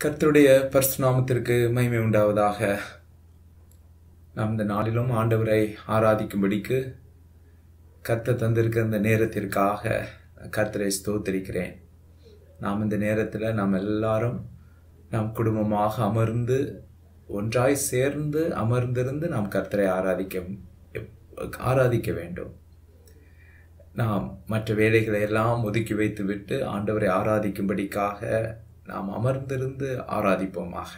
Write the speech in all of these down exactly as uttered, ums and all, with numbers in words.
கர்த்தருடைய பரிசுத்த நாமத்திற்கு மகிமை உண்டாவதாக. நாம் இந்த நாளிலும் ஆண்டவரை ஆராதிக்கும்படிக்கு கர்த்தர் தந்திருக்கிற இந்த நேரத்திற்காக கர்த்தரை ஸ்தோத்திரிக்கிறேன். நாம் இந்த நேரத்தில் நாம் எல்லாரும் நாம் குடும்பமாக அமர்ந்து ஒன்றாய் சேர்ந்து அமர்ந்திருந்து நாம் கர்த்தரை ஆராதிக்க ஆராதிக்க வேண்டும். நாம் மற்ற வேலைகளை எல்லாம் ஒதுக்கி வைத்து விட்டு ஆண்டவரை ஆராதிக்கும்படிக்காக நாம் அமர்ந்திருந்து ஆராதிப்போமாக.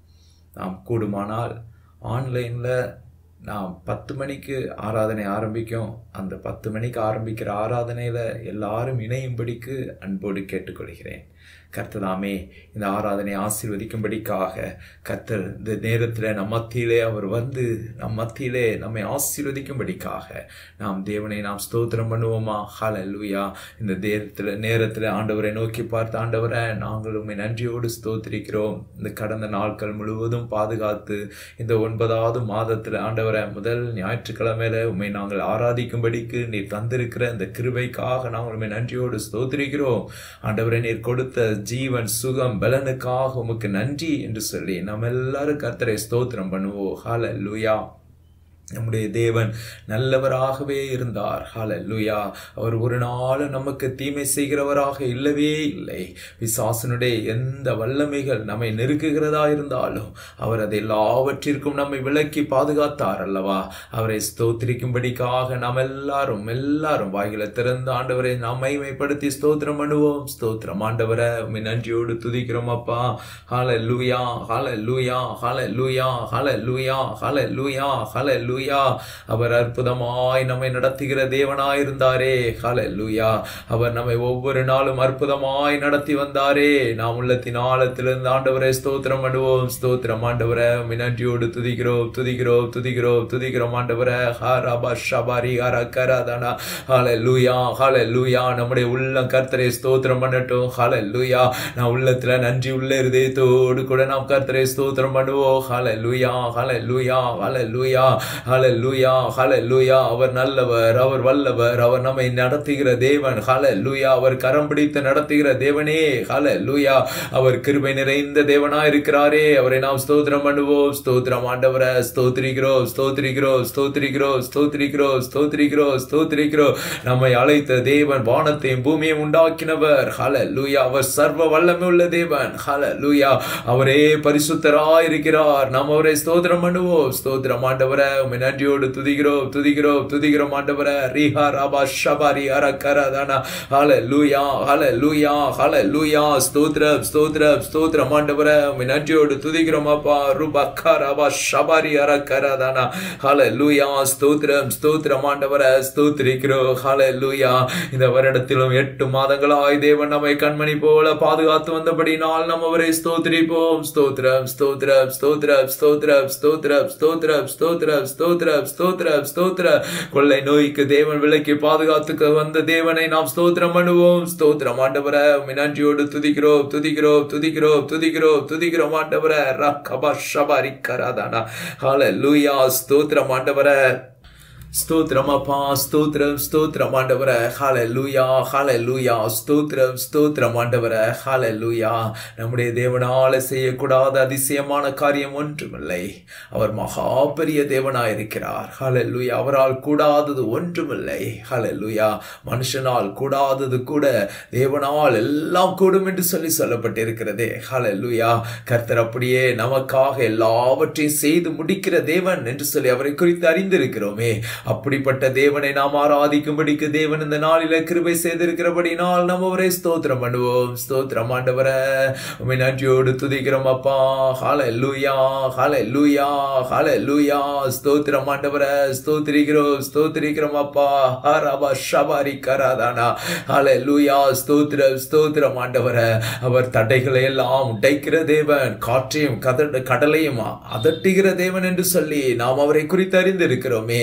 நாம் கூடுமானால் ஆன்லைனில் நாம் பத்து மணிக்கு ஆராதனை ஆரம்பிக்கும். அந்த பத்து மணிக்கு ஆரம்பிக்கிற ஆராதனையில் எல்லாரும் இணையும்படிக்கு அன்போடு கேட்டுக்கொள்கிறேன். கர்த்ததாமே இந்த ஆராதனை ஆசீர்வதிக்கும்படிக்காக கர்த்தர் இந்த நேரத்தில் நம் மத்தியிலே அவர் வந்து நம் மத்தியிலே நம்மை ஆசீர்வதிக்கும்படிக்காக நாம் தேவனை நாம் ஸ்தோத்திரம் பண்ணுவோமா? ஹல்லேலூயா. இந்த நேரத்தில் நேரத்தில் ஆண்டவரை நோக்கி பார்த்து, ஆண்டவரை நாங்கள் உண்மை நன்றியோடு ஸ்தோத்திரிக்கிறோம். இந்த கடந்த நாட்கள் முழுவதும் பாதுகாத்து இந்த ஒன்பதாவது மாதத்தில் ஆண்டவரை முதல் ஞாயிற்றுக்கிழமையில உண்மை நாங்கள் ஆராதிக்கும்படிக்கு நீர் தந்திருக்கிற இந்த கிருபைக்காக நாங்கள் உண்மை நன்றியோடு ஸ்தோத்திரிக்கிறோம். ஆண்டவரை நீர் கொடுத்த ஜீவன் சுகம் பலனுக்காக உமக்கு நன்றி என்று சொல்லி நம்ம எல்லாரும் கர்த்தரை ஸ்தோத்திரம் பண்ணுவோம். ஹல்லேலூயா. நம்முடைய தேவன் நல்லவராகவே இருந்தார். ஹல்லேலூயா. அவர் ஒரு நாள் நமக்கு தீமை செய்கிறவராக இல்லவே இல்லை. பிசாசனுடைய எந்த வல்லமைகள் நம்மை நெருக்குகிறதா இருந்தாலும் அவர் அதை எல்லாவற்றிற்கும் நம்மை விலக்கி பாதுகாத்தார் அல்லவா? அவரை ஸ்தோத்திரிக்கும்படிக்காக நாம் எல்லாரும் எல்லாரும் வாய்களை திறந்து ஆண்டவரை நாம் மகிமைப்படுத்தி ஸ்தோத்திரம் பண்ணுவோம். ஸ்தோத்திரம் ஆண்டவரை உம்மை நன்றியோடு துதிக்கிறோம் அப்பா. ஹல்லேலூயா, ஹல்லேலூயா, ஹல்லேலூயா, ஹல்லேலூயா, ஹல்லேலூயா, ஹல்லேலூயா. அவர் அற்புதமாய் நம்மை நடத்துகிற தேவனாயிருந்தாரே. ஹல்லேலூயா. அவர் நம்மை ஒவ்வொரு நாளும் அற்புதமாய் நடத்தி வந்தாரே. நாம் உள்ளத்தின் ஆழத்திலிருந்து ஆண்டவரை ஸ்தோத்திரம் பண்ணுவோம். ஸ்தோத்திரம் ஆண்டவரை உம்மை நன்றியோடு துதிக்கிறோம் துதிக்கிறோம் துதிக்கிறோம் துதிக்கிறோம் ஆண்டவரை. ஹரபா ஷபாரி ஹரகரதனா. ஹல்லேலூயா, ஹல்லேலூயா. நம்முடைய உள்ளம் கர்த்தரை ஸ்தோத்திரம் பண்ணட்டும். ஹல்லேலூயா. நான் உள்ளத்துல நன்றி உள்ள இருதயத்தோடு கூட நாம் கர்த்தரை ஸ்தோத்திரம் பண்ணுவோம். ஹல்லேலூயா, ஹல்லேலூயா, ஹல்லேலூயா, ஹல்லேலூயா, ஹல்லேலூயா. அவர் நல்லவர், அவர் வல்லவர், அவர் நம்மை நடத்துகிற தேவன். ஹல்லேலூயா. அவர் கரம் பிடித்து நடத்துகிற தேவனே. ஹல்லேலூயா. அவர் கிருபை நிறைந்த தேவனாய் இருக்கிறாரே. அவரை நாம் ஸ்தோத்திரம் பண்ணுவோம். ஸ்தோத்திரம் ஆண்டவரை ஸ்தோத்திரிக்கிறோம் ஸ்தோத்திரிக்கிறோம் ஸ்தோத்திரிக்கிறோம் ஸ்தோத்திரிக்கிறோம் ஸ்தோத்திரிக்கிறோம் ஸ்தோத்திரிக்கிறோம். நம்மை அழைத்த தேவன், வானத்தையும் பூமியையும் உண்டாக்கினவர். ஹல்லேலூயா. அவர் சர்வ வல்லமை உள்ள தேவன். ஹல்லேலூயா. அவரே பரிசுத்தராய் இருக்கிறார். நாம் அவரை ஸ்தோத்திரம் பண்ணுவோம். ஸ்தோத்திரம் ஆண்டவரை உம்மை நன்றியோடு துதிக்கிறோம் துதிக்கிறோம் துதிக்கிறோம் ஆண்டவரே. ரிஹா ரபா ஷபாரி அரகரதனா. ஹல்லேலூயா, ஹல்லேலூயா, ஹல்லேலூயா. ஸ்தோத்திரம் ஸ்தோத்திரம் ஸ்தோத்திரம் ஆண்டவரே உம்மை நன்றியோடு துதிக்கிறோம் அப்பா. ருபக்கா ரபா ஷபாரி அரகரதனா. ஹல்லேலூயா. ஸ்தோத்திரம் ஸ்தோத்திரம் ஆண்டவரே ஸ்தோத்திரிக்கிறோம். ஹல்லேலூயா. இந்த வருடத்திலும் எட்டு மாதங்களாய் தேவன் நம்மை கண்மணி போல பாதுகாத்து வந்தபடினால் நாம் அவரை ஸ்தோத்திரிப்போம். ஸ்தோத்திரம் ஸ்தோத்திரம் ஸ்தோத்திரம் ஸ்தோத்திரம் ஸ்தோத்திரம் ஸ்தோத்திரம் ஸ்தோத்திரம் ஸ்தோத்திரம் ஸ்தோத்திரம் ஸ்தோத்திரம். கொள்ளை நோய்க்கு தேவன் விலக்கி பாதுகாத்துக்க வந்த தேவனை நாம் ஸ்தோத்திரம் பண்ணுவோம். ஸ்தோத்திரம் ஆண்டவரை உம்மை நன்றியோடு துதிக்கிறோம் துதிக்கிறோம் துதிக்கிறோம் துதிக்கிறோம் துதிக்கிறோம் ஆண்டவரை. ரக்கபா ஷபாரி கரதனா. ஹல்லேலூயா. ஸ்தோத்திரம் ஆண்டவரை. ஸ்தோத்திரம் அப்பா. ஸ்தோத்திரம் ஸ்தோத்திரம் ஆண்டவரே. ஹல்லேலூயா, ஹல்லேலூயா. ஸ்தோத்திரம் ஸ்தோத்திரம் ஆண்டவரே. ஹல்லேலூயா. நம்முடைய தேவனால செய்யக்கூடாத அதிசயமான காரியம் ஒன்றுமில்லை. அவர் மகா பெரிய தேவனாயிருக்கிறார். ஹல்லேலூயா. அவரால் கூடாதது ஒன்றுமில்லை. ஹல்லேலூயா. மனுஷனால் கூடாதது கூட தேவனால் எல்லாம் கூடும் என்று சொல்லி சொல்லப்பட்டிருக்கிறதே. ஹல்லேலூயா. கர்த்தர் அப்படியே நமக்காக எல்லாவற்றையும் செய்து முடிக்கிற தேவன் என்று சொல்லி அவரை குறித்து அறிந்திருக்கிறோமே. அப்படிப்பட்ட தேவனை நாம் ஆராதிக்கும்படிக்கு தேவன் இந்த நாளில கிருபை செய்திருக்கிறபடினால் நாம் அவரை ஸ்தோத்திரம் பண்ணுவோம். ஸ்தோத்திரம் ஆண்டவரே உம்மை நன்றியோடு துதிக்கிறோம் அப்பா. ஹல்லேலூயா, ஹல்லேலூயா, ஹல்லேலூயா. ஸ்தோத்திரம் ஆண்டவரே ஸ்தோத்திரிக்கிறோம் ஸ்தோத்திரிக்கிறோம் அப்பா. ஹரபா ஷபாரி கரதனா. ஹல்லேலூயா. ஸ்தோத்திரம் ஸ்தோத்திரம் ஆண்டவரே. அவர் தடைகளை எல்லாம் உடைக்கிற தேவன், காற்றையும் கடலையும் அதட்டுகிற தேவன் என்று சொல்லி நாம் அவரை குறித்து அறிந்திருக்கிறோமே. அவர்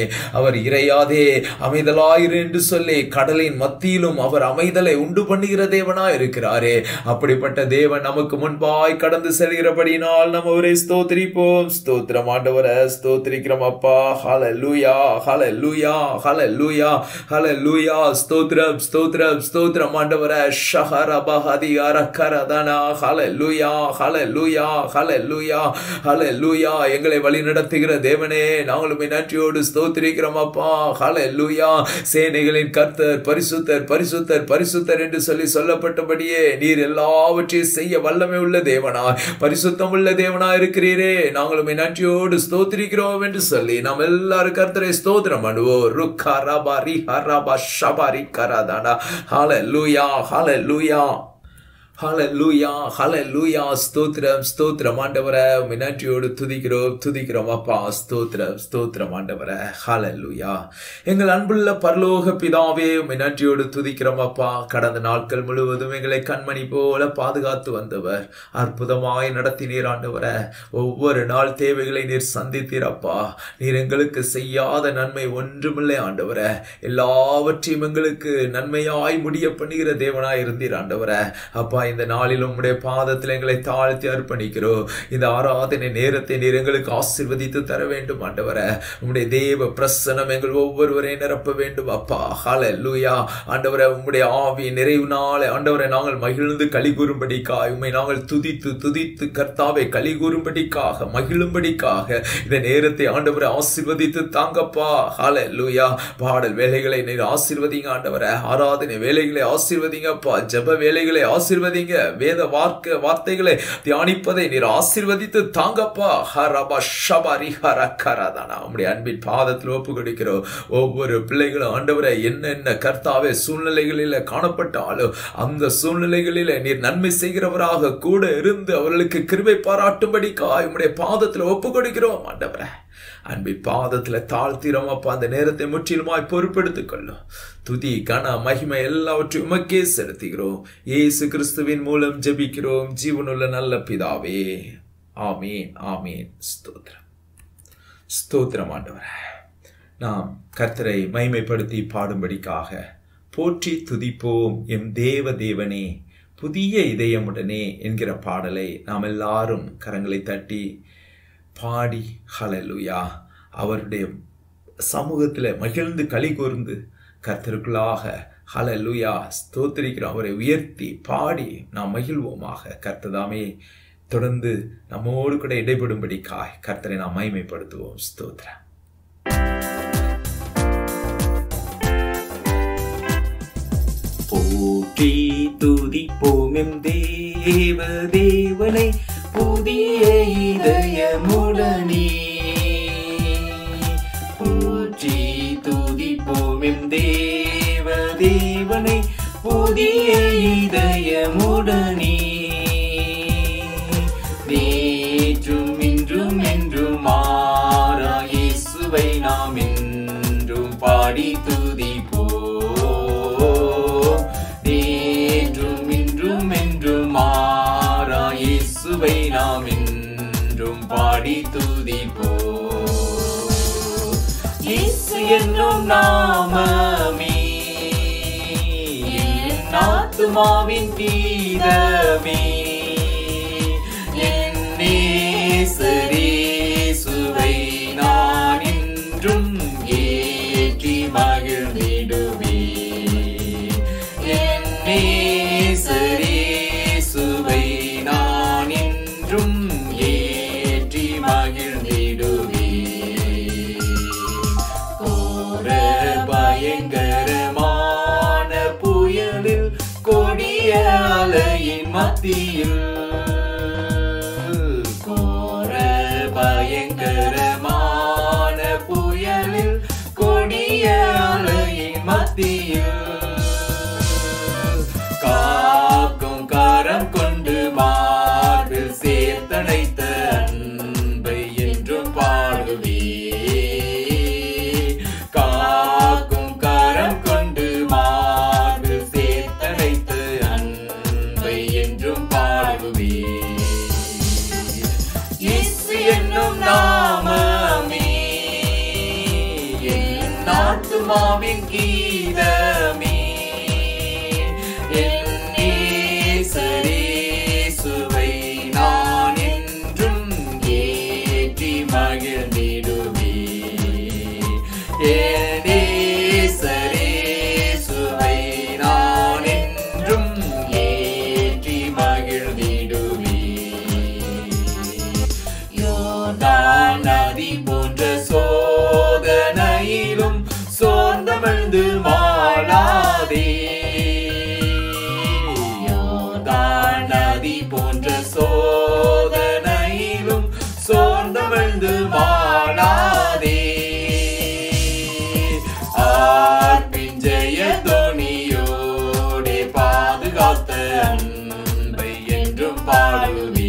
அவர் இறையாதே அமைதலாயிரு என்று சொல்லி கடலின் மத்தியிலும் அவர் அமைதலை உண்டு பண்ணுகிற தேவனாய் இருக்கிறாரே. அப்படிப்பட்ட தேவன் நமக்கு முன்பாய் கடந்து செல்கிறபடினால் நம்ம அவரை ஸ்தோத்திரிப்போம். ஸ்தோத்திரம் ஆண்டவரே, ஸ்தோத்திரிக்கிறோம் அப்பா. ஹல்லேலூயா, ஹல்லேலூயா, ஹல்லேலூயா, ஹல்லேலூயா. ஸ்தோத்திரம், ஸ்தோத்திரம், ஸ்தோத்திரம் ஆண்டவரே. ஷஹரபஹதி அரகரதனா. ஹல்லேலூயா, ஹல்லேலூயா, ஹல்லேலூயா, ஹல்லேலூயா. எங்களை வழி நடத்துகிற தேவனே, நாங்களும் நன்றியோடு ஸ்தோத்திரிக்கிறோம் அப்பா. ஹல்லேலூயா. சேனைகளின் கர்த்தர் பரிசுத்தர், பரிசுத்தர், பரிசுத்தர் என்று சொல்லி சொல்லப்பட்டபடியே நீர் எல்லாவற்றையும் செய்ய வல்லமை உள்ள தேவனாய், பரிசுத்தம் உள்ள தேவனாய் இருக்கிறீரே. நாங்களும் நன்றியோடு ஸ்தோத்திரிக்கிறோம் என்று சொல்லி நாம் எல்லாரும் கர்த்தரை ஸ்தோத்திரம் பண்ணுவோம். ருக்கா ரபா ரிஹா ரபா ஷபா ரிகரதனா. ஹல்லேலூயா, ஹல்லேலூயா, ஹல்லேலூயா, ஹல்லேலூயா. ஸ்தோத்திரம், ஸ்தோத்திரம் ஆண்டவரே. உம்மை நன்றியோடு துதிக்கிறோம், துதிக்கிறோம் அப்பா. ஸ்தோத்திரம், ஸ்தோத்திரம் ஆண்டவரே. ஹல்லேலூயா. எங்கள் அன்புள்ள பரலோக பிதாவே, உம்மை நன்றியோடு துதிக்கிறோம் அப்பா. கடந்த நாட்கள் முழுவதும் எங்களை கண்மணி போல பாதுகாத்து வந்தவர், அற்புதமாய் நடத்தினீர் ஆண்டவரே. ஒவ்வொரு நாள் தேவைகளை நீர் சந்தித்தீர் அப்பா. நீர் எங்களுக்கு செய்யாத நன்மை ஒன்றுமில்லை ஆண்டவரே. எல்லாவற்றையும் எங்களுக்கு நன்மையாய் முடிய பண்ணுகிற தேவனாய் இருந்தீர் ஆண்டவரே. அப்பா, இந்த நாளில் உம்முடைய பாதத்தில் எங்களை தாழ்த்தி அர்ப்பணிக்கிறோம். இந்த ஆராதனை நேரத்தை நீர் எங்களுக்கு ஆசீர்வதித்து தர வேண்டும் ஆண்டவரே. உம்முடைய தேவ பிரசன்னம் எங்கள் ஒவ்வொருவரையும் நிரப்ப வேண்டும் அப்பா. ஹல்லேலூயா ஆண்டவரே. உம்முடைய ஆவி நிறைவு நாளை ஆண்டவரை நாங்கள் மகிழ்ந்து களி கூறும்படிக்காக, உம்மை நாங்கள் துதித்து துதித்து கர்த்தாவை களி கூறும்படிக்காக, மகிழும்படிக்காக இந்த நேரத்தை ஆண்டவரை ஆசீர்வதித்து தாங்கப்பா. ஹல்லேலூயா. பாடல் வேலைகளை நீர் ஆசீர்வதிங்க ஆண்டவரே. ஆராதனை வேலைகளை ஆசீர்வதிங்கப்பா. ஜெப வேலைகளை ஆசீர்வதிங்க. வேத வார்க்க வார்த்தைகளை தியானிப்பதை நீர் ஆசீர்வதித்து தாங்கப்பா. ஹரபா ஷபா ரிஹரகரதனா. உம்முடைய அன்பின் பாதத்தில் ஒப்பு கொடுக்கிறோம். ஒவ்வொரு பிள்ளைகளும் ஆண்டவரை என்னென்ன கர்த்தாவே சூழ்நிலைகளில் காணப்பட்டாலும் அந்த சூழ்நிலைகளில் நீர் நன்மை செய்கிறவராக கூட இருந்து அவர்களுக்கு கிருபை பாராட்டும்படிக்காய் உம்முடைய பாதத்தில் ஒப்பு கொடுக்கிறோம் ஆண்டவரே. அன்பின் பாதத்துல தாழ்த்திரோம் அப்பா. அந்த நேரத்தை முற்றிலுமாய் பொறுப்பெடுத்துக் கொள்ளும். துதி கன மகிமை எல்லாவற்றையும் உமக்கே செலுத்துகிறோம். இயேசு கிறிஸ்துவின் மூலம் ஜெபிக்கிறோம் ஜீவனுள்ள நல்ல பிதாவே. ஆமீன், ஆமீன். ஸ்தோத்திரம், ஸ்தோத்திரம் ஆண்டவரே. நாம் கர்த்தரை மகிமைப்படுத்தி பாடும்படிக்காக போற்றி துதிப்போம் எம் தேவ தேவனே புதிய இதயமுடனே என்கிற பாடலை நாம் எல்லாரும் கரங்களை தட்டி பாடி ஹல்லேலூயா அவருடைய சமூகத்தில் மகிழ்ந்து களி கூர்ந்து கர்த்தருக்குள்ளாக ஹல்லேலூயா ஸ்தோத்திரிக்கிறோம். அவரை உயர்த்தி பாடி நாம் மகிழ்வோமாக. கர்த்ததாமே தொடர்ந்து நம்மோடு கூட இடைபடும்படிக்காய் கர்த்தரை நாம் மகிமைப்படுத்துவோம். ஸ்தோத்திரம். போற்றி துதிப்போம் எம் தேவ தேவனை புதிய இதயமுடனே. போற்றி துதிப்போம் எம் தேவ தேவனை புதிய இதயமுடனே. நேற்றும் இன்றும் என்றும் மாறா இயேசுவை நாம் என்றும் பாடி துதிப்போம். நேற்றும் இன்றும் என்றும் மாறா இயேசுவை நாம் என்றும் பாடி துதிப்போம். இயேசு என்னும் நாமமே என் ஆத்துமாவின் கீதமே. என் நேசரேசுவை நான் என்றும் ஏற்றி மகிழ்ந்திடுவேன். என் நேசரேசுவை நான் என்றும் ஏற்றி மகிழ்ந்திடுவேன். கோர பயங்கரமான புயலில் கொடிய அலையின் மத்தியில், கோர பயங்கரமான புயலில் கொடிய அலையின் மத்தியில் காக்கும் கரம் கொண்டு மார்பில் சேர்த்தடைத்த அன்பை என்றும் பாடுவே. காக்கும் கரம் கொண்டு மார்பில் சேர்த்தடைத்த அன்பை என்றும் பாடுவே. இயேசு என்னும் நாமமே என் ஆத்துமாவின் கீதமே என் நேசரேசுவை நான் என்றும் ஏற்றி மகிழ்ந்திடுவே என் நேசரேசுவை நான் என்றும் ஏற்றி மகிழ்ந்திடுவே யோர்தான் நதி போன்ற சோதனையிலும் சோர்ந்தமிழ்ந்து மாளாதே யோர்தான் நதி போன்ற சோதனையிலும் சோர்ந்தமிழ்ந்து மாளாதே ஆர்ப்பின் ஜெய தொனியோடே பாதுகாத்த அன்பை என்றும் பாடுவே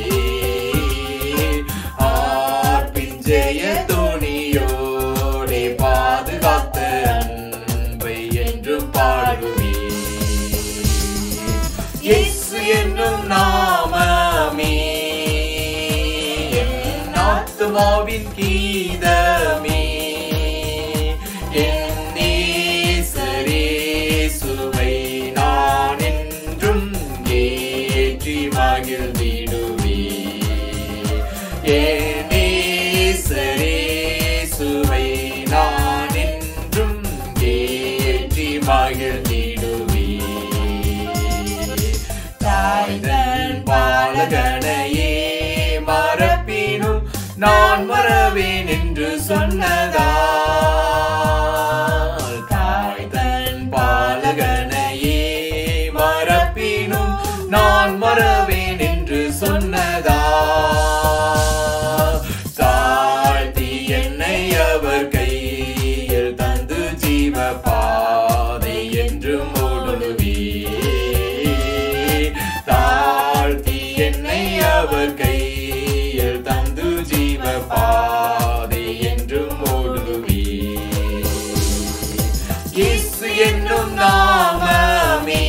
ஆர்ப்பின் ஜெய தொனியோடே பாதுகாத்த அன்பை என்றும் பாடுவே இயேசு என்னும் நாமமே என் ஆத்துமாவின் கீதமே என் நேசரேசுவை நான் என்றும் ஏற்றி மகிழ்ந்திடுவே என் நேசரேசுவை நான் என்றும் ஏற்றி மகிழ்ந்திடுவே தாய்தன் பாலகனையே மறப்பினும் நான் மறவேன் என்று சொன்னதால் தாய்தன் பாலகனையே மறப்பினும் நான் மறவேன் என்று சொன்னதால் தாழ்த்தி என்னை அவர் கையில் தந்து ஜீவ பாதை என்று ஓடுவே தாழ்த்தி என்னை அவர் கையில் தந்து ஜீவ பாதை என்று ஓடுவே இயேசு என்னும் நாமமே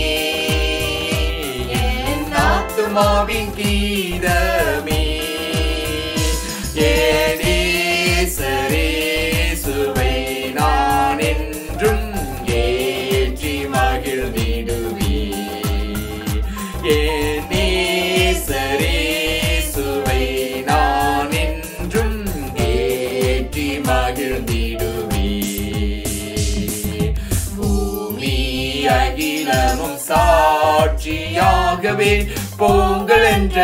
என் ஆத்துமாவின் கீதமே என் நேசரேசுவை நான் என்றும் ஏற்றி மகிழ்ந்திடுவே என் நேசரேசுவை நான் என்றும் ஏற்றி மகிழ்ந்திடுவே பூமி அகிலமும் சாட்சியாகவே போங்கள் என்ற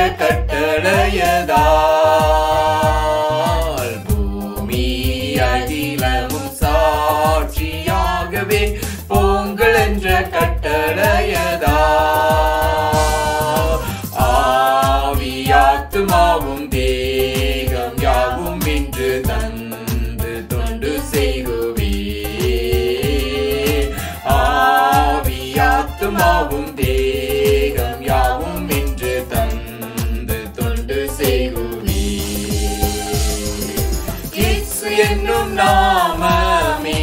கட்டளையதால் பூமி அகிலமும் சாட்சியாகவே போங்கள் என்ற கட்டளையதால் ஆவியாத்துமாவும் தேகம் யாவும் இன்று தந்து தொண்டு செய்குவே ஆவியாத்துமாவும் தேகம் யாவும் இன்று தந்து தொண்டு செய்குவே இயேசு என்னும் நாமமே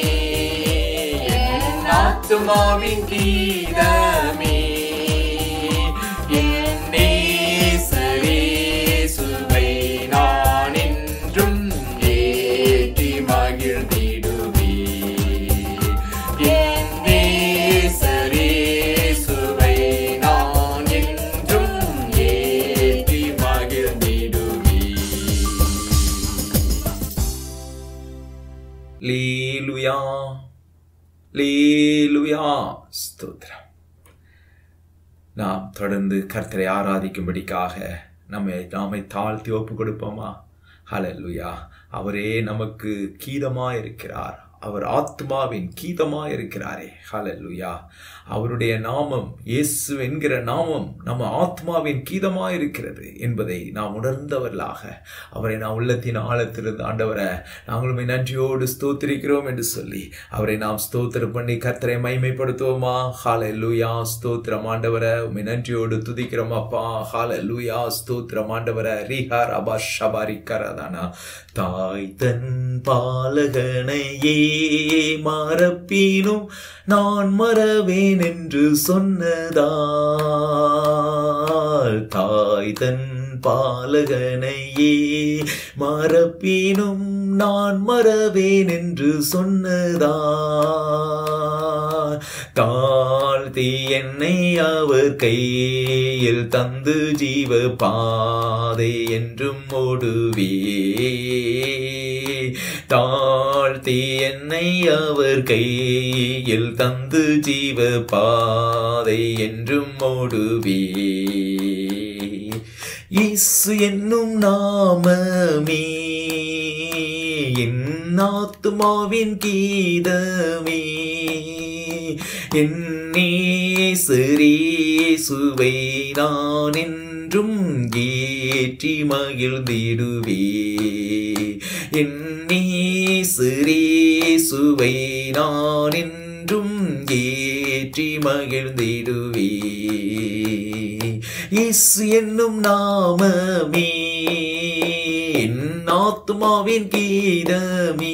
என் ஆத்துமாவின் கீதமே என் நேசரேசுவை நான் என்றும் ஏற்றி மகிழ்ந்திடுவே என் நேசரேசுவை நான் என்றும் ஏற்றி மகிழ்ந்திடுவே லீலுயா லீலுயா ஸ்தோத்திரம். நாம் தொடர்ந்து கர்த்தரை ஆராதிக்கும்படிக்காக நம்மை நாமை தாழ்த்தி ஒப்பு கொடுப்போமா? ஹல்லேலூயா. அவரே நமக்கு கீதமாய் இருக்கிறார். அவர் ஆத்மாவின் கீதமாய் இருக்கிறாரே. ஹல்லேலூயா. அவருடைய நாமம் இயேசு என்கிற நாமம் நம்ம ஆத்மாவின் கீதமாய் இருக்கிறது என்பதை நாம் உணர்ந்தவர்களாக அவரை நாம் உள்ளத்தின் ஆழத்திலிருந்து ஆண்டவரை நாங்களும் நன்றியோடு ஸ்தோத்திரிக்கிறோம் என்று சொல்லி அவரை நாம் ஸ்தோத்திரம் பண்ணி கர்த்தரை மகிமைப்படுத்துவோமா? ஹல்லேலூயா. ஸ்தோத்திரம் ஆண்டவரை, உம்மை நன்றியோடு துதிக்கிறோம் அப்பா. ஹல்லேலூயா. ஸ்தோத்திரம் ஆண்டவரை. ரிஹா ரபா ஷபாரி கரதானா. தாய் தன் பாலகனையே மறப்பினும் நான் மறவேன் என்று சொன்னதால் தாய் தன் பாலகனையே மறப்பினும் நான் மறவேன் என்று சொன்னதா தாழ்த்தி என்னை அவர் கையில் தந்து ஜீவ பாதை என்றும் ஓடுவே தாழ்த்தி என்னை அவர் கையில் தந்து ஜீவ பாதை என்றும் ஓடுவே இயேசு என்னும் நாமமே என் ஆத்துமாவின் கீதமே என்னே சிறீசுவை நான் என்றும் ஏற்றி மகிழ்ந்திடுவே என்னே சிறீசுவை நான் என்றும் ஏற்றி மகிழ்ந்திடுவே இயேசு என்னும் நாமமே என் ஆத்துமாவின் கீதமே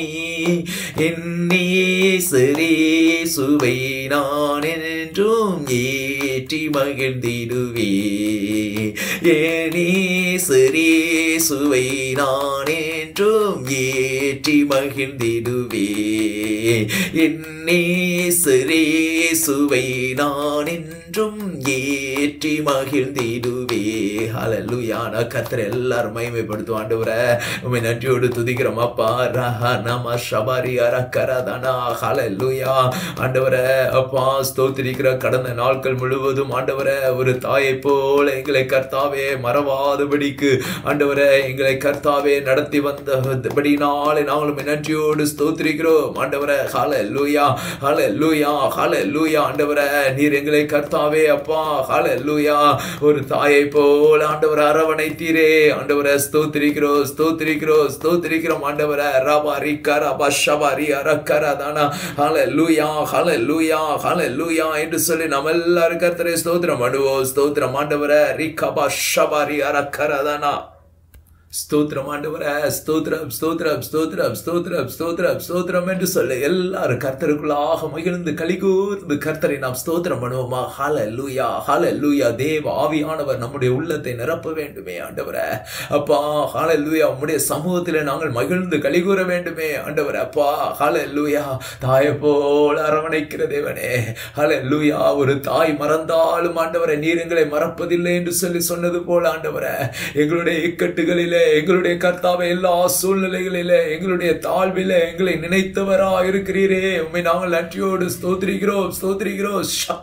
என்னே சிறீசுவை நான் என்றும் ஏற்றி மகிழ்ந்திடுவே ஏனே சிறீசுவை நான் என்றும் ஏற்றி மகிழ்ந்திடுவே என்னே சிறீசுவை நான் என்றும் ஏற்றி மகிழ்ந்திடுவே ஹல்லேலூயா. கர்த்தரை எல்லாரும் மகிமைப்படுத்தும் ஆண்டவரே, உம்மை நன்றியோடு துதிக்கிறோம் அப்பா. ரஹா நம ஷபாரி அரக்கரதனா ஹல்லேலூயா. ஆண்டவரே அப்பா ஸ்தோத்திரிக்கிற கடந்த நாட்கள் முழுவதும் ஆண்டவரே ஒரு தாயை போல எங்களை கர்த்தாவே மறவாதபடிக்கு ஆண்டவரே எங்களை கர்த்தாவே நடத்தி வந்தபடினாலே நாங்களும் நன்றியோடு ஸ்தோத்திரிக்கிறோம் ஆண்டவரே. ஹல்லேலூயா ஹல்லேலூயா ஹல்லேலூயா. ஆண்டவரே நீர் எங்களை கர்த்தாவே அப்பா ஹல்லேலூயா ஒரு தாயை போல ஆண்டவரே அரவணைத்தீரே ஆண்டவரே. ஸ்தோத்திரிக்கிறோம் ஸ்தோத்திரிக்கிறோம் ஸ்தோத்திரிக்கிறோம் ஆண்டவரே. ரபாரி கரபா ஷபாரி அரக்கரதானா ஹல்லேலூயா ஹல்லேலூயா ஹல்லேலூயா என்று சொல்லி நம்ம எல்லாரும் கர்த்தரை ஸ்தோத்திரம் பண்ணுவோம். ஸ்தோத்திரம் ஆண்டவரே. ரிகபா ஷபாரி அரக்கரதானா ஸ்தோத்திரம் ஆண்டவரே. ஸ்தோத்திரம் ஸ்தோத்திரம் ஸ்தோத்திரம் ஸ்தோத்திரம் ஸ்தோத்திரம் ஸ்தோத்திரம் என்று சொல்ல எல்லாரும் கர்த்தருக்குள்ளாக மகிழ்ந்து கலிகூர்ந்து கர்த்தரை நாம் ஸ்தோத்திரம் பண்ணுவோமா. ஹல்லேலூயா ஹல்லேலூயா. தேவ ஆவியானவர் நம்முடைய உள்ளத்தை நிரப்ப வேண்டுமே ஆண்டவரே அப்பா. ஹல்லேலூயா. உம்முடைய சமூகத்திலே நாங்கள் மகிழ்ந்து கலிகூற வேண்டுமே ஆண்டவரே அப்பா. ஹல்லேலூயா. தாயை போல அரவணைக்கிற தேவனே ஹல்லேலூயா. ஒரு தாய் மறந்தாலும் ஆண்டவரே நீர் எங்களை மறப்பதில்லை என்று சொல்லி சொன்னது போல ஆண்டவரே எங்களுடைய இக்கட்டுகளிலே எங்களுடைய கர்த்தாவே எல்லா சூழ்நிலைகளிலே எங்களுடைய தாழ்விலே எங்களை நினைத்தவரா இருக்கிறீரே. உம்மை நாங்கள் நன்றியோடு ஸ்தோத்திரிக்கிறோம் ஸ்தோத்திரிக்கிறோம்.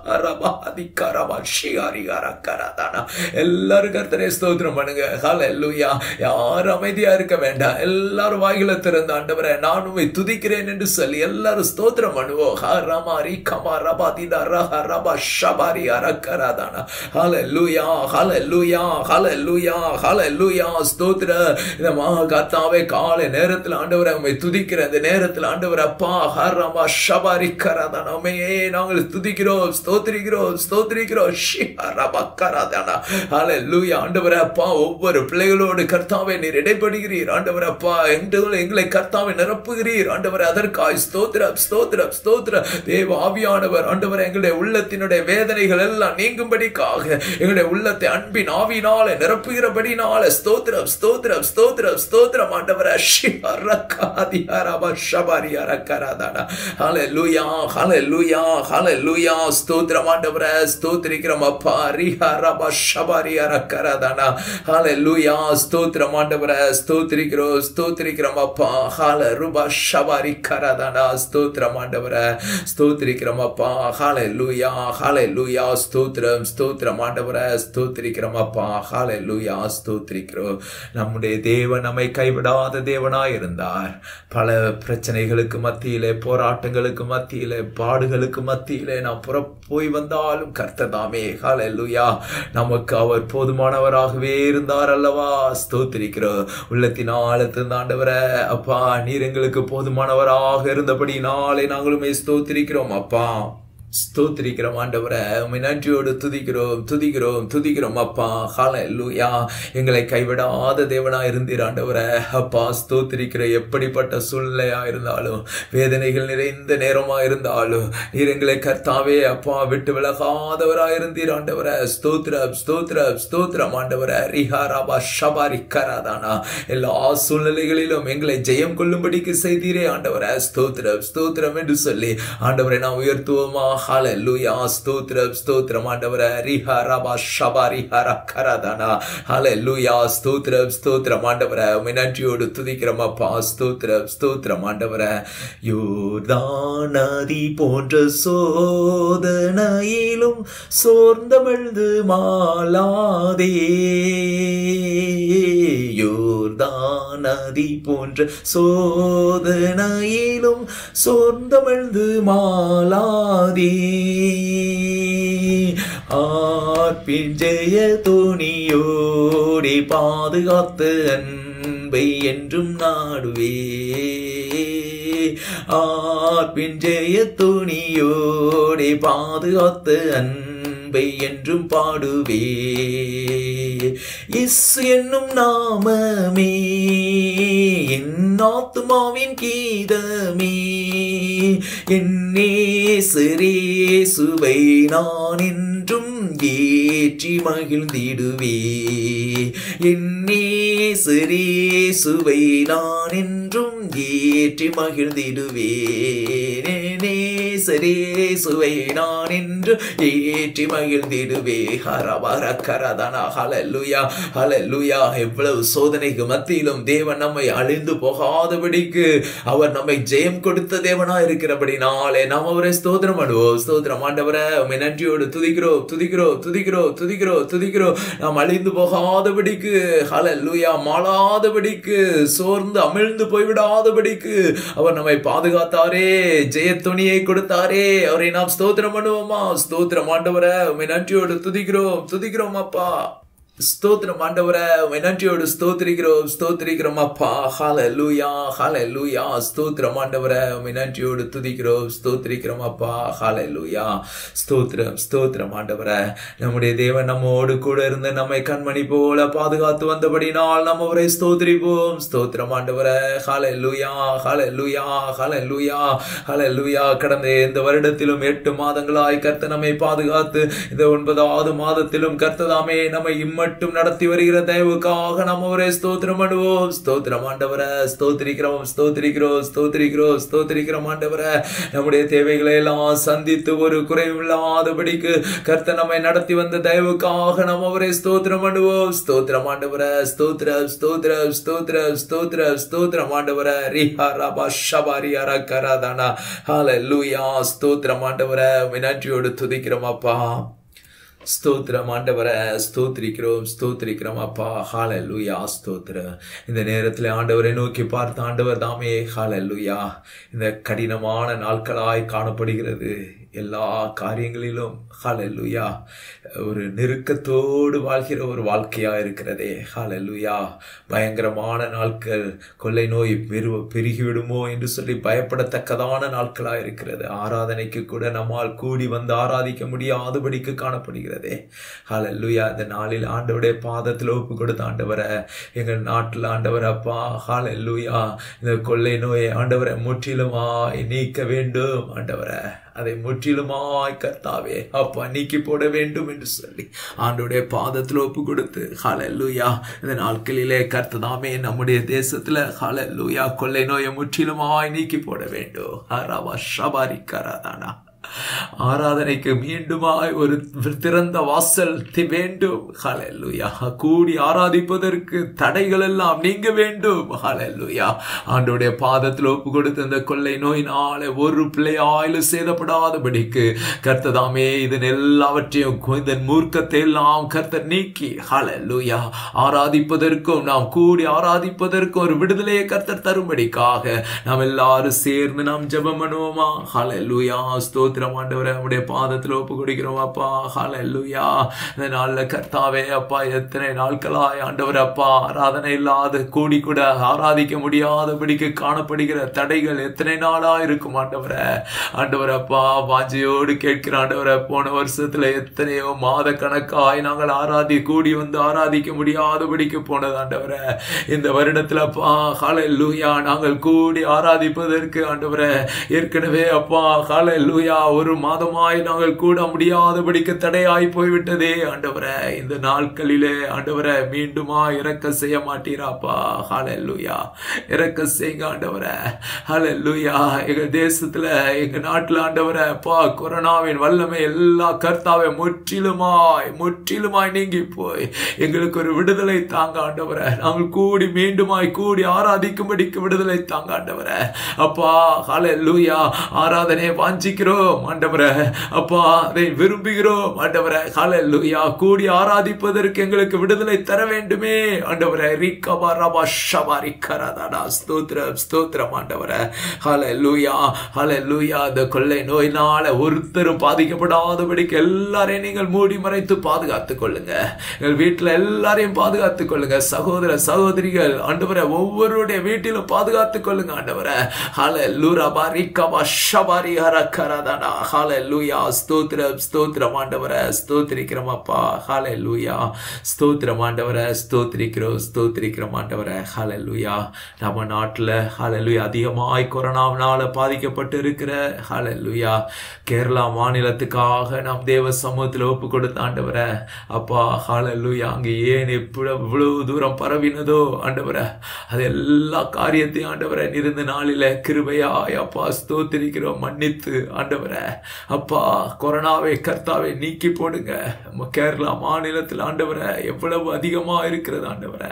எல்லாரும் கர்த்தரை ஸ்தோத்திரம் பண்ணுங்க. ஹல்லேலூயா. யாரும் அமைதியா இருக்க வேண்டாம். எல்லாரும் வாயில திறந்த ஆண்டவரே நான் உம்மை துதிக்கிறேன் என்று சொல்லி எல்லாரும் ஸ்தோத்திரம் பண்ணுவோம். ஹரமாரி கமரபாதிதா ரஹரபா ஷபாரி அரக்கரதானா ஹல்லேலூயா ஹல்லேலூயா ஹல்லேலூயா ஹல்லேலூயா. ஸ்தோத்திர இந்த மகா கர்த்தாவே காலை நேரத்தில் ஆண்டவரை உம்மை துதிக்கிற இந்த நேரத்தில் ஆண்டவர் அப்பா ஹரமா ஷபாரி கரதானா உம்மையே நாங்கள் துதிக்கிறோம் ஸ்தோத்திரிக்கிறோம் ஸ்தோத்திரிக்கிறோம். ஷிஹரபா கரதானா ஹல்லேலூயா. ஆண்டவர் அப்பா ஒவ்வொரு பிள்ளைகளோடு கர்த்தாவே நீர் இடைப்படுகிறீர் ஆண்டவர் அப்பா. எங்களை எங்களை கர்த்தாவை நிரப்புகிறீர் ஆண்டவர். அதற்காய் ஸ்தோத்திரம் ஸ்தோத்திரம் ஸ்தோத்திரம். தேவ ஆவியானவர் ஆண்டவர் எங்களுடைய உள்ளத்தினுடைய வேதனைகள் எல்லாம் நீங்கும்படிக்காக எங்களுடைய உள்ளத்தை அன்பின் ஆவியினாலே நிரப்புகிறபடினால ஸ்தோத்திரம் ஸ்தோத்திரம் ஸ்தோத்திரம் ஸ்தோத்திரம் ஆண்டவரே. ஷிஹரகாதிஹரபா ஷபாரி அரக்கரதானா ஹல்லேலூயா ஹல்லேலூயா ஹல்லேலூயா. ஸ்தோத்திரம் ஆண்டவரே ஸ்தோத்திரிக்கிறோம் அப்பா. ரிஹரபா ஷபாரி அரக்கரதானா ஹல்லேலூயா. ஸ்தோத்திரம் ஆண்டவரே ஸ்தோத்திரிக்கிறோம் ஸ்தோத்திரிக்கிறோம் அப்பா. ஹல்லேலூயா ஷபாரி கரதானா ஸ்தோத்திரம் ஆண்டவரே ஸ்தோத்திரிக்கிறோம் அப்பா. ஹல்லேலூயா ஹல்லேலூயா. ஸ்தோத்திரம் ஸ்தோத்திரம் ஆண்டவரே ஸ்தோத்திரிக்கிறோம் அப்பா. ஹல்லேலூயா ஸ்தோத்திரிக்கிறோம். நம்முடைய தேவன் நம்மை கைவிடாத தேவனாய் இருந்தார். பல பிரச்சனைகளுக்கு மத்தியிலே போராட்டங்களுக்கு மத்தியிலே பாடுகளுக்கு மத்தியிலே நாம் புற போய் வந்தாலும் கர்த்தர் தாமே ஹல்லேலூயா நமக்கு அவர் போதுமானவராகவே இருந்தார் அல்லவா. ஸ்தோத்திரிக்கிறோம். உள்ளத்தின் ஆழத்தின் ஆண்டவரே அப்பா நீர் எங்களுக்கு போதுமானவராக இருந்தபடி நாளை நாங்களுமே ஸ்தோத்திரிக்கிறோம் அப்பா. ஸ்தோத்திரிக்கிறோம் ஆண்டவரே, உம்மை நன்றியோடு துதிக்கிறோம் துதிக்கிறோம் துதிக்கிறோம் அப்பா. ஹல்லேலூயா. எங்களை கைவிடாத தேவனா இருந்தீர் ஆண்டவரே. அப்பா ஸ்தோத்திரிக்கிற எப்படிப்பட்ட சூழ்நிலையா இருந்தாலும், வேதனைகள் நிறைந்த நேரமா இருந்தாலும், நீர் எங்களை கர்த்தாவே அப்பா விட்டு விலகாதவரா இருந்தீர் ஆண்டவரே. ஸ்தோத்திரம் ஸ்தோத்திரம் ஸ்தோத்திரம் ஆண்டவரே. ரிஹாராபா ஷபாரி கராதானா. எல்லா சூழ்நிலைகளிலும் எங்களை ஜெயம் கொள்ளும்படிக்கு செய்தீரே ஆண்டவரே. ஸ்தோத்திரம் ஸ்தோத்திரம் என்று சொல்லி ஆண்டவரை நான் உயர்த்துவோமா. ஹல்லேலூயா. ஸ்தோத்திரம் ஸ்தோத்திரம் ஆண்டவரே. ரிஹாராபா ஷபாரி ஹரகராதானா. ஹல்லேலூயா. ஸ்தோத்திரம் ஸ்தோத்திரம் ஆண்டவரே. உம்மை நன்றியோடு துதிக்கிறோம் அப்பா. ஸ்தோத்திரம் ஸ்தோத்திரம் ஆண்டவரே. யோர்தான் நதி போன்ற சோதனையிலும் சோர்ந்தமிழ்ந்து மாளாதே. யோர்தான் நதி போன்ற சோதனையிலும் சோர்ந்தமிழ்ந்து மாளாதே. ஆர்ப்பின் ஜெய துணியோடே பாதுகாத்து அன்பை என்றும் நாடுவே. ஆர்ப்பின் ஜெய துணியோடே பாதுகாத்து அன்பை என்றும் பாடுவே. இயேசு என்னும் நாமமே என் ஆத்துமாவின் கீதமே. என் நேசரேசுவை நான் என்றும் ஏற்றி மகிழ்ந்திடுவே. என் நேசரேசுவை நான் என்றும் ஏற்றி மகிழ்ந்திடுவே. நேசரேசுவை நான் என்று ஏற்றி மகிழ்ந்திடுவே. ஹரபர கரதனா. ஹல்லேலூயா ஹல்லேலூயா. எவ்வளவு சோதனைக்கு மத்தியிலும் தேவன் நம்மை அழிந்து போகாதபடிக்கு அவர் நம்மை ஜெயம் கொடுத்த தேவனா இருக்கிறபடினாலே நாம் அவரை ஸ்தோத்திரம் பண்ணுவோம். ஸ்தோத்திரம் ஆண்டவரே. உம்மை நன்றியோடு துதிக்கிறோம் துதிக்கிறோம் துதிக்கிறோம் துதிக்கிறோம் துதிக்கிறோம். நாம் அழிந்து போகாதபடிக்கு, ஹல்லேலூயா, மாளாதபடிக்கு, சோர்ந்து அமிழ்ந்து போய்விடாதபடிக்கு அவர் நம்மை பாதுகாத்தாரே, ஜெயத்துணியை கொடுத்தாரே. அவரை நாம் ஸ்தோத்திரம் பண்ணுவோமா. ஸ்தோத்திரம் ஆண்டவரே. உம்மை நன்றியோடு துதிக்கிறோம் துதிக்கிறோம் அப்பா. ஸ்தோத்திரம் ஆண்டவரே. உம்மை நன்றியோடு ஸ்தோத்திரிக்கிறோம் ஸ்தோத்திரிக்கிறோம் அப்பா. ஹல்லேலூயா ஹல்லேலூயா. ஸ்தோத்திரம் ஆண்டவரே. உம்மை நன்றியோடு துதிக்கிறோம் ஸ்தோத்திரிக்கிறோம் அப்பா. ஹல்லேலூயா. ஸ்தோத்திரம் ஸ்தோத்திரம் ஆண்டவரே. நம்முடைய தேவன் நம்மோடு கூட இருந்து நம்மை கண்மணி போல பாதுகாத்து வந்தபடினால் நம்ம அவரை ஸ்தோத்திரிப்போம். ஸ்தோத்திரம் ஆண்டவரே. ஹல்லேலூயா ஹல்லேலூயா ஹல்லேலூயா ஹல்லேலூயா. கடந்த இந்த வருடத்திலும் எட்டு மாதங்களாய் கர்த்தர் நம்மை பாதுகாத்து இந்த ஒன்பதாவது மாதத்திலும் கர்த்ததாமே நம்மை மட்டும் நடத்தி வருகிற தயவுக்காக நம்ம ஒரே ஸ்தோத்திரம் பண்ணுவோம். ஸ்தோத்திரம் ஆண்டவரே. ஸ்தோத்திரிக்கிறோம் ஸ்தோத்திரிக்கிறோம் ஸ்தோத்திரிக்கிறோம் ஸ்தோத்திரிக்கிறோம் ஆண்டவரே. நம்முடைய தேவைகளை எல்லாம் சந்தித்து ஒரு குறைவில்லாதபடிக்கு கர்த்தர் நம்மை நடத்தி வந்த தயவுக்காக நம்ம ஒரே ஸ்தோத்திரம் பண்ணுவோம். ஸ்தோத்திரம் ஆண்டவரே. ஸ்தோத்திரம் ஸ்தோத்திரம் ஸ்தோத்திரம் ஸ்தோத்திரம் ஸ்தோத்திரம் ஆண்டவரே. ரிஹாராபா ஷபாரி ஹரகராதானா. ஹல்லேலூயா. ஸ்தோத்திரம் ஆண்டவரே. உம்மை நன்றியோடு துதிக்கிறோம் அப்பா. ஸ்தோத்திரம் ஆண்டவரே. ஸ்தோத்திரிக்கிறோம் ஸ்தோத்திரிக்கிறோம் அப்பா. ஹல்லேலூயா. ஸ்தோத்திரம். இந்த நேரத்தில் ஆண்டவரை நோக்கி பார்த்த ஆண்டவர் தாமே. ஹல்லேலூயா. இந்த கடினமான நாட்களாய் காணப்படுகிறது எல்லா காரியங்களிலும். ஹல்லேலூயா. ஒரு நெருக்கத்தோடு வாழ்கிற ஒரு வாழ்க்கையா இருக்கிறதே. ஹல்லேலூயா. பயங்கரமான நாட்கள், கொள்ளை நோய் பெரு பெருகிவிடுமோ என்று சொல்லி பயப்படத்தக்கதான நாட்களா இருக்கிறது. ஆராதனைக்கு கூட நம்மால் கூடி வந்து ஆராதிக்க முடியாதபடிக்கு காணப்படுகிறதே. ஹல்லேலூயா. இந்த நாளில் ஆண்டவருடைய பாதத்தில் ஒப்பு கொடுத்த ஆண்டவரை, எங்கள் நாட்டில் ஆண்டவர் அப்பா, ஹல்லேலூயா, இந்த கொள்ளை நோயை ஆண்டவரை முற்றிலுமாய் நீக்க வேண்டும் ஆண்டவரை. அதை முற்றிலுமாய் கர்த்தாவே அப்பா நீக்கி போட வேண்டும் என்று சொல்லி ஆண்டவருடைய பாதத்தில் ஒப்பு கொடுத்து, ஹல்லேலூயா, இந்த நாட்களிலே கர்த்ததாமே நம்முடைய தேசத்துல ஹல்லேலூயா கொள்ளை நோயை முற்றிலுமாய் நீக்கி போட வேண்டும். ஹரவா ஷபாரி கராதானா. ஆராதனைக்கு மீண்டுமாய் ஒரு திறந்த வாசல் வேண்டும். ஹல்லேலூயா. கூடி ஆராதிப்பதற்கு தடைகள் எல்லாம் நீங்க வேண்டும். ஹல்லேலூயா. ஆண்டவருடைய பாதத்தில் ஒப்பு கொடுத்த இந்த கொள்ளை நோயினாலே ஒரு பிள்ளையாயிலும் சேதப்படாதபடிக்கு கர்த்ததாமே இதன் எல்லாவற்றையும், இதன் மூர்க்கத்தை எல்லாம் கர்த்தர் நீக்கி ஹல்லேலூயா ஆராதிப்பதற்கும், நாம் கூடி ஆராதிப்பதற்கும் ஒரு விடுதலையை கர்த்தர் தரும்படிக்காக நாம் எல்லாரும் சேர்ந்து நாம் ஜெபம் பண்ணுவோமா. ஹல்லேலூயா. ஸ்தோத்திரம் ஸ்தோத்திரம் ஆண்டவரே, உம்முடைய பாதத்தில் ஒப்பு கொடுக்கிறோம் அப்பா. ஹல்லேலூயா. இந்த நாள்ல கர்த்தாவே அப்பா, எத்தனை நாட்களாய் ஆண்டவரே அப்பா ஆராதனை இல்லாத கூடி கூட ஆராதிக்க முடியாதபடிக்கு காணப்படுகிற தடைகள் எத்தனை நாளா இருக்கும் ஆண்டவரே. ஆண்டவரே அப்பா, வாஞ்சையோடு கேட்கிற ஆண்டவரே, போன வருஷத்துல எத்தனையோ மாத கணக்காய் நாங்கள் ஆராதி கூடி வந்து ஆராதிக்க முடியாதபடிக்கு போனது ஆண்டவரே. இந்த வருடத்துல அப்பா ஹல்லேலூயா நாங்கள் கூடி ஆராதிப்பதற்கு ஆண்டவரே ஏற்கனவே அப்பா ஹல்லேலூயா ஒரு மாதமாய் நாங்கள் கூட முடியாதபடிக்கு தடையாய் போய்விட்டதே ஆண்டவரே. இந்த நாட்களிலே ஆண்டவரே மீண்டுமா இறக்க செய்ய மாட்டீராப்பா. ஹல்லேலூயா, இறக்க செய்யுங்க ஆண்டவரே. ஹல்லேலூயா. எங்க தேசத்துல எங்க நாட்டுல ஆண்டவரே அப்பா கொரோனாவின் வல்லமை எல்லா கர்த்தாவை முற்றிலுமாய் முற்றிலுமாய் நீங்கி போய் எங்களுக்கு ஒரு விடுதலை தாங்க ஆண்டவரே. நாங்கள் கூடி மீண்டுமாய் கூடி ஆராதிக்கும்படிக்கு விடுதலை தாங்க ஆண்டவரே அப்பா. ஹல்லேலூயா. ஆராதனை வாஞ்சிக்கிறோம் ஆண்டவரே அப்பா, அதை விரும்புகிறோம் ஆண்டவரே. ஹல்லேலூயா. கூடி ஆராதிப்பதற்கு எங்களுக்கு விடுதலை தர வேண்டுமே ஆண்டவரே. ரிகபா ரபா ஷபா ரிகரதா. ஸ்தோத்திரம் ஸ்தோத்திரம் ஆண்டவரே. ஹல்லேலூயா ஹல்லேலூயா. அந்த கொள்ளை நோயினால ஒருத்தரும் பாதிக்கப்படாதபடிக்கு எல்லாரையும் நீங்கள் மூடி மறைத்து பாதுகாத்துக் கொள்ளுங்க. எங்கள் வீட்டில் எல்லாரையும் பாதுகாத்துக் கொள்ளுங்க. சகோதர சகோதரிகள் ஆண்டவரே ஒவ்வொருடைய வீட்டிலும் பாதுகாத்துக் கொள்ளுங்க ஆண்டவரே. ஹல்லேலூயா பரிகபா ஷபரி ஹரகரதா. ஹல்லேலூயா. ஸ்தோத்திரம் ஸ்தோத்திரம் ஆண்டவரே. ஸ்தோத்திரிக்கிறோம் அப்பா. ஹல்லேலூயா. ஸ்தோத்திரம் ஆண்டவரே. ஸ்தோத்திரிக்கிறோம் ஸ்தோத்திரிக்கிறோம் ஆண்டவரே. ஹல்லேலூயா. நம்ம நாட்டில் ஹல்லேலூயா அதிகமாய் கொரோனாவினால பாதிக்கப்பட்டு இருக்கிற ஹல்லேலூயா கேரளா மாநிலத்துக்காக நாம் தேவ சமூகத்தில் ஒப்பு கொடுத்த ஆண்டவரே அப்பா. ஹல்லேலூயா. அங்கே ஏன் இவ்வளவு தூரம் பரவினதோ ஆண்டவரே, அது எல்லா காரியத்தையும் ஆண்டவரே இருந்த நாளில கிருபையாய் அப்பா ஸ்தோத்திரிக்கிறோம். மன்னித்து ஆண்டவரே அப்பா கொரோனாவை கர்த்தாவை நீக்கி போடுங்க. கேரளா மாநிலத்தில் ஆண்டவரே எவ்வளவு அதிகமா இருக்கிறது ஆண்டவரே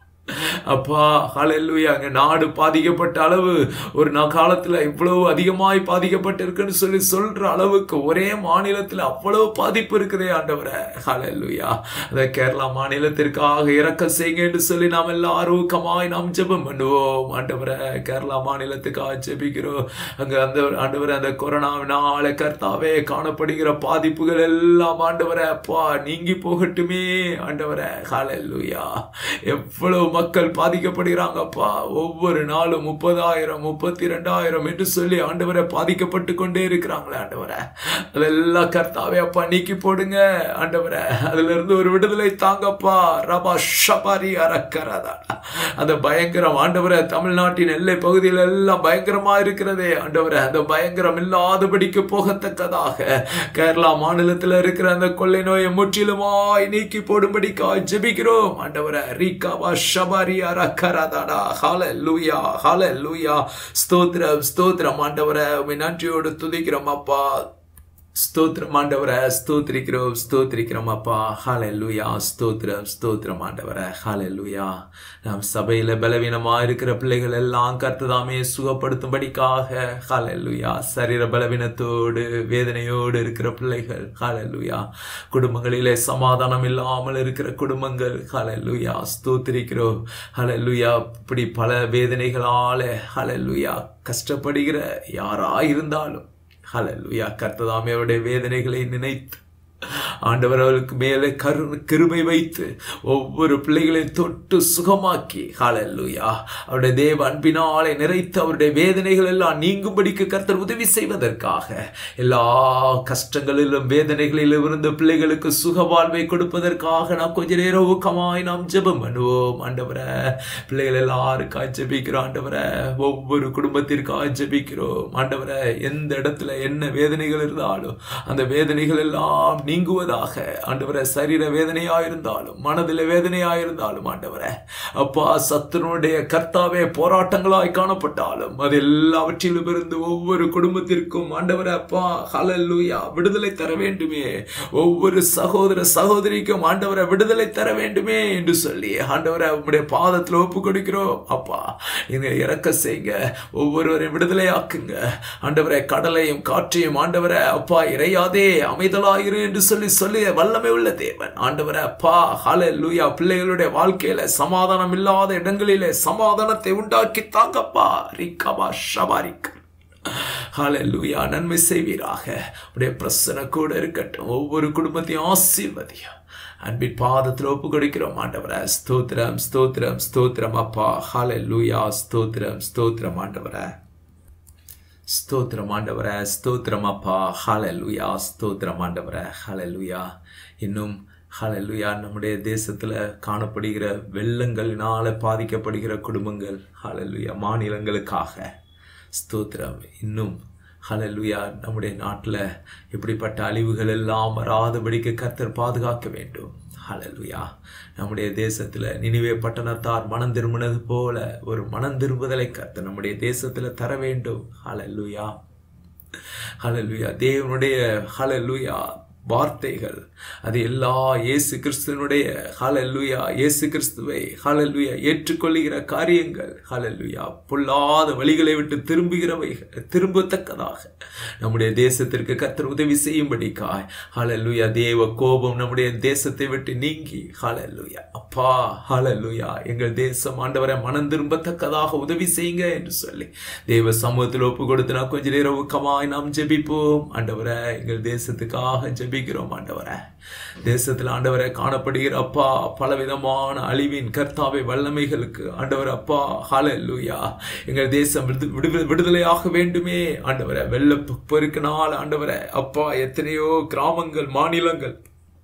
அப்பா. ஹல்லேலூயா. அங்க நாடு பாதிக்கப்பட்ட அளவு ஒரு காலத்துல இவ்வளவு அதிகமாய் பாதிக்கப்பட்டு இருக்குன்னு சொல்லி சொல்ற அளவுக்கு ஒரே மாநிலத்துல அவ்வளவு பாதிப்பு இருக்குதே ஆண்டவரே. ஹல்லேலூயா. அந்த கேரளா மாநிலத்திற்காக இறக்க செய்யுங்க என்று சொல்லி நாம் எல்லாம் ஆரோக்கியமாய் நாம் ஜெபம் பண்ணுவோம் ஆண்டவரே. கேரளா மாநிலத்துக்காக ஜெபிக்கிறோம். அங்க அந்த ஆண்டவரே அந்த கொரோனாவினால கர்த்தாவே காணப்படுகிற பாதிப்புகள் எல்லாம் ஆண்டவரே அப்பா நீங்கி போகட்டுமே ஆண்டவரே. ஹல்லேலூயா. எவ்வளவு மக்கள் பாதிக்கப்படுகிறாங்கப்பா. ஒவ்வொரு நாளும் முப்பதாயிரம் முப்பத்தி ரெண்டாயிரம் என்று சொல்லி ஆண்டவரை பாதிக்கப்பட்டு கொண்டே இருக்கிறாங்களே ஆண்டவரை. அதெல்லாம் கர்த்தாவே அப்பா நீக்கி போடுங்க ஆண்டவரை. அதுல இருந்து ஒரு விடுதலை தாங்கப்பா. ரபா ஷபாரி அரக்கரதா. அந்த பயங்கரம் ஆண்டவரை தமிழ்நாட்டின் எல்லை பகுதியில் எல்லாம் பயங்கரமா இருக்கிறதே ஆண்டவரை. அந்த பயங்கரம் இல்லாதபடிக்கு போகத்தக்கதாக கேரளா மாநிலத்தில் இருக்கிற அந்த கொள்ளை நோயை முற்றிலுமாய் நீக்கி போடும்படிக்காய் ஜெபிக்கிறோம் ஆண்டவரை. ரிகபா ஷபாரி அரக்கரதா. ஹல்லேலூயா ஹல்லேலூயா. ஸ்தோத்திரம் ஸ்தோத்திரம் ஆண்டவரை. நன்றியோடு துதிக்கிறோம் அப்பா. ஸ்தோத்திரம் ஆண்டவரை. ஸ்தோத்திரிக்கிறோம் ஸ்தோத்திரிக்கிறோம் அப்பா. ஹல்லேலூயா. ஸ்தோத்திரம் ஸ்தோத்திரம் ஆண்டவரை. ஹல்லேலூயா. நாம் சபையில பலவீனமா இருக்கிற பிள்ளைகள் எல்லாம் கர்த்ததாமே சுகப்படுத்தும்படிக்காக ஹல்லேலூயா. சரீர பலவீனத்தோடு வேதனையோடு இருக்கிற பிள்ளைகள் ஹல்லேலூயா. குடும்பங்களிலே சமாதானம் இல்லாமல் இருக்கிற குடும்பங்கள் ஹல்லேலூயா. ஸ்தோத்திரிக்கிறோம் ஹல்லேலூயா. இப்படி பல வேதனைகளால ஹல்லேலூயா கஷ்டப்படுகிற யாராயிருந்தாலும் ஹல்லேலூயா கர்த்ததாமே அவருடைய வேதனைகளை நினைத்து ஆண்டவர் அவர்களுக்கு மேலே கரு கிருபை வைத்து ஒவ்வொரு பிள்ளைகளையும் தொட்டு சுகமாக்கி ஹல்லேலூயா அவருடைய தேவ அன்பினாலே நிறைத்து அவருடைய வேதனைகள் எல்லாம் நீங்கும்படிக்கு கர்த்தர் உதவி செய்வதற்காக எல்லா கஷ்டங்களிலும் வேதனைகளிலும் இருந்த பிள்ளைகளுக்கு சுக வாழ்வை கொடுப்பதற்காக நாம் கொஞ்ச நேரம் ஊக்கமாய் நாம் ஜெபம் பண்ணுவோம் ஆண்டவரே. பிள்ளைகள் எல்லாருக்காக ஜெபிக்கிறோம் ஆண்டவரே. ஒவ்வொரு குடும்பத்திற்காக ஜெபிக்கிறோம் ஆண்டவரே. எந்த இடத்துல என்ன வேதனைகள் இருந்தாலும் அந்த வேதனைகள் எல்லாம் நீங்குவதாக ஆண்டவரே. சரீர வேதனையாயிருந்தாலும் மனதில் வேதனையாயிருந்தாலும் ஆண்டவரே அப்பா சத்துருடைய கர்த்தாவே போராட்டங்களாய் காணப்பட்டாலும் அது எல்லாவற்றிலும் இருந்து ஒவ்வொரு குடும்பத்திற்கும் ஆண்டவரே அப்பா ஹல்லேலூயா விடுதலை தர வேண்டுமே. ஒவ்வொரு சகோதர சகோதரிக்கும் ஆண்டவரை விடுதலை தர வேண்டுமே என்று சொல்லி ஆண்டவரை உம்முடைய பாதத்தில் ஒப்பு கொடுக்கிறோம் அப்பா. நீங்க இறக்க செய்யுங்க. ஒவ்வொருவரையும் விடுதலை ஆக்குங்க ஆண்டவரை. கடலையும் காற்றையும் ஆண்டவரை அப்பா இறையாதே அமைதலாயிரு என்று சொல்லி சொல்லி வல்லமை உள்ள தேவன் ஆண்டவரே அப்பா ஹல்லேலூயா. பிள்ளைகளுடைய வாழ்க்கையில சமாதானம் இல்லாத இடங்களிலே சமாதானத்தை உண்டாக்கி தாங்கப்பா. ரிகபா ஷபாரிக் ஹல்லேலூயா நன்மை செய்வீராக. உடைய பிரசன்னம் கூட இருக்கட்டும். ஒவ்வொரு குடும்பத்தையும் ஆசீர்வதியும். அன்பின் பாதத்தில் ஒப்பு கொடுக்கிறோம் ஆண்டவரே. ஸ்தோத்திரம் ஸ்தோத்திரம் ஸ்தோத்திரம் அப்பா. ஹல்லேலூயா ஸ்தோத்திரம் ஸ்தோத்திரம் ஆண்டவரே. ஸ்தோத்திரம் ஆண்டவரே. ஸ்தோத்திரம் அப்பா. ஹல்லேலூயா ஸ்தோத்திரம் ஆண்டவரே. ஹல்லேலூயா. இன்னும் ஹல்லேலூயா நம்முடைய தேசத்தில் காணப்படுகிற வெள்ளங்களினால் பாதிக்கப்படுகிற குடும்பங்கள், ஹல்லேலூயா மாநிலங்களுக்காக ஸ்தோத்திரம். இன்னும் ஹல்லேலூயா நம்முடைய நாட்டில் இப்படிப்பட்ட அழிவுகள் எல்லாம் வராதபடிக்கு கர்த்தர் பாதுகாக்க வேண்டும். ஹல்லேலூயா நம்முடைய தேசத்தில் நினிவே பட்டணத்தார் மனம் திரும்பினது போல ஒரு மனம் திரும்புதலை கர்த்தர் நம்முடைய தேசத்தில் தர வேண்டும். ஹல்லேலூயா ஹல்லேலூயா தேவனுடைய ஹல்லேலூயா வார்த்தைகள் அது எல்லா இயேசு கிறிஸ்துவனுடைய ஹல்லேலூயா இயேசு கிறிஸ்துவை ஹல்லேலூயா ஏற்றுக்கொள்ளுகிற காரியங்கள், ஹல்லேலூயா பொல்லாத வழிகளை விட்டு திரும்புகிறவை திரும்பத்தக்கதாக நம்முடைய தேசத்திற்கு கர்த்தர் உதவி செய்யும்படிக்காய் ஹல்லேலூயா தேவ கோபம் நம்முடைய தேசத்தை விட்டு நீங்கி ஹல்லேலூயா அப்பா ஹல்லேலூயா எங்கள் தேசம் ஆண்டவரை மனம் திரும்பத்தக்கதாக உதவி செய்யுங்க என்று சொல்லி தேவ சமூகத்தில் ஒப்பு கொடுத்து நான் கொஞ்ச நேரம் ஊக்கமாய் நாம் ஜெபிப்போம். ஆண்டவரை எங்கள் தேசத்துக்காக ஜெபி ஆண்டவரே. தேசத்தில் ஆண்டவரை காணப்படுகிற அப்பா பலவிதமான அழிவின் கர்த்தாவை வல்லமைகளுக்கு ஆண்டவர் அப்பா ஹல்லேலூயா எங்கள் தேசம் விடுதலையாக வேண்டுமே ஆண்டவரை. வெள்ள பெருக்கினால் ஆண்டவரை அப்பா எத்தனையோ கிராமங்கள் மாநிலங்கள்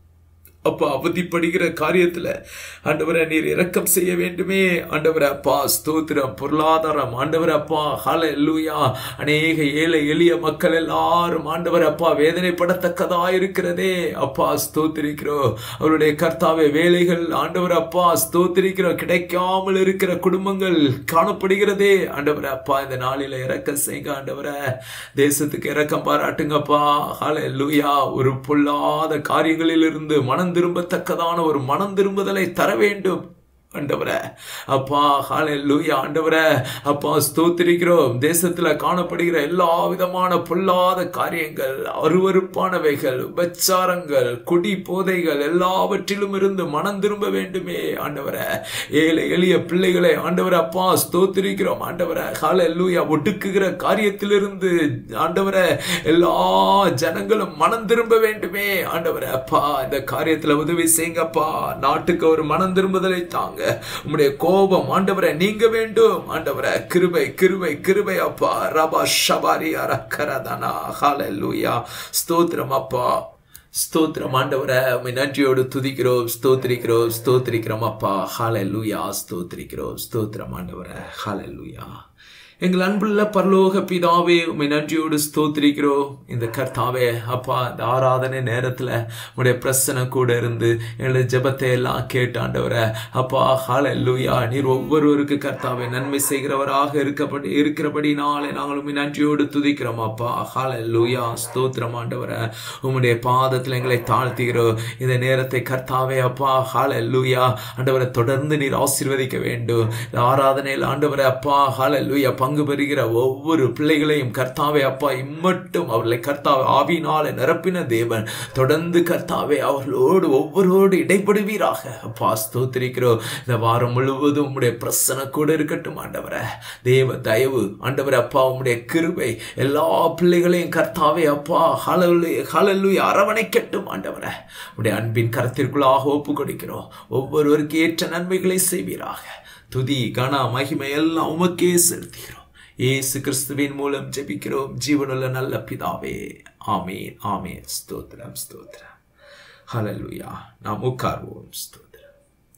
அப்பா அவதிப்படுகிற காரியத்துல ஆண்டவரை நீர் இரக்கம் செய்ய வேண்டுமே ஆண்டவரை அப்பா. ஸ்தோத்திரம் பொருளாதாரம் ஆண்டவரை அப்பா ஹல்லேலூயா அநேக ஏழை எளிய மக்கள் எல்லாரும் ஆண்டவரை அப்பா வேதனைப்படத்தக்கதா இருக்கிறதே அப்பா. ஸ்தோத்திரிக்கிறோம் அவருடைய கர்த்தாவே வேலைகள் ஆண்டவரை அப்பா ஸ்தோத்திரிக்கிறோம் கிடைக்காமல் இருக்கிற குடும்பங்கள் காணப்படுகிறதே ஆண்டவரை அப்பா. இந்த நாளில இரக்கம் செய்யுங்க ஆண்டவரை. தேசத்துக்கு இரக்கம் பாராட்டுங்கப்பா. ஹல்லேலூயா ஒரு பொல்லாத காரியங்களில் இருந்து மனம் திரும்பத்தக்கதான ஒரு மனம் திரும்புதலை தர வேண்டும் ஆண்டவரே அப்பா. ஹல்லேலூயா ஆண்டவரே அப்பா ஸ்தோத்திரிக்கிறோம். தேசத்துல காணப்படுகிற எல்லா விதமான பொல்லாத காரியங்கள், அருவருப்பானவைகள், உபச்சாரங்கள், குடி போதைகள் எல்லாவற்றிலும் இருந்து மனம் திரும்ப வேண்டுமே ஆண்டவரே. ஏழை எளிய பிள்ளைகளை ஆண்டவரை அப்பா ஸ்தோத்திரிக்கிறோம் ஆண்டவரை. ஹல்லேலூயா ஒடுக்குகிற காரியத்திலிருந்து ஆண்டவரை எல்லா ஜனங்களும் மனம் திரும்ப வேண்டுமே ஆண்டவரை அப்பா. இந்த காரியத்துல உதவி செய்யுங்கப்பா. நாட்டுக்கு ஒரு மனம் திரும்புதலை தாங்க. உம்முடைய கோபம் ஆண்டவரை நீங்க வேண்டும் ஆண்டவரை. கிருபை கிருபை கிருபை அப்பா. ரபா ஷபாரி அரக்கரதனா. ஹல்லேலூயா ஸ்தோத்திரம் அப்பா. ஸ்தோத்திரம் ஆண்டவரை. உம்மை நன்றியோடு துதிக்கிறோம் ஸ்தோத்திரிக்கிறோம் ஸ்தோத்திரிக்கிறோம் அப்பா. ஹல்லேலூயா ஸ்தோத்திரிக்கிறோம் ஸ்தோத்திரம் ஆண்டவரை. ஹல்லேலூயா எங்கள் அன்புள்ள பரலோக பிதாவே உம்மை நன்றியோடு ஸ்தோத்திரிக்கிறோம். இந்த கர்த்தாவே அப்பா இந்த ஆராதனை நேரத்துல உடைய பிரசன்னம் கூட இருந்து எங்களுடைய ஜெபத்தை எல்லாம் கேட்டாண்டவரை அப்பா. ஹல்லேலூயா நீர் ஒவ்வொருவருக்கு கர்த்தாவே நன்மை செய்கிறவராக இருக்கப்படி இருக்கிறபடினாலே நாங்கள் உம்மை நன்றியோடு துதிக்கிறோம் அப்பா. ஹல்லேலூயா ஸ்தோத்திரம் ஆண்டவரை. உம்முடைய பாதத்தில் எங்களை தாழ்த்துகிறோம் இந்த நேரத்தை கர்த்தாவே அப்பா. ஹல்லேலூயா ஆண்டவரை தொடர்ந்து நீர் ஆசீர்வதிக்க வேண்டும். இந்த ஆராதனையில் ஆண்டவரை அப்பா ஹல்லேலூயா பங்கு பெறுகிற ஒவ்வொரு பிள்ளைகளையும் கர்த்தாவே அப்பா இம்மட்டும் அவர்களை கர்த்தாவே ஆவியினாலே நிரப்பின தேவன் தொடர்ந்து கர்த்தாவே அவர்களோடு ஒவ்வொருவோடு இடைப்படுவீராக அப்பா. ஸ்தோத்திரிக்கிறோம். இந்த வாரம் முழுவதும் உம்முடைய பிரசன்னம் கூட இருக்கட்டும் ஆண்டவரே. தேவ தயவு ஆண்டவரே அப்பா உம்முடைய கிருபை எல்லா பிள்ளைகளையும் கர்த்தாவே அப்பா ஹல்லேலூயா ஹல்லேலூயா அரவணைக்கட்டும் ஆண்டவரே. உம்முடைய அன்பின் கரத்திற்குள்ளாக ஒப்பு கொடுக்கிறோம். ஒவ்வொருவருக்கு ஏற்ற நன்மைகளை செய்வீராக. துதி கன மகிமை எல்லாம் உமக்கே செலுத்துகிறோம். இயேசு கிறிஸ்துவின் மூலம் ஜெபிக்கிறோம் ஜீவனுள்ள நல்ல பிதாவே. ஆமீன் ஆமீன். ஸ்தோத்திரம் ஸ்தோத்திரம். ஹல்லேலூயா. நாம் உட்கார்வோம். ஸ்தோத்திரம்.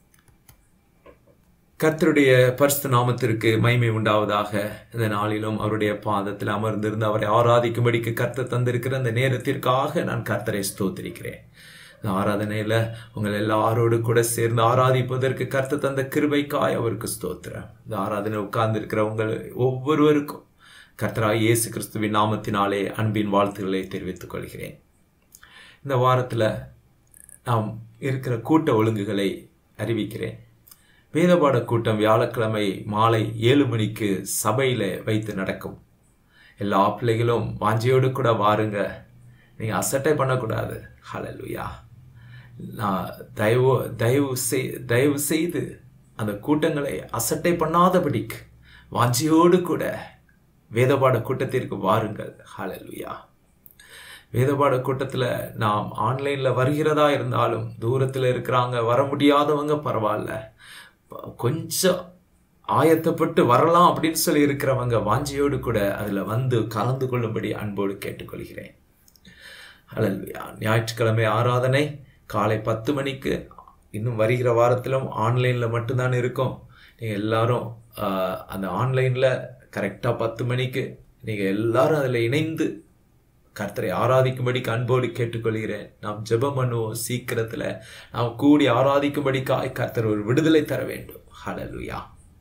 கர்த்தருடைய பரிசுத்த நாமத்திற்கு மகிமை உண்டாவதாக. இந்த நாளிலும் அவருடைய பாதத்தில் அமர்ந்திருந்து அவரை ஆராதிக்கும்படிக்கு கர்த்தர் தந்திருக்கிற அந்த நேரத்திற்காக நான் கர்த்தரை ஸ்தோத்திரிக்கிறேன். ஆராதனையில உங்கள் எல்லாரோடு கூட சேர்ந்து ஆராதிப்பதற்கு கர்த்தர் தந்த கிருபைக்காய் அவருக்கு ஸ்தோத்திரம். இந்த ஆராதனை உட்கார்ந்து இருக்கிற உங்கள் ஒவ்வொருவருக்கும் கர்த்தராய் இயேசு கிறிஸ்துவின் நாமத்தினாலே அன்பின் வாழ்த்துக்களை தெரிவித்துக் கொள்கிறேன். இந்த வாரத்துல நாம் இருக்கிற கூட்ட ஒழுங்குகளை அறிவிக்கிறேன். வேதபாட கூட்டம் வியாழக்கிழமை மாலை ஏழு மணிக்கு சபையில வைத்து நடக்கும். எல்லா பிள்ளைகளும் வாஞ்சியோடு கூட வாருங்க. நீங்க அசட்டை பண்ணக்கூடாது. ஹல்லேலூயா. நான் தயவு தயவு செய் தயவு செய்து அந்த கூட்டங்களை அசட்டை பண்ணாதபடிக்கு வாஞ்சியோடு கூட வேதபாட கூட்டத்திற்கு வாருங்கள். ஹல்லேலூயா. வேதபாட கூட்டத்தில் நாம் ஆன்லைனில் வருகிறதா இருந்தாலும் தூரத்தில் இருக்கிறாங்க, வர முடியாதவங்க பரவாயில்ல, கொஞ்சம் ஆயத்தப்பட்டு வரலாம் அப்படின்னு சொல்லி இருக்கிறவங்க வாஞ்சியோடு கூட அதில் வந்து கலந்து கொள்ளும்படி அன்போடு கேட்டுக்கொள்கிறேன். ஹல்லேலூயா. ஞாயிற்றுக்கிழமை ஆராதனை காலை பத்து மணிக்கு. இன்னும் வருகிற வாரத்திலும் ஆன்லைனில் மட்டும்தான் இருக்கும். நீங்கள் எல்லாரும் அந்த ஆன்லைனில் கரெக்டாக பத்து மணிக்கு நீங்கள் எல்லாரும் அதில் இணைந்து கர்த்தரை ஆராதிக்கும்படிக்கு அன்போடு கேட்டுக்கொள்கிறேன். நாம் ஜெபம் பண்ணுவோம். சீக்கிரத்தில் நாம் கூடி ஆராதிக்கும்படிக்காய் கர்த்தர் ஒரு விடுதலை தர வேண்டும். ஹல்லேலூயா.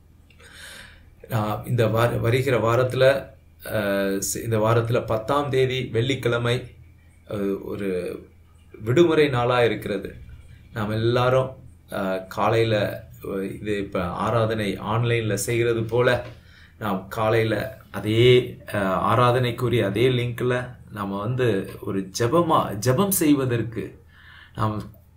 இந்த வார வருகிற வாரத்தில் இந்த வாரத்தில் பத்தாம் தேதி வெள்ளிக்கிழமை ஒரு விடுமுறை நாளாக இருக்கிறது. நாம் எல்லாரும் காலையில் இது இப்போ ஆராதனை ஆன்லைனில் செய்கிறது போல நாம் காலையில் அதே ஆராதனைக்குரிய அதே லிங்கில் நாம் வந்து ஒரு ஜெபமாக ஜெபம் செய்வதற்கு, நாம்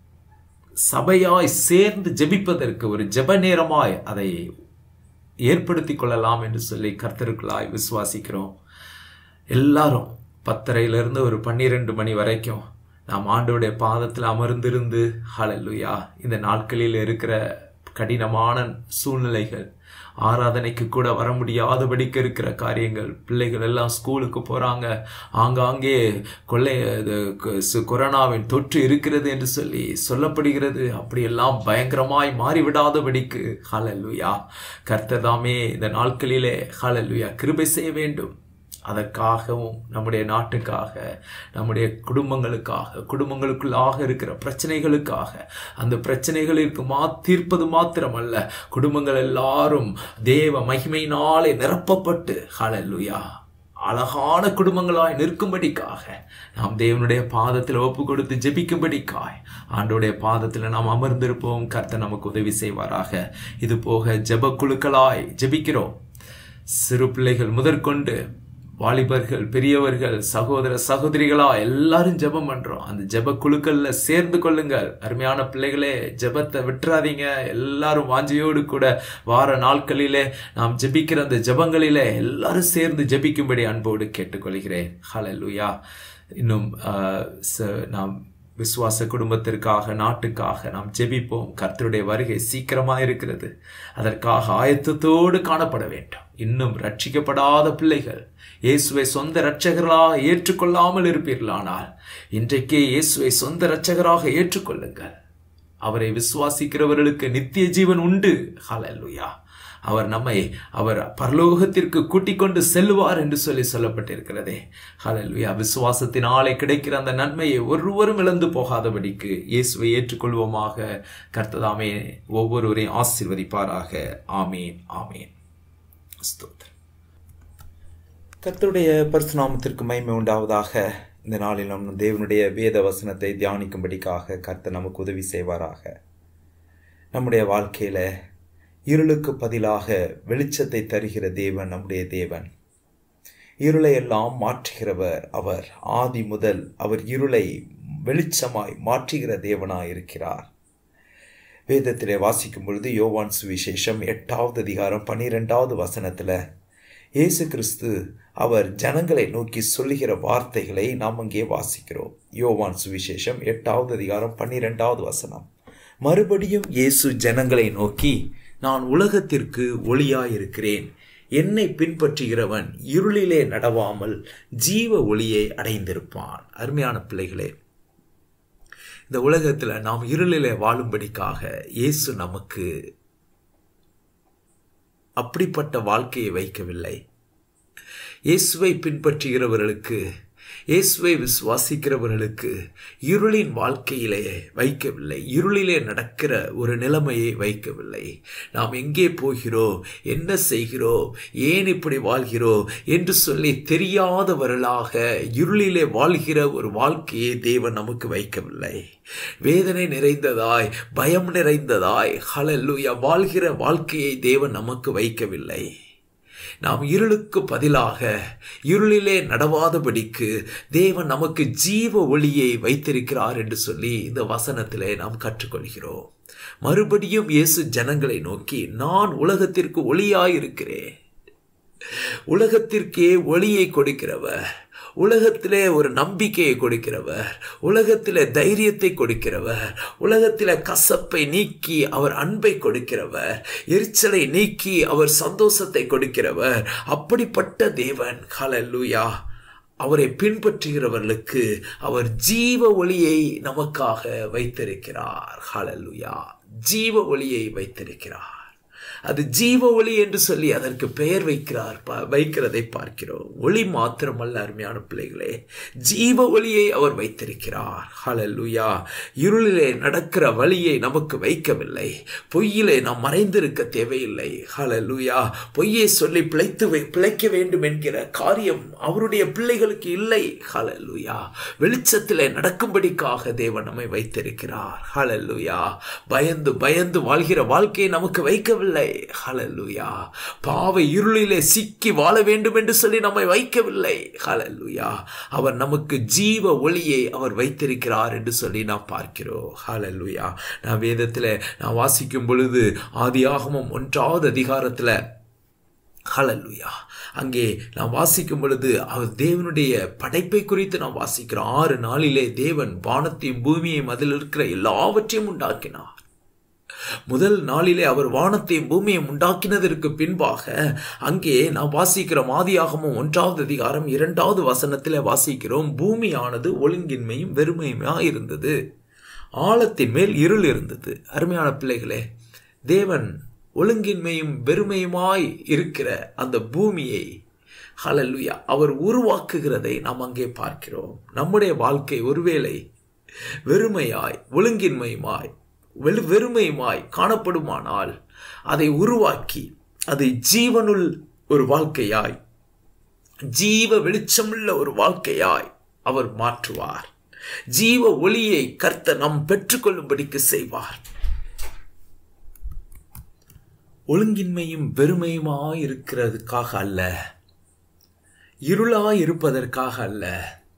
சபையாய் சேர்ந்து ஜெபிப்பதற்கு ஒரு ஜெப நேரமாய் அதை ஏற்படுத்தி கொள்ளலாம் என்று சொல்லி கர்த்தருக்குள்ளாய் விசுவாசிக்கிறோம். எல்லாரும் பத்தரையிலிருந்து ஒரு பன்னிரெண்டு மணி வரைக்கும் நாம் ஆண்டவருடைய பாதத்தில் அமர்ந்திருந்து ஹல்லேலூயா. இந்த நாட்களில் இருக்கிற கடினமான சூழ்நிலைகள், ஆராதனைக்கு கூட வர முடியாதபடிக்கு இருக்கிற காரியங்கள், பிள்ளைகள் எல்லாம் ஸ்கூலுக்கு போகிறாங்க, ஆங்காங்கே கொள்ளை கொரோனாவின் தொற்று இருக்கிறது என்று சொல்லி சொல்லப்படுகிறது. அப்படியெல்லாம் பயங்கரமாய் மாறிவிடாதபடிக்கு ஹல்லேலூயா கர்த்தர் தாமே இந்த நாட்களிலே ஹல்லேலூயா கிருபை செய்ய வேண்டும். அதற்காகவும் நம்முடைய நாட்டுக்காக, நம்முடைய குடும்பங்களுக்காக, குடும்பங்களுக்குள்ளாக இருக்கிற பிரச்சனைகளுக்காக, அந்த பிரச்சனைகளுக்கு மா தீர்ப்பது மாத்திரமல்ல, குடும்பங்கள் எல்லாரும் தேவ மகிமையினாலே நிரப்பப்பட்டு ஹல்லேலூயா அழகான குடும்பங்களாய் நிற்கும்படிக்காக நாம் தேவனுடைய பாதத்தில் ஒப்பு கொடுத்து ஜெபிக்கும்படிக்காய் ஆண்டோடைய பாதத்தில் நாம் அமர்ந்திருப்போம். கர்த்தர் நமக்கு உதவி செய்வாராக. இது போக ஜெப குழுக்களாய் ஜெபிக்கிறோம். சிறு பிள்ளைகள் முதற்கொண்டு வாலிபர்கள், பெரியவர்கள், சகோதர சகோதரிகளா எல்லாரும் ஜெபம் பண்றோம். அந்த ஜெப குழுக்கள்ல சேர்ந்து கொள்ளுங்கள். அருமையான பிள்ளைகளே, ஜெபத்தை விட்டுறாதீங்க. எல்லாரும் வாஞ்சையோடு கூட வார நாட்களிலே நாம் ஜெபிக்கிற அந்த ஜெபங்களிலே எல்லாரும் சேர்ந்து ஜெபிக்கும்படி அன்போடு கேட்டுக்கொள்கிறேன். ஹல்லேலூயா. இன்னும் நாம் விசுவாச குடும்பத்திற்காக, நாட்டுக்காக நாம் ஜெபிப்போம். கர்த்தருடைய வருகை சீக்கிரமாக இருக்கிறது. அதற்காக ஆயத்தத்தோடு காணப்பட வேண்டும். இன்னும் ரட்சிக்கப்படாத பிள்ளைகள் இயேசுவை சொந்த இரட்சகராக ஏற்றுக்கொள்ளாமல் இருப்பீர்களானால் இன்றைக்கே இயேசுவை சொந்த இரட்சகராக ஏற்றுக்கொள்ளுங்கள். அவரை விசுவாசிக்கிறவர்களுக்கு நித்திய ஜீவன் உண்டு. ஹல்லேலூயா. அவர் நம்மை அவர் பரலோகத்திற்கு கூட்டிக் கொண்டு செல்வார் என்று சொல்லி சொல்லப்பட்டிருக்கிறதே. ஹல்லேலூயா. விசுவாசத்தினாலே கிடைக்கிற அந்த நன்மையை ஒருவரும் இழந்து போகாதபடிக்கு இயேசுவை ஏற்றுக்கொள்வோமாக. கர்த்ததாமே ஒவ்வொருவரையும் ஆசீர்வதிப்பாராக. ஆமீன், ஆமீன். ஸ்தோத்திரம். கர்த்தருடைய பரிசுநாமத்திற்கு மகிமை உண்டாவதாக. இந்த நாளில் நம் தேவனுடைய வேத வசனத்தை தியானிக்கும்படிக்காக கர்த்தர் நமக்கு உதவி செய்வாராக. நம்முடைய வாழ்க்கையில இருளுக்கு பதிலாக வெளிச்சத்தை தருகிற தேவன் நம்முடைய தேவன். இருளை எல்லாம் மாற்றுகிறவர் அவர். ஆதி முதல் அவர் இருளை வெளிச்சமாய் மாற்றுகிற தேவனாய் இருக்கிறார். வேதத்திலே வாசிக்கும் பொழுது யோவான் சுவிசேஷம் எட்டாவது அதிகாரம் பன்னிரெண்டாவது வசனத்தில் இயேசு கிறிஸ்து அவர் ஜனங்களை நோக்கி சொல்லுகிற வார்த்தைகளை நாம் அங்கே வாசிக்கிறோம். யோவான் சுவிசேஷம் எட்டாவது அதிகாரம் பன்னிரெண்டாவது வசனம். மறுபடியும் இயேசு ஜனங்களை நோக்கி, நான் உலகத்திற்கு ஒளியாயிருக்கிறேன். என்னை பின்பற்றுகிறவன் இருளிலே நடவாமல் ஜீவ ஒளியை அடைந்திருப்பான். அருமையான பிள்ளைகளே, இந்த உலகத்தில் நாம் இருளிலே வாழும்படிக்காக இயேசு நமக்கு அப்படிப்பட்ட வாழ்க்கையை வைக்கவில்லை. இயேசுவை பின்பற்றுகிறவர்களுக்கு, இயேசுவை விசுவாசிக்கிறவர்களுக்கு இருளின் வாழ்க்கையிலே வைக்கவில்லை. இருளிலே நடக்கிற ஒரு நிலைமையை வைக்கவில்லை. நாம் எங்கே போகிறோம், என்ன செய்கிறோம், ஏன் இப்படி வாழ்கிறோம் என்று சொல்லி தெரியாதவர்களாக இருளிலே வாழ்கிற ஒரு வாழ்க்கையை தேவன் நமக்கு வைக்கவில்லை. வேதனை நிறைந்ததாய், பயம் நிறைந்ததாய் ஹல்லேலூயா வாழ்கிற வாழ்க்கையை தேவன் நமக்கு வைக்கவில்லை. நாம் இருளுக்கு பதிலாக இருளிலே நடவாதபடிக்கு தேவன் நமக்கு ஜீவ ஒளியை வைத்திருக்கிறார் என்று சொல்லி இந்த வசனத்திலே நாம் கற்றுக்கொள்கிறோம். மறுபடியும் இயேசு ஜனங்களை நோக்கி, நான் உலகத்திற்கு ஒளியாயிருக்கிறேன். உலகத்திற்கே ஒளியை கொடுக்கிறவர், உலகத்திலே ஒரு நம்பிக்கையை கொடுக்கிறவர், உலகத்திலே தைரியத்தை கொடுக்கிறவர், உலகத்திலே கசப்பை நீக்கி அவர் அன்பை கொடுக்கிறவர், எரிச்சலை நீக்கி அவர் சந்தோஷத்தை கொடுக்கிறவர். அப்படிப்பட்ட தேவன். ஹல்லேலூயா. அவரை பின்பற்றுகிறவர்களுக்கு அவர் ஜீவ ஒளியை நமக்காக வைத்திருக்கிறார். ஹல்லேலூயா. ஜீவ ஒளியை வைத்திருக்கிறார். அது ஜீவ ஒளி என்று சொல்லி அதற்கு பெயர் வைக்கிறார் வைக்கிறதை பார்க்கிறோம். ஒளி மாத்திரமல்ல அருமையான பிள்ளைகளே, ஜீவ ஒளியை அவர் வைத்திருக்கிறார். ஹல்லேலூயா. இருளிலே நடக்கிற வழியை நமக்கு வைக்கவில்லை. பொய்யிலே நாம் மறைந்திருக்க தேவையில்லை. ஹல்லேலூயா. பொய்யை சொல்லி பிழைத்து பிழைக்க வேண்டும் என்கிற காரியம் அவருடைய பிள்ளைகளுக்கு இல்லை. ஹல்லேலூயா. வெளிச்சத்திலே நடக்கும்படிக்காக தேவன் நம்மை வைத்திருக்கிறார். ஹல்லேலூயா. பயந்து பயந்து வாழ்கிற வாழ்க்கையை நமக்கு வைக்கவில்லை. ஹல்லேலூயா. பாவ இருளிலே சிக்கி வாழ வேண்டும் என்று சொல்லி நம்மை வைக்கவில்லை. ஹல்லேலூயா. அவர் நமக்கு ஜீவ ஒளியை அவர் வைத்திருக்கிறார் என்று சொல்லி நாம் பார்க்கிறோம். ஹல்லேலூயா. நான் வேதத்தில் நான் வாசிக்கும் பொழுது ஆதியாகமம் ஒன்றாவது அதிகாரத்தில் ஹல்லேலூயா அங்கே நாம் வாசிக்கும் பொழுது அவர் தேவனுடைய படைப்பை குறித்து நாம் வாசிக்கிறோம். ஆறு நாளிலே தேவன் வானத்தையும் பூமியையும் அதில் இருக்கிற எல்லாவற்றையும் உண்டாக்கினார். முதல் நாளிலே அவர் வானத்தையும் பூமியையும் உண்டாக்கினதற்கு பின்பாக அங்கே நாம் வாசிக்கிறோம். ஆதியாகமம் ஒன்றாவது அதிகாரம் இரண்டாவது வசனத்திலே வாசிக்கிறோம். பூமியானது ஒழுங்கின்மையும் வெறுமையுமா இருந்தது, ஆழத்தின் மேல் இருள் இருந்தது. அருமையான பிள்ளைகளே, தேவன் ஒழுங்கின்மையும் வெறுமையுமாய் இருக்கிற அந்த பூமியை ஹல்லேலூயா அவர் உருவாக்குகிறதை நாம் அங்கே பார்க்கிறோம். நம்முடைய வாழ்க்கை ஒருவேளை வெறுமையாய் ஒழுங்கின்மையுமாய் வெறு வெறுமையுமாய் காணப்படுமானால் அதை உருவாக்கி அதை ஜீவனுள் ஒரு வாழ்க்கையாய், ஜீவ வெளிச்சமுள்ள ஒரு வாழ்க்கையாய் அவர் மாற்றுவார். ஜீவ ஒளியை கர்த்தர் நாம் பெற்றுக்கொள்ளும்படிக்கு செய்வார். ஒழுங்கின்மையும் வெறுமையுமாய் இருக்கிறதுக்காக அல்ல, இருளாய் இருப்பதற்காக அல்ல.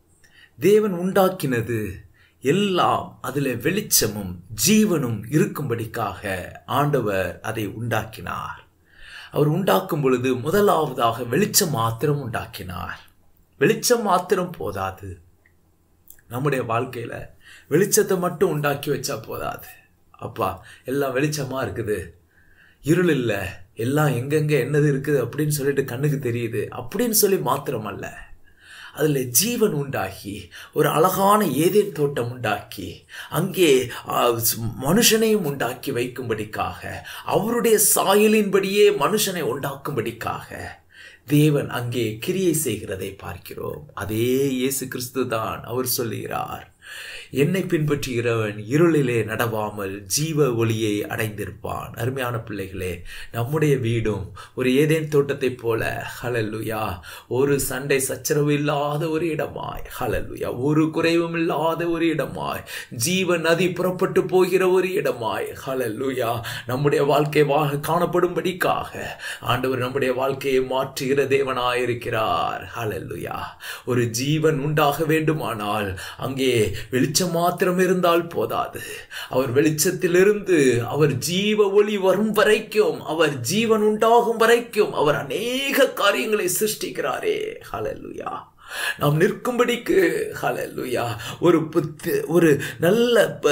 தேவன் உண்டாக்கினது எல்லாம் அதில் வெளிச்சமும் ஜீவனும் இருக்கும்படிக்காக ஆண்டவர் அதை உண்டாக்கினார். அவர் உண்டாக்கும் பொழுது முதலாவதாக வெளிச்சம் மாத்திரம் உண்டாக்கினார். வெளிச்சம் மாத்திரம் போதாது. நம்முடைய வாழ்க்கையில வெளிச்சத்தை மட்டும் உண்டாக்கி வச்சா போதாது. அப்பா எல்லாம் வெளிச்சமா இருக்குது, இருள் இல்லை, எல்லாம் எங்கெங்க என்னது இருக்குது அப்படின்னு சொல்லிட்டு கண்ணுக்கு தெரியுது அப்படின்னு சொல்லி மாத்திரம் அல்ல, அதில் ஜீவன் உண்டாகி ஒரு அழகான ஏதேன் தோட்டம் உண்டாக்கி அங்கே மனுஷனையும் உண்டாக்கி வைக்கும்படிக்காக, அவருடைய சாயலின்படியே மனுஷனை உண்டாக்கும்படிக்காக தேவன் அங்கே கிரியை செய்கிறதை பார்க்கிறோம். அதே இயேசு கிறிஸ்து தான். அவர் சொல்லுகிறார், என்னை பின்பற்றுகிறவன் இருளிலே நடவாமல் ஜீவ ஒளியை அடைந்திருப்பான். அருமையான பிள்ளைகளே, நம்முடைய வீடும் ஒரு ஏதேன் தோட்டத்தை போல ஹல்லேலூயா ஒரு சண்டை சச்சரவு இல்லாத ஒரு இடமாய், ஹல்லேலூயா ஒரு குறைவும் இல்லாத ஒரு இடமாய், ஜீவ நதி புறப்பட்டு போகிற ஒரு இடமாய், ஹல்லேலூயா நம்முடைய வாழ்க்கை வாக காணப்படும்படிக்காக ஆண்டவர் நம்முடைய வாழ்க்கையை மாற்றுகிற தேவனாயிருக்கிறார். ஹல்லேலூயா. ஒரு ஜீவன் உண்டாக வேண்டுமானால் அங்கே வெளிச்சம் மாத்திரம் இருந்தால் போதாது. அவர் வெளிச்சத்திலிருந்து அவர் ஜீவ ஒளி வரும் வரைக்கும், அவர் ஜீவன் உண்டாகும் வரைக்கும் அவர் அநேக காரியங்களை சிருஷ்டிக்கிறாரே. ஹல்லேலூயா. நாம் நிற்கும்படிக்கு ஹல்லேலூயா ஒரு ஒரு நல்ல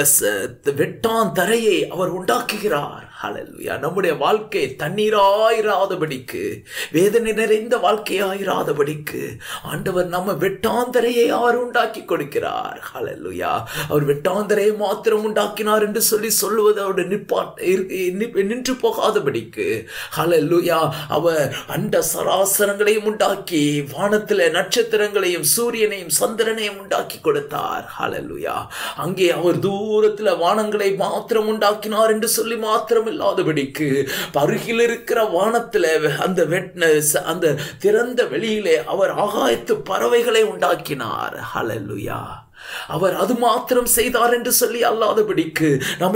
வெட்டான் தரையை அவர் உண்டாக்குகிறார். ஹல்லேலூயா. நம்முடைய வாழ்க்கை தண்ணீராயிராதபடிக்கு, வேதனை நிறைந்த வாழ்க்கையாயிராதபடிக்கு ஆண்டவர் நம்ம வெட்டாந்தரையை அவர் உண்டாக்கி கொடுக்கிறார். ஹல்லேலூயா. அவர் வெட்டாந்தரையை மாத்திரம் உண்டாக்கினார் என்று சொல்லி சொல்லுவதோடு நிற்பாட்டு நின்று போகாதபடிக்கு ஹல்லேலூயா அவர் அண்ட சராசரங்களையும் உண்டாக்கி வானத்தில் நட்சத்திரங்களையும் சூரியனையும் சந்திரனையும் உண்டாக்கி கொடுத்தார். ஹல்லேலூயா. அங்கே அவர் தூரத்தில் வானங்களை மாத்திரம் உண்டாக்கினார் என்று சொல்லி மாத்திரம் இல்லாதபடிக்கு அருகில் இருக்கிற வானத்தில் அந்த அந்த திறந்த வெளியிலே அவர் ஆகாயத்து பறவைகளை உண்டாக்கினார். ஹல்லேலூயா. அவர் அது மாத்திரம் செய்தார் என்று சொல்லி அல்லாதபடிக்கு நம்மை சுற்றி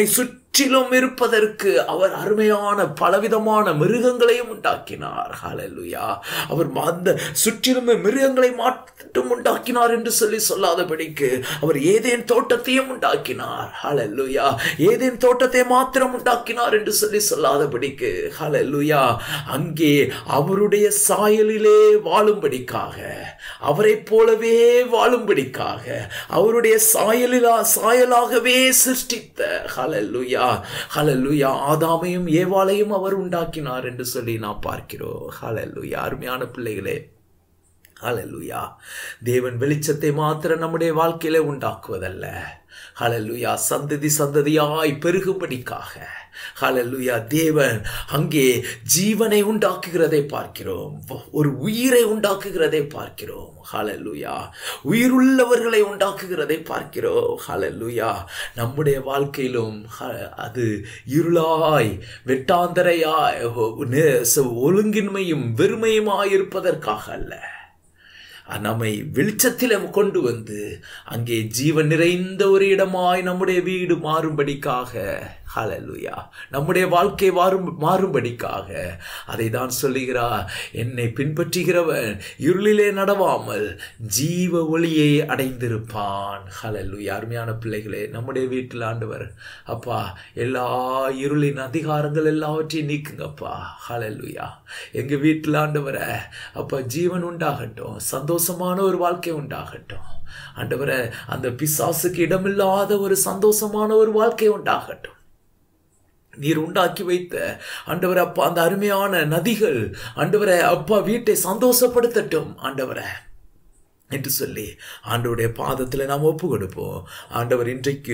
சுற்றிலும் இருப்பதற்கு அவர் அருமையான பலவிதமான மிருகங்களையும் உண்டாக்கினார். ஹல்லேலூயா. அவர் அந்த சுற்றிலும் மிருகங்களை மட்டும் உண்டாக்கினார் என்று சொல்லி சொல்லாதபடிக்கு அவர் ஏதேன் தோட்டத்தையும் உண்டாக்கினார். ஹல்லேலூயா. ஏதேன் தோட்டத்தை மாத்திரம் உண்டாக்கினார் என்று சொல்லி சொல்லாதபடிக்கு ஹல்லேலூயா அங்கே அவருடைய சாயலிலே வாழும்படிக்காக, அவரை போலவே வாழும்படிக்காக, அவருடைய சாயலிலா சாயலாகவே சிருஷ்டித்த ஹல்லேலூயா ஹல்லேலூயா ஆதாமையும் ஏவாளையும் அவர் உண்டாக்கினார் என்று சொல்லி நாம் பார்க்கிறோம். ஹல்லேலூயா. அருமையான பிள்ளைகளே, ஹல்லேலூயா. தேவன் வெளிச்சத்தை மாத்திரம் நம்முடைய வாழ்க்கையில உண்டாக்குவதல்ல, ஹல்லேலூயா சந்ததி சந்ததியாய் பெருகும்படிக்காக ஹல்லேலூயா தேவன் அங்கே ஜீவனை உண்டாக்குகிறதை பார்க்கிறோம், ஒரு உயிரை உண்டாக்குகிறதை பார்க்கிறோம். ஹல்லேலூயா. உயிருள்ளவர்களை உண்டாக்குகிறதை பார்க்கிறோம். ஹல்லேலூயா. நம்முடைய வாழ்க்கையிலும் அது இருளாய் வெட்டாந்தரையாய் ஒழுங்கின்மையும் வெறுமையுமாய் இருப்பதற்காக அல்ல, நம்மை வெளிச்சத்தில கொண்டு வந்து அங்கே ஜீவன் நிறைந்த ஒரு இடமாய் நம்முடைய வீடு மாறும்படிக்காக, ஹல்லேலூயா நம்முடைய வாழ்க்கை மாறும் மாறும்படிக்காக அதை தான் சொல்லுகிறார். என்னை பின்பற்றுகிறவன் இருளிலே நடவாமல் ஜீவ ஒளியை அடைந்திருப்பான். ஹல்லேலூயா. அருமையான பிள்ளைகளே, நம்முடைய வீட்டில் ஆண்டவர் அப்பா எல்லா இருளின் அதிகாரங்கள் எல்லாவற்றையும் நீக்குங்கப்பா. ஹல்லேலூயா. எங்க வீட்டில் ஆண்டவரை அப்பா ஜீவன் உண்டாகட்டும், சந்தோஷமான ஒரு வாழ்க்கை உண்டாகட்டும் ஆண்டவரை. அந்த பிசாசுக்கு இடமில்லாத ஒரு சந்தோஷமான ஒரு வாழ்க்கை உண்டாகட்டும். நீர் உண்டாக்கி வைத்த ஆண்டவரே அப்பா அந்த அருமையான நதிகள் ஆண்டவரே அப்பா வீட்டை சந்தோஷப்படுத்தட்டும் ஆண்டவரே என்று சொல்லி ஆண்டவருடைய பாதத்தில் நாம் ஒப்பு கொடுப்போம். ஆண்டவர் இன்றைக்கு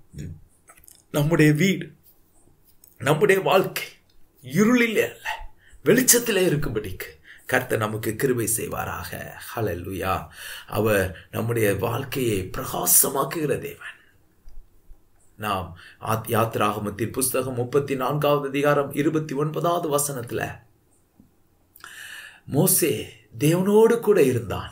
நம்முடைய வீடு, நம்முடைய வாழ்க்கை இருளிலே அல்ல வெளிச்சத்திலே இருக்கும்படிக்கு கர்த்தர் நமக்கு கிருபை செய்வாராக. ஹல்லேலூயா. அவர் நம்முடைய வாழ்க்கையை பிரகாசமாக்குகிற தேவன். நாம் யாத்திராகமத்தின் புஸ்தகம் முப்பத்தி நான்காவது அதிகாரம் இருபத்தி ஒன்பதாவது வசனத்துல மோசே தேவனோடு கூட இருந்தான்.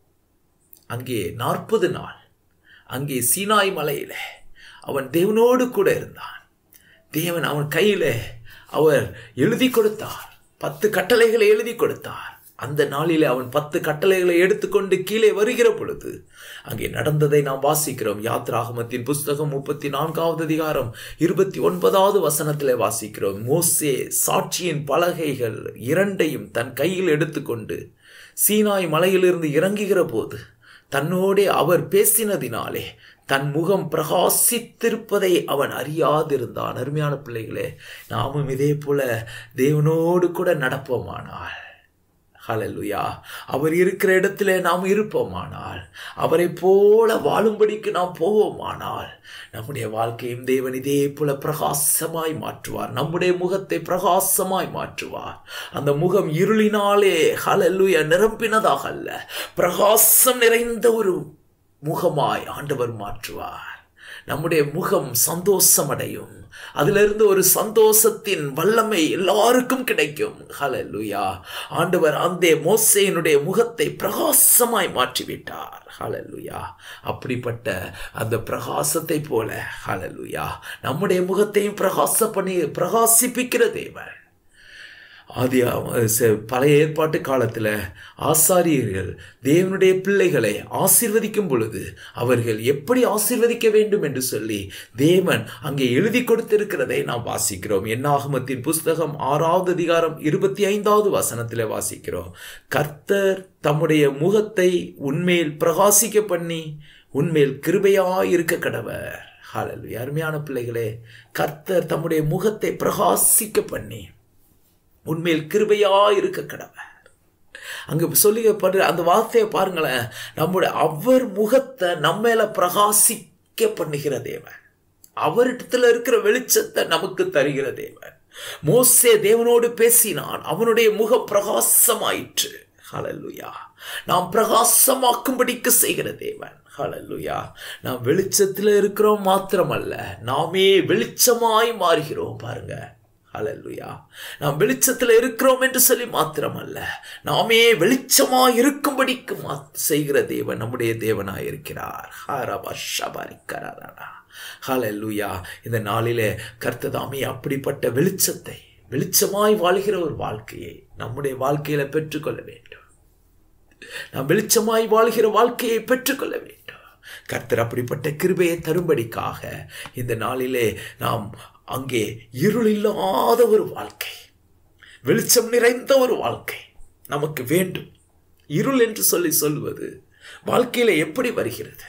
அங்கே நாற்பது நாள் அங்கே சீனாய் மலையில அவன் தேவனோடு கூட இருந்தான். தேவன் அவன் கையில அவர் எழுதி கொடுத்தார், பத்து கட்டளைகளை எழுதி கொடுத்தார். அந்த நாளிலே அவன் பத்து கட்டளைகளை எடுத்துக்கொண்டு கீழே வருகிற பொழுது அங்கே நடந்ததை நாம் வாசிக்கிறோம். யாத்திராகமத்தின் புஸ்தகம் முப்பத்தி நான்காவது அதிகாரம் இருபத்தி ஒன்பதாவது வசனத்திலே வாசிக்கிறோம். மோசே சாட்சியின் பலகைகள் இரண்டையும் தன் கையில் எடுத்துக்கொண்டு சீனாய் மலையிலிருந்து இறங்குகிற போது தன்னோடே அவர் பேசினதினாலே தன் முகம் பிரகாசித்திருப்பதை அவன் அறியாதிருந்தான். அருமையான பிள்ளைகளே, நாமும் இதே போல தேவனோடு கூட நடப்போமானால், ஹல்லேலூயா அவர் இருக்கிற இடத்துல நாம் இருப்போமானால், அவரை போல வாழும்படிக்கு நாம் போவோமானால் நம்முடைய வாழ்க்கையும் தேவன் இதே போல பிரகாசமாய் மாற்றுவார். நம்முடைய முகத்தை பிரகாசமாய் மாற்றுவார். அந்த முகம் இருளினாலே ஹல்லேலூயா நிரம்பினதாக அல்ல, பிரகாசம் நிறைந்த ஒரு முகமாய் ஆண்டவர் மாற்றுவார். நம்முடைய முகம் சந்தோஷம் அடையும். அதிலிருந்து ஒரு சந்தோஷத்தின் வல்லமை எல்லாருக்கும் கிடைக்கும். ஹல்லேலூயா. ஆண்டவர் அந்த மோசேயினுடைய முகத்தை பிரகாசமாய் மாற்றிவிட்டார். ஹல்லேலூயா. அப்படிப்பட்ட அந்த பிரகாசத்தை போல ஹல்லேலூயா நம்முடைய முகத்தையும் பிரகாச பண்ணி பிரகாசிப்பிக்கிற தேவன். ஆதி பழைய ஏற்பாட்டு காலத்தில் ஆசாரியர்கள் தேவனுடைய பிள்ளைகளை ஆசீர்வதிக்கும் பொழுது அவர்கள் எப்படி ஆசீர்வதிக்க வேண்டும் என்று சொல்லி தேவன் அங்கே எழுதி கொடுத்திருக்கிறதை நாம் வாசிக்கிறோம். என்னாகமத்தின் புஸ்தகம் ஆறாவது அதிகாரம் இருபத்தி ஐந்தாவது வசனத்தில் வாசிக்கிறோம். கர்த்தர் தம்முடைய முகத்தை உன்மேல் பிரகாசிக்க பண்ணி உன்மேல் கிருபையாய் இருக்க கடவர். ஹல்லேலூயா. அருமையான பிள்ளைகளே, கர்த்தர் தம்முடைய முகத்தை பிரகாசிக்க பண்ணி உண்மையில் கிருபையா இருக்க கடவர். அங்க சொல்லிப்படுற அந்த வார்த்தையை பாருங்களேன். நம்முடைய அவர் முகத்தை நம்மேல பிரகாசிக்க பண்ணுகிற தேவன், அவரிடத்துல இருக்கிற வெளிச்சத்தை நமக்கு தருகிற தேவன். மோசே தேவனோடு பேசினான், அவனுடைய முகம் பிரகாசமாயிற்று. ஹல்லேலூயா. நாம் பிரகாசமாக்கும்படிக்கு செய்கிற தேவன். ஹல்லேலூயா. நாம் வெளிச்சத்தில் இருக்கிறோம் மாத்திரமல்ல, நாமே வெளிச்சமாய் மாறுகிறோம். பாருங்க. ஹல்லேலூயா. நாம் வெளிச்சத்தில் இருக்கிறோம் என்று சொல்லி மாத்திரமல்ல, நாமே வெளிச்சமாய் இருக்கும்படிக்கு செய்கிற தேவன் நம்முடைய தேவனாய் இருக்கிறார். ஹல்லேலூயா. இந்த நாளிலே கர்த்தர் தாமே அப்படிப்பட்ட வெளிச்சத்தை, வெளிச்சமாய் வாழ்கிற ஒரு வாழ்க்கையை நம்முடைய வாழ்க்கையில பெற்றுக்கொள்ள வேண்டும். நாம் வெளிச்சமாய் வாழ்கிற வாழ்க்கையை பெற்றுக்கொள்ள வேண்டும். கர்த்தர் அப்படிப்பட்ட கிருபையை தரும்படிக்காக இந்த நாளிலே நாம் அங்கே இருள் இல்லாத ஒரு வாழ்க்கை, வெளிச்சம் நிறைந்த ஒரு வாழ்க்கை நமக்கு வேண்டும். இருள் என்று சொல்லி சொல்வது வாழ்க்கையில எப்படி வருகிறது?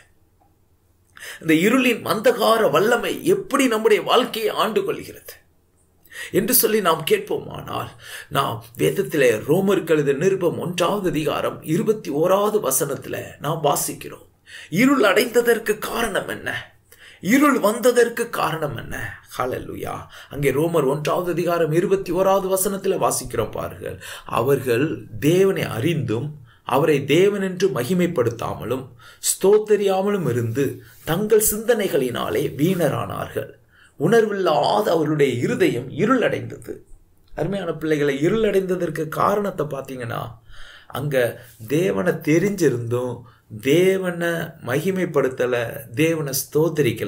இந்த இருளின் அந்தகார வல்லமை எப்படி நம்முடைய வாழ்க்கையை ஆண்டு கொள்கிறது என்று சொல்லி நாம் கேட்போமானால், நாம் வேதத்திலே ரோமருக்கு எழுதிய நிருபம் ஒன்றாவது அதிகாரம் இருபத்தி ஓராவது வசனத்துல நாம் வாசிக்கிறோம். இருள் அடைந்ததற்கு காரணம் என்ன? இருள் வந்ததற்கு காரணம் என்ன? ஹல்லேலூயா. அங்கே ரோமர் ஒன்றாவது அதிகாரம் இருபத்தி ஓராவது வசனத்தில் வாசிக்கிறோம் பாருங்கள். அவர்கள் தேவனை அறிந்தும் அவரை தேவன் என்று மகிமைப்படுத்தாமலும் ஸ்தோத்தரியாமலும் இருந்து தங்கள் சிந்தனைகளினாலே வீணரானார்கள். உணர்வில்லாத அவருடைய இருதயம் இருள் அடைந்தது. அருமையான பிள்ளைகளை, இருள் அடைந்ததற்கு காரணத்தை பார்த்தீங்கன்னா, அங்க தேவனை தெரிஞ்சிருந்தும் தேவனை மகிமைப்படுத்தலை, தேவனை ஸ்தோத்தரிக்கல.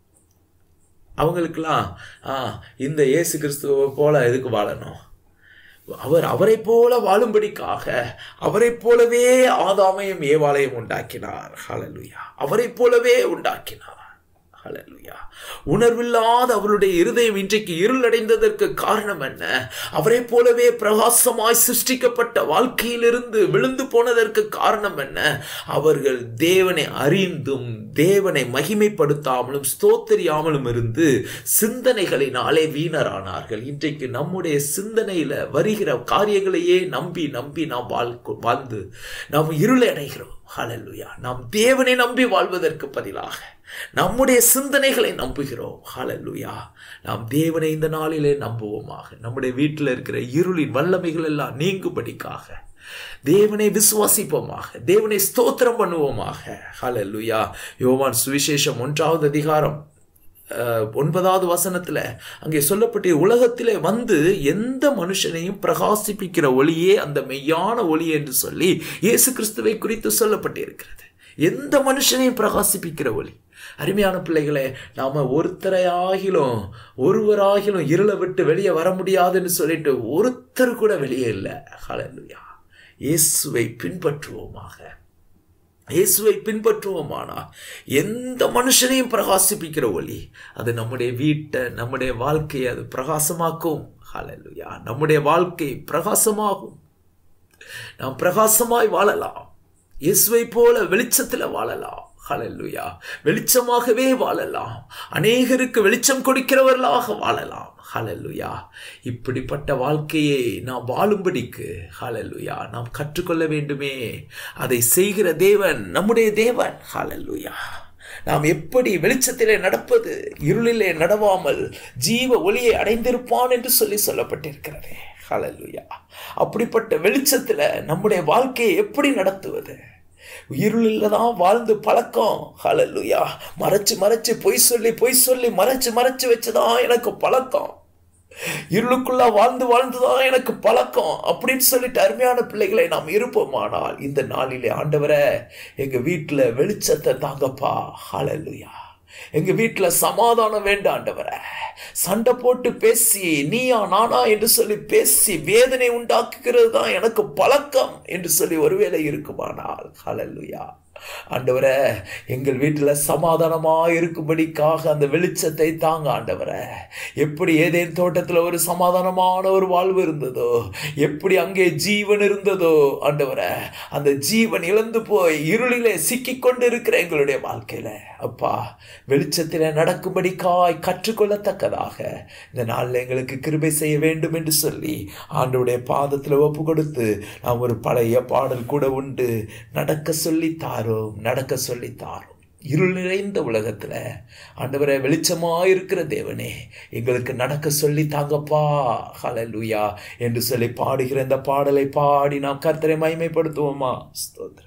அவங்களுக்கெல்லாம் ஆ இந்த இயேசு கிறிஸ்துவை போல எதுக்கு வாழணும்? அவர் அவரை போல வாழும்படிக்காக அவரை போலவே ஆதாமையும் ஏவாளையும் உண்டாக்கினார். ஹல்லேலூயா. அவரை போலவே உண்டாக்கினார். ஹல்லேலூயா. உணர்வில்லாத அவருடைய இருதயம் இன்றைக்கு இருள் அடைந்ததற்கு காரணம் என்ன? அவரை போலவே பிரகாசமாய் சிருஷ்டிக்கப்பட்ட வாழ்க்கையிலிருந்து விழுந்து போனதற்கு காரணம் என்ன? அவர்கள் தேவனை அறிந்தும் தேவனை மகிமைப்படுத்தாமலும் ஸ்தோத்தரியாமலும் இருந்து சிந்தனைகளினாலே வீணரானார்கள். இன்றைக்கு நம்முடைய சிந்தனையில வருகிற காரியங்களையே நம்பி நம்பி நாம் வாழ்ந்து நாம் இருளை அடைகிறோம். ஹல்லேலூயா. நாம் தேவனை நம்பி வாழ்வதற்கு பதிலாக நம்முடைய சிந்தனைகளை நம்புகிறோம். ஹல்லேலூயா. நாம் தேவனை இந்த நாளிலே நம்புவோமாக. நம்முடைய வீட்டில் இருக்கிற இருளின் வல்லமைகள் எல்லாம் நீங்கும்படிக்காக தேவனை விசுவாசிப்போமாக, தேவனை ஸ்தோத்திரம் பண்ணுவோமாக. ஹல்லேலூயா. யோவான் சுவிசேஷம் ஒன்றாவது அதிகாரம் ஒன்பதாவது வசனத்துல அங்கே சொல்லப்பட்ட உலகத்திலே வந்து எந்த மனுஷனையும் பிரகாசிப்பிக்கிற ஒளியே அந்த மெய்யான ஒளி என்று சொல்லி இயேசு கிறிஸ்துவை குறித்து சொல்லப்பட்டிருக்கிறது. எந்த மனுஷனையும் பிரகாசிப்பிக்கிற ஒளி. அருமையான பிள்ளைகளே, நாம ஒருத்தரையாகிலும் ஒருவராகிலும் இருளை விட்டு வெளியே வர முடியாதுன்னு சொல்லிட்டு ஒருத்தர் கூட வெளியே இல்லை. ஹல்லேலூயா. இயேசுவை பின்பற்றுவோமாக. இயேசுவை பின்பற்றுவோமானா எந்த மனுஷனையும் பிரகாசிப்பிக்கிற ஒளி அது நம்முடைய வீட்டை, நம்முடைய வாழ்க்கையை அது பிரகாசமாக்கும். ஹல்லேலூயா. நம்முடைய வாழ்க்கை பிரகாசமாகும். நாம் பிரகாசமாய் வாழலாம். இயேசுவை போல வெளிச்சத்தில் வாழலாம். ஹல்லேலூயா. வெளிச்சமாகவே வாழலாம். அநேகருக்கு வெளிச்சம் கொடுக்கிறவர்களாக வாழலாம். ஹல்லேலூயா. இப்படிப்பட்ட வாழ்க்கையை நாம் வாழும்படிக்கு ஹல்லேலூயா நாம் கற்றுக்கொள்ள வேண்டுமே. அதை செய்கிற தேவன் நம்முடைய தேவன். ஹல்லேலூயா. நாம் எப்படி வெளிச்சத்திலே நடப்பது, இருளிலே நடவாமல் ஜீவ ஒளியை அடைந்திருப்பான் என்று சொல்லி சொல்லப்பட்டிருக்கிறது. ஹல்லேலூயா. அப்படிப்பட்ட வெளிச்சத்துல நம்முடைய வாழ்க்கையை எப்படி நடத்துவது? இருளில் தான் வாழ்ந்து பழக்கம். ஹல்லேலூயா. மறைச்சு மறைச்சு பொய் சொல்லி பொய் சொல்லி மறைச்சு மறைச்சு வச்சுதான் எனக்கு பழக்கம். இருளுக்குள்ள வாழ்ந்து வாழ்ந்துதான் எனக்கு பழக்கம் அப்படின்னு சொல்லிட்டு அருமையான பிள்ளைகளை நாம் இருப்போமானால் இந்த நாளிலே ஆண்டவரே எங்க வீட்டுல வெளிச்சத்தை தாங்கப்பா. ஹல்லேலூயா. எங்க வீட்டுல சமாதானம் வேண்டாம் ஆண்டவரே. சண்டை போட்டு பேசி நீயா நானா என்று சொல்லி பேசி வேதனை உண்டாக்குகிறது தான் எனக்கு பழக்கம் என்று சொல்லி ஒருவேளை இருக்குமானால் ஹல்லேலூயா ஆண்டவரே எங்கள் வீட்டில் சமாதானமாக இருக்கும்படிக்காக அந்த வெளிச்சத்தை தாங்க ஆண்டவரே. எப்படி ஏதேன் தோட்டத்தில் ஒரு சமாதானமான ஒரு வாழ்வு இருந்ததோ, எப்படி அங்கே ஜீவன் இருந்ததோ ஆண்டவரே, அந்த ஜீவன் இழந்து போய் இருளிலே சிக்கி கொண்டு இருக்கிற எங்களுடைய வாழ்க்கையில அப்பா வெளிச்சத்தில் நடக்கும்படிக்காய் கற்றுக்கொள்ளத்தக்கதாக இந்த நாளில் எங்களுக்கு கிருபை செய்ய வேண்டும் என்று சொல்லி ஆண்டவருடைய பாதத்தில் ஒப்பு கொடுத்து நாம் ஒரு பழைய பாடல் கூட உண்டு, நடக்க சொல்லி தாரும் நடக்க சொல்லி தாரும். இருள் நிறைந்த உலகத்துல ஆண்டவரே வெளிச்சமாயிருக்கிற தேவனே எங்களுக்கு நடக்க சொல்லி தாங்கப்பா. ஹல்லேலூயா என்று சொல்லி பாடுகிற இந்த பாடலை பாடி நாம் கர்த்தரை மகிமைப்படுத்துவோமா? ஸ்தோத்திரம்.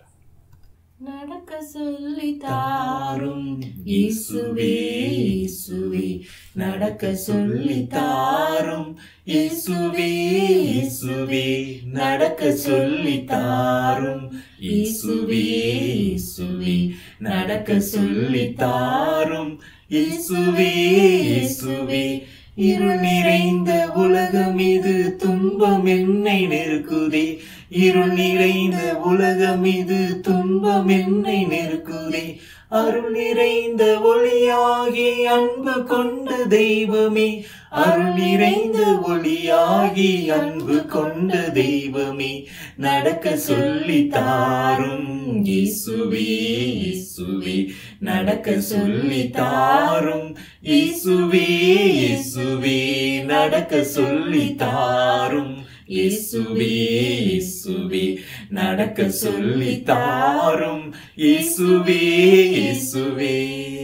நடக்க சொல்லி தாரும் இயேசுவே இயேசுவே, நடக்க சொல்லி தாரும் இயேசுவே இயேசுவே, நடக்க சொல்லி தாரும் இயேசுவே இயேசுவே, நடக்க சொல்லி தாரும் இயேசுவே இயேசுவே. இருள் நிறைந்த உலகம் இது, துன்பம் என்னை நெருக்குதே. இருள் நிறைந்த உலகம் இது, துன்பம் என்னை நெருக்குதே. அருள் நிறைந்த ஒளியாகி அன்பு கொண்ட தெய்வமே, அருள் நிறைந்த ஒளியாகி அன்பு கொண்ட தெய்வமே, நடக்க சொல்லி தாரும் இயேசுவே இயேசுவே. நடக்க சொல்லி தாரும் இயேசுவே இயேசுவே. நடக்க சொல்லி தாரும் இயேசுவே இயேசுவே. நடக்க சொல்லி தாரும் இயேசுவே இயேசுவே.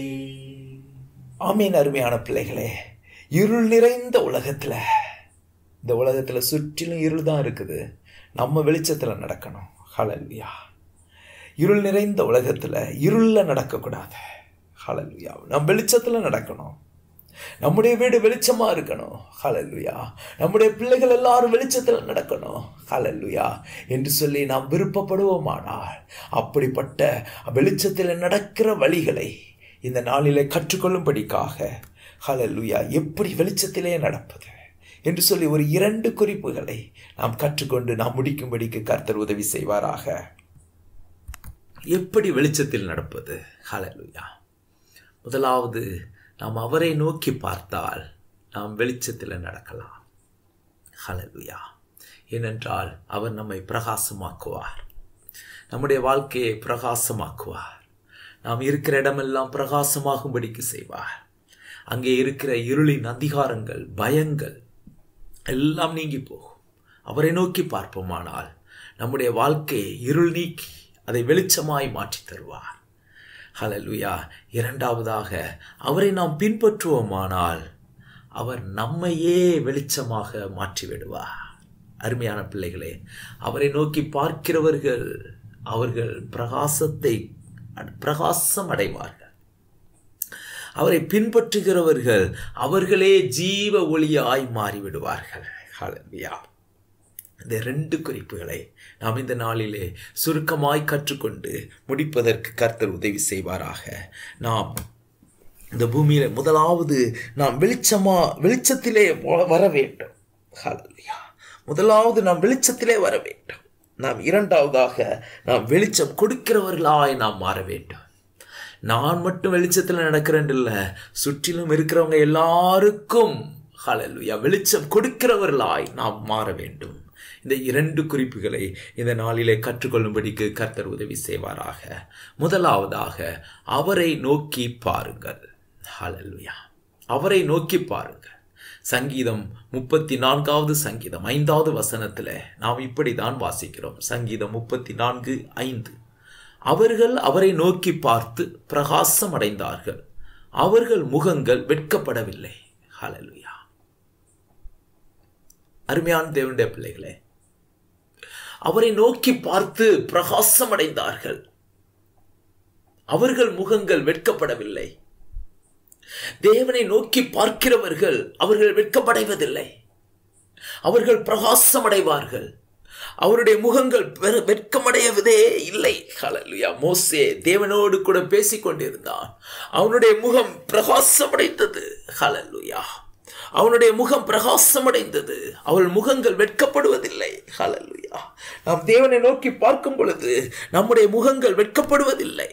ஆமீன். அருமையான பிள்ளைகளே, இருள் நிறைந்த உலகத்துல, இந்த உலகத்துல சுற்றிலும் இருள் தான் இருக்குது. நம்ம வெளிச்சத்துல நடக்கணும். ஹல்லேலூயா. இருள் நிறைந்த உலகத்துல இருள்ல நடக்கக்கூடாது. ஹல்லேலூயா. நம்ம வெளிச்சத்துல நடக்கணும். நம்முடைய வீடு வெளிச்சமா இருக்கணும். ஹல்லேலூயா. நம்முடைய பிள்ளைகள் எல்லாரும் வெளிச்சத்தில் நடக்கணும். ஹல்லேலூயா என்று சொல்லி நாம் விருப்பப்படுவோமானால், அப்படிப்பட்ட வெளிச்சத்தில் நடக்கிற வழிகளை இந்த நாளிலே கற்றுக்கொள்ளும்படிக்காக, ஹல்லேலூயா, எப்படி வெளிச்சத்திலே நடப்பது என்று சொல்லி ஒரு இரண்டு குறிப்புகளை நாம் கற்றுக்கொண்டு நாம் முடிக்கும்படிக்கு கர்த்தர் உதவி செய்வாராக. எப்படி வெளிச்சத்தில் நடப்பது? ஹல்லேலூயா. முதலாவது, நாம் அவரை நோக்கி பார்த்தால் நாம் வெளிச்சத்தில் நடக்கலாம். ஹல்லேலூயா. ஏனென்றால் அவர் நம்மை பிரகாசமாக்குவார், நம்முடைய வாழ்க்கையை பிரகாசமாக்குவார். நாம் இருக்கிற இடமெல்லாம் பிரகாசமாகும்படிக்கு செய்வார். அங்கே இருக்கிற இருளின் அதிகாரங்கள், பயங்கள் எல்லாம் நீங்கி போகும். அவரை நோக்கி பார்ப்போமானால் நம்முடைய வாழ்க்கையை இருள் நீக்கி அதை வெளிச்சமாய் மாற்றி தருவார். ஹல்லேலூயா. இரண்டாவதாக, அவரை நாம் பின்பற்றுவோமானால் அவர் நம்மையே வெளிச்சமாக மாற்றிவிடுவார். அருமையான பிள்ளைகளே, அவரை நோக்கி பார்க்கிறவர்கள் அவர்கள் பிரகாசத்தை பிரகாசம் அடைவார்கள். அவரை பின்பற்றுகிறவர்கள் அவர்களே ஜீவ ஒளியாய் மாறிவிடுவார்கள். ஹல்லேலூயா. இந்த ரெண்டு குறிப்புகளை நாம் இந்த நாளிலே சுருக்கமாய் கற்றுக்கொண்டு முடிப்பதற்கு கர்த்தர் உதவி செய்வாராக. நாம் இந்த பூமியில முதலாவது நாம் வெளிச்சமா வெளிச்சத்திலே வர வேண்டும். ஹல்லேலூயா. முதலாவது நாம் வெளிச்சத்திலே வர வேண்டும். நாம் இரண்டாவதாக நாம் வெளிச்சம் கொடுக்கிறவர்களாய் நாம் மாற வேண்டும். நான் மட்டும் வெளிச்சத்தில் நடக்கிறேன் இல்லை, சுற்றிலும் இருக்கிறவங்க எல்லாருக்கும் ஹல்லேலூயா வெளிச்சம் கொடுக்கிறவர்களாய் நாம் மாற வேண்டும். இந்த இரண்டு குறிப்புகளை இந்த நாளிலே கற்றுக்கொள்ளும்படிக்கு கர்த்தர் உதவி செய்வாராக. முதலாவதாக, அவரை நோக்கி பாருங்கள். ஹல்லேலூயா. அவரை நோக்கி பாருங்கள். சங்கீதம் முப்பத்தி நான்காவது சங்கீதம் ஐந்தாவது வசனத்தில் நாம் இப்படிதான் வாசிக்கிறோம். சங்கீதம் முப்பத்தி நான்கு ஐந்து. அவர்கள் அவரை நோக்கி பார்த்து பிரகாசம் அடைந்தார்கள், அவர்கள் முகங்கள் வெட்கப்படவில்லை. ஹல்லேலூயா. அருமையான தேவனுடைய பிள்ளைகளே, அவரை நோக்கி பார்த்து பிரகாசம் அடைந்தார்கள், அவர்கள் முகங்கள் வெட்கப்படவில்லை. தேவனை நோக்கி பார்க்கிறவர்கள் அவர்கள் வெட்கப்படைவதில்லை, அவர்கள் பிரகாசம் அடைவார்கள். அவருடைய முகங்கள் வெட்கமடையவதே இல்லை. ஹல்லேலூயா. மோசே தேவனோடு கூட பேசிக் கொண்டிருந்தான். அவனுடைய முகம் பிரகாசம் அடைந்தது. ஹல்லேலூயா. அவனுடைய முகம் பிரகாசம் அடைந்தது. அவள் முகங்கள் வெட்கப்படுவதில்லை. ஹல்லேலூயா. நாம் தேவனை நோக்கி பார்க்கும் பொழுது நம்முடைய முகங்கள் வெட்கப்படுவதில்லை.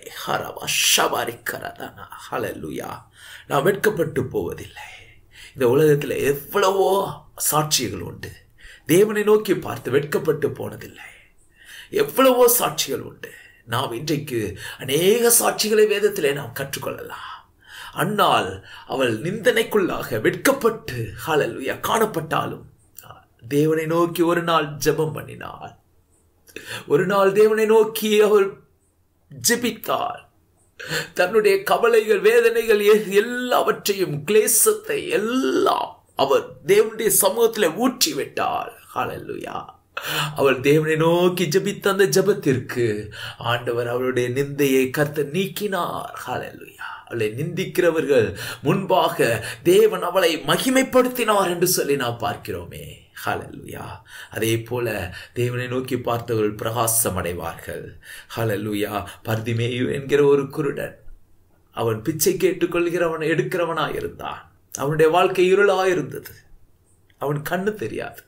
ஹல்லேலூயா. நாம் வெட்கப்பட்டு போவதில்லை. இந்த உலகத்தில் எவ்வளவோ சாட்சிகள் உண்டு. தேவனை நோக்கி பார்த்து வெட்கப்பட்டு போனதில்லை. எவ்வளவோ சாட்சிகள் உண்டு. நாம் இன்றைக்கு அநேக சாட்சிகளை வேதத்திலே நாம் கற்றுக்கொள்ளலாம். அன்னாள் அவள் நிந்தனைக்குள்ளாக வெட்கப்பட்டு ஹல்லேலூயா காணப்பட்டாலும் தேவனை நோக்கி ஒரு நாள் ஜெபம் பண்ணினாள். ஒரு நாள் தேவனை நோக்கி அவள் ஜெபித்தாள். தன்னுடைய கவலைகள், வேதனைகள் எல்லாவற்றையும், கிளேசத்தை எல்லாம் அவர் தேவனுடைய சமூகத்தில் ஊற்றி விட்டாள். ஹல்லேலூயா. அவள் தேவனை நோக்கி ஜெபித்த அந்த ஜெபத்திற்கு ஆண்டவர் அவளுடைய நிந்தையை கர்த்தர் நீக்கினார். ஹல்லேலூயா. அவளை நிந்திக்கிறவர்கள் முன்பாக தேவன் அவளை மகிமைப்படுத்தினார் என்று சொல்லி நாம் பார்க்கிறோமே. ஹல்லேலூயா. அதே போல தேவனை நோக்கி பார்த்தவர்கள் பிரகாசம் அடைவார்கள். ஹல்லேலூயா. பர்திமேயு என்கிற ஒரு குருடன், அவன் பிச்சை கேட்டுக்கொள்கிறவன் எடுக்கிறவனாய் இருந்தான். அவனுடைய வாழ்க்கை இருளாய் இருந்தது. அவன் கண்ணு தெரியாது.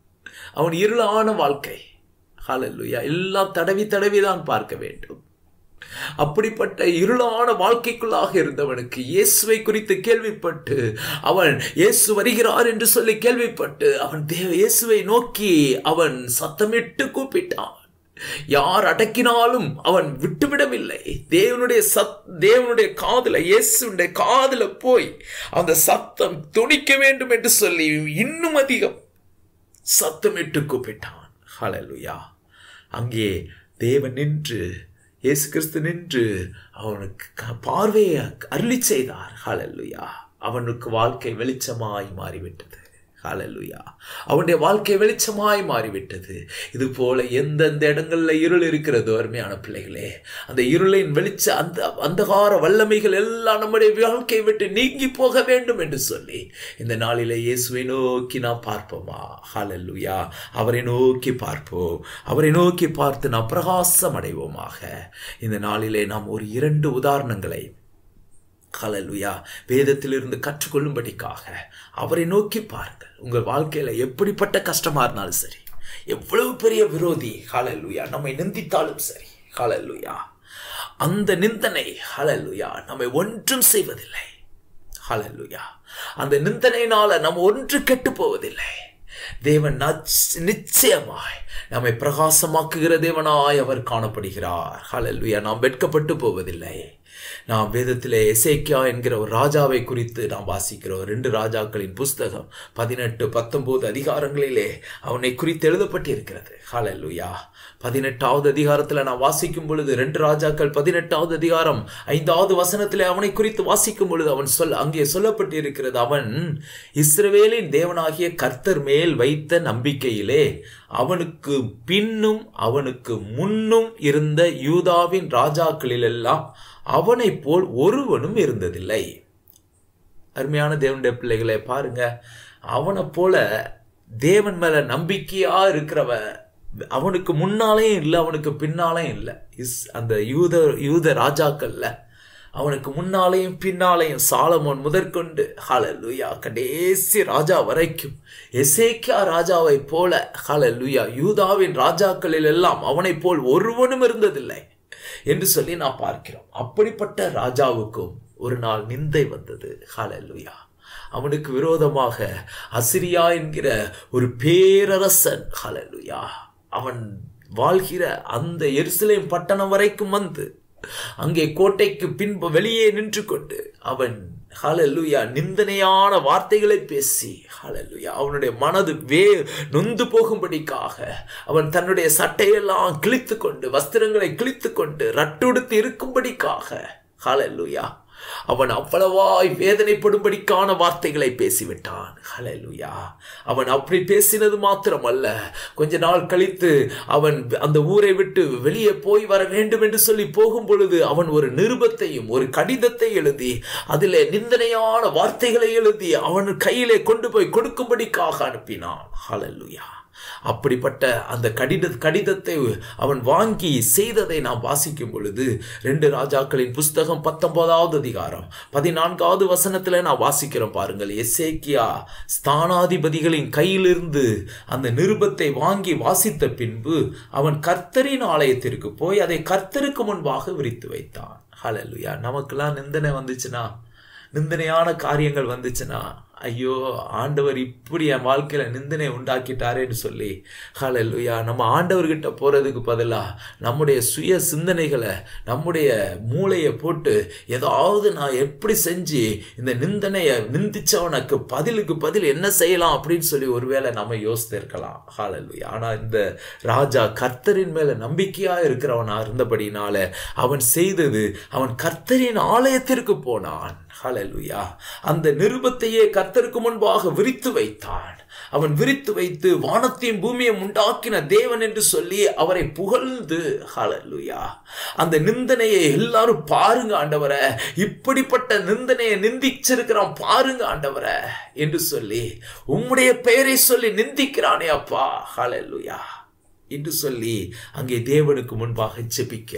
அவன் இருளான வாழ்க்கை. ஹல்லேலூயா. எல்லாம் தடவி தடவிதான் பார்க்க வேண்டும். அப்படிப்பட்ட இருளான வாழ்க்கைக்குள்ளாக இருந்தவனுக்கு இயேசுவை குறித்து கேள்விப்பட்டு, அவன் இயேசு வருகிறார் என்று சொல்லி கேள்விப்பட்டு, அவன் தேவ இயேசுவை நோக்கி அவன் சத்தமிட்டு கூப்பிட்டான். யார் அடக்கினாலும் அவன் விட்டுவிடவில்லை. தேவனுடைய சத் தேவனுடைய காதுல, இயேசுடைய காதுல போய் அந்த சத்தம் துணிக்க வேண்டும் என்று சொல்லி இன்னும் அதிகம் சத்தமிட்டு கூப்பிட்டான். ஹல்லேலூயா. அங்கே தேவன் நின்று, இயேசு கிறிஸ்து நின்று அவனுக்கு பார்வையை அருளி செய்தார். ஹல்லேலூயா. அவனுக்கு வாழ்க்கை வெளிச்சமாய் மாறிவிட்டது. ஹல்லேலூயா. அவனுடைய வாழ்க்கை வெளிச்சமாய் மாறிவிட்டது. இது போல எந்தெந்த இடங்கள்ல இருள் இருக்கிறதோ அருமையான பிள்ளைகளே, அந்த இருளின் வெளிச்ச அந்த அந்தகார வல்லமைகள் எல்லாம் நம்முடைய வாழ்க்கையை விட்டு நீங்கி போக வேண்டும் என்று சொல்லி இந்த நாளிலே இயேசுவை நோக்கி நாம் பார்ப்போமா? ஹல்லேலூயா. அவரை நோக்கி பார்ப்போம். அவரை நோக்கி பார்த்து நாம் பிரகாசம் அடைவோமாக. இந்த நாளிலே நாம் ஒரு இரண்டு உதாரணங்களை ஹல்லேலூயா வேதத்திலிருந்து கற்றுக்கொள்ளும்படிக்காக அவரை நோக்கி பாருங்கள். உங்கள் வாழ்க்கையில எப்படிப்பட்ட கஷ்டமா இருந்தாலும் சரி, எவ்வளவு பெரிய விரோதி ஹல்லேலூயா நம்மை நிந்தித்தாலும் சரி, ஹல்லேலூயா அந்த நிந்தனை ஹல்லேலூயா நம்மை ஒன்றும் செய்வதில்லை. ஹல்லேலூயா. அந்த நிந்தனையினால நம்ம ஒன்று கெட்டு போவதில்லை. தேவன் நிச்சயமாய் நம்மை பிரகாசமாக்குகிற தேவனாய் அவர் காணப்படுகிறார். ஹல்லேலூயா. நாம் வெட்கப்பட்டு போவதில்லை. நாம் வேதத்திலே எசேக்கியா என்கிற ஒரு ராஜாவை குறித்து நாம் வாசிக்கிறோம். ரெண்டு ராஜாக்களின் புஸ்தகம் பதினெட்டு பத்தொன்பது அதிகாரங்களிலே அவனை குறித்து எழுதப்பட்டிருக்கிறது. ஹல்லேலூயா. பதினெட்டாவது அதிகாரத்தில் நான் வாசிக்கும் பொழுது, ரெண்டு ராஜாக்கள் பதினெட்டாவது அதிகாரம் ஐந்தாவது வசனத்திலே அவனை குறித்து வாசிக்கும் பொழுது அவன் சொல் அங்கே சொல்லப்பட்டிருக்கிறது, அவன் இஸ்ரவேலின் தேவனாகிய கர்த்தர் மேல் வைத்த நம்பிக்கையிலே அவனுக்கு பின்னும் அவனுக்கு முன்னும் இருந்த யூதாவின் ராஜாக்களில் எல்லாம் அவனை போல் ஒருவனும் இருந்ததில்லை. அருமையான தேவனுடைய பிள்ளைகளை பாருங்க, அவனை போல தேவன் மேல நம்பிக்கையா இருக்கிறவன் அவனுக்கு முன்னாலேயும் இல்லை, அவனுக்கு பின்னாலேயும் இல்லை. இஸ் அந்த யூத யூத ராஜாக்கள்ல அவனுக்கு முன்னாலேயும் பின்னாலேயும் சாலமோன் முதற்கொண்டு ஹல்லேலூயா கடைசி ராஜா வரைக்கும் எசேக்கியா ராஜாவை போல ஹல்லேலூயா யூதாவின் ராஜாக்களில் எல்லாம் அவனை போல் ஒருவனும் இருந்ததில்லை என்று சொல்லி நான் பார்க்கிறோம். அப்படிப்பட்ட ராஜாவுக்கும் ஒரு நாள் நிந்தை வந்தது. ஹல்லேலூயா. அவனுக்கு விரோதமாக அசிரியா என்கிற ஒரு பேரரசன் ஹல்லேலூயா அவன் வாழ்கிற அந்த எருசலேம் பட்டணம் வரைக்கும் வந்து அங்கே கோட்டைக்கு பின்பு வெளியே நின்று கொண்டு அவன் ஹல்லேலூயா நிந்தனையான வார்த்தைகளை பேசி ஹல்லேலூயா அவனுடைய மனது வே நொந்து போகும்படிக்காக அவன் தன்னுடைய சட்டையெல்லாம் கிழித்து கொண்டு, வஸ்திரங்களை கிழித்து கொண்டு ரட்டுடுத்து இருக்கும்படிக்காக ஹல்லேலூயா அவன் அவ்வளவாய் வேதனைப்படும்படிக்கான வார்த்தைகளை பேசிவிட்டான். ஹல்லேலூயா. அவன் அப்படி பேசினது மாத்திரமல்ல, கொஞ்ச நாள் கழித்து அவன் அந்த ஊரை விட்டு வெளியே போய் வர வேண்டும் என்று சொல்லி போகும் பொழுது அவன் ஒரு நிருபத்தையும் ஒரு கடிதத்தை எழுதி அதிலே நிந்தனையான வார்த்தைகளை எழுதி அவன் கையிலே கொண்டு போய் கொடுக்கும்படிக்காக அனுப்பினான். ஹல்லேலூயா. அப்படிப்பட்ட அந்த கடித கடிதத்தை அவன் வாங்கி செய்ததை நாம் வாசிக்கும் பொழுது ரெண்டு ராஜாக்களின் புஸ்தகம் பத்தொன்பதாவது அதிகாரம் பதினான்காவது வசனத்துல நான் வாசிக்கிறோம் பாருங்கள். எசேக்கியா ஸ்தானாதிபதிகளின் கையிலிருந்து அந்த நிருபத்தை வாங்கி வாசித்த பின்பு அவன் கர்த்தரின் ஆலயத்திற்கு போய் அதை கர்த்தருக்கு முன்பாக விரித்து வைத்தான். ஹல்லேலூயா. நமக்கெல்லாம் நிந்தனை வந்துச்சுன்னா, நிந்தனையான காரியங்கள் வந்துச்சுன்னா, ஐயோ ஆண்டவர் இப்படி என் வாழ்க்கையில நிந்தனை உண்டாக்கிட்டாரேன்னு சொல்லி ஹல்லேலூயா நம்ம ஆண்டவர்கிட்ட போறதுக்கு பதிலாக நம்முடைய சுய சிந்தனைகளை நம்முடைய மூளையை போட்டு ஏதாவது நான் எப்படி செஞ்சு இந்த நிந்தனையை நிந்திச்சவனுக்கு பதிலுக்கு பதில் என்ன செய்யலாம் அப்படின்னு சொல்லி ஒருவேளை நம்ம யோசித்திருக்கலாம். ஹல்லேலூயா. ஆனா இந்த ராஜா கர்த்தரின் மேல நம்பிக்கையா இருக்கிறவனா இருந்தபடினால அவன் செய்தது, அவன் கர்த்தரின் ஆலயத்திற்கு போனான். ஹல்லேலூயா. அந்த நிருபத்தையே கர்த்தருக்கு முன்பாக விரித்து வைத்தான். அவன் விரித்து வைத்து வானத்தையும் பூமியையும் உண்டாக்கின தேவன் என்று சொல்லி அவரை புகழ்ந்து ஹல்லேலூயா அந்த நிந்தனையை எல்லாரும் பாருங்க ஆண்டவரே, இப்படிப்பட்ட நிந்தனையை நிந்திச்சிருக்கிறான் பாருங்க ஆண்டவரே என்று சொல்லி உம்முடைய பெயரை சொல்லி நிந்திக்கிறானே அப்பா ஹல்லேலூயா என்று சொல்லி அங்கே தேவனுக்கு முன்பாக ஜெபிக்கிறான்.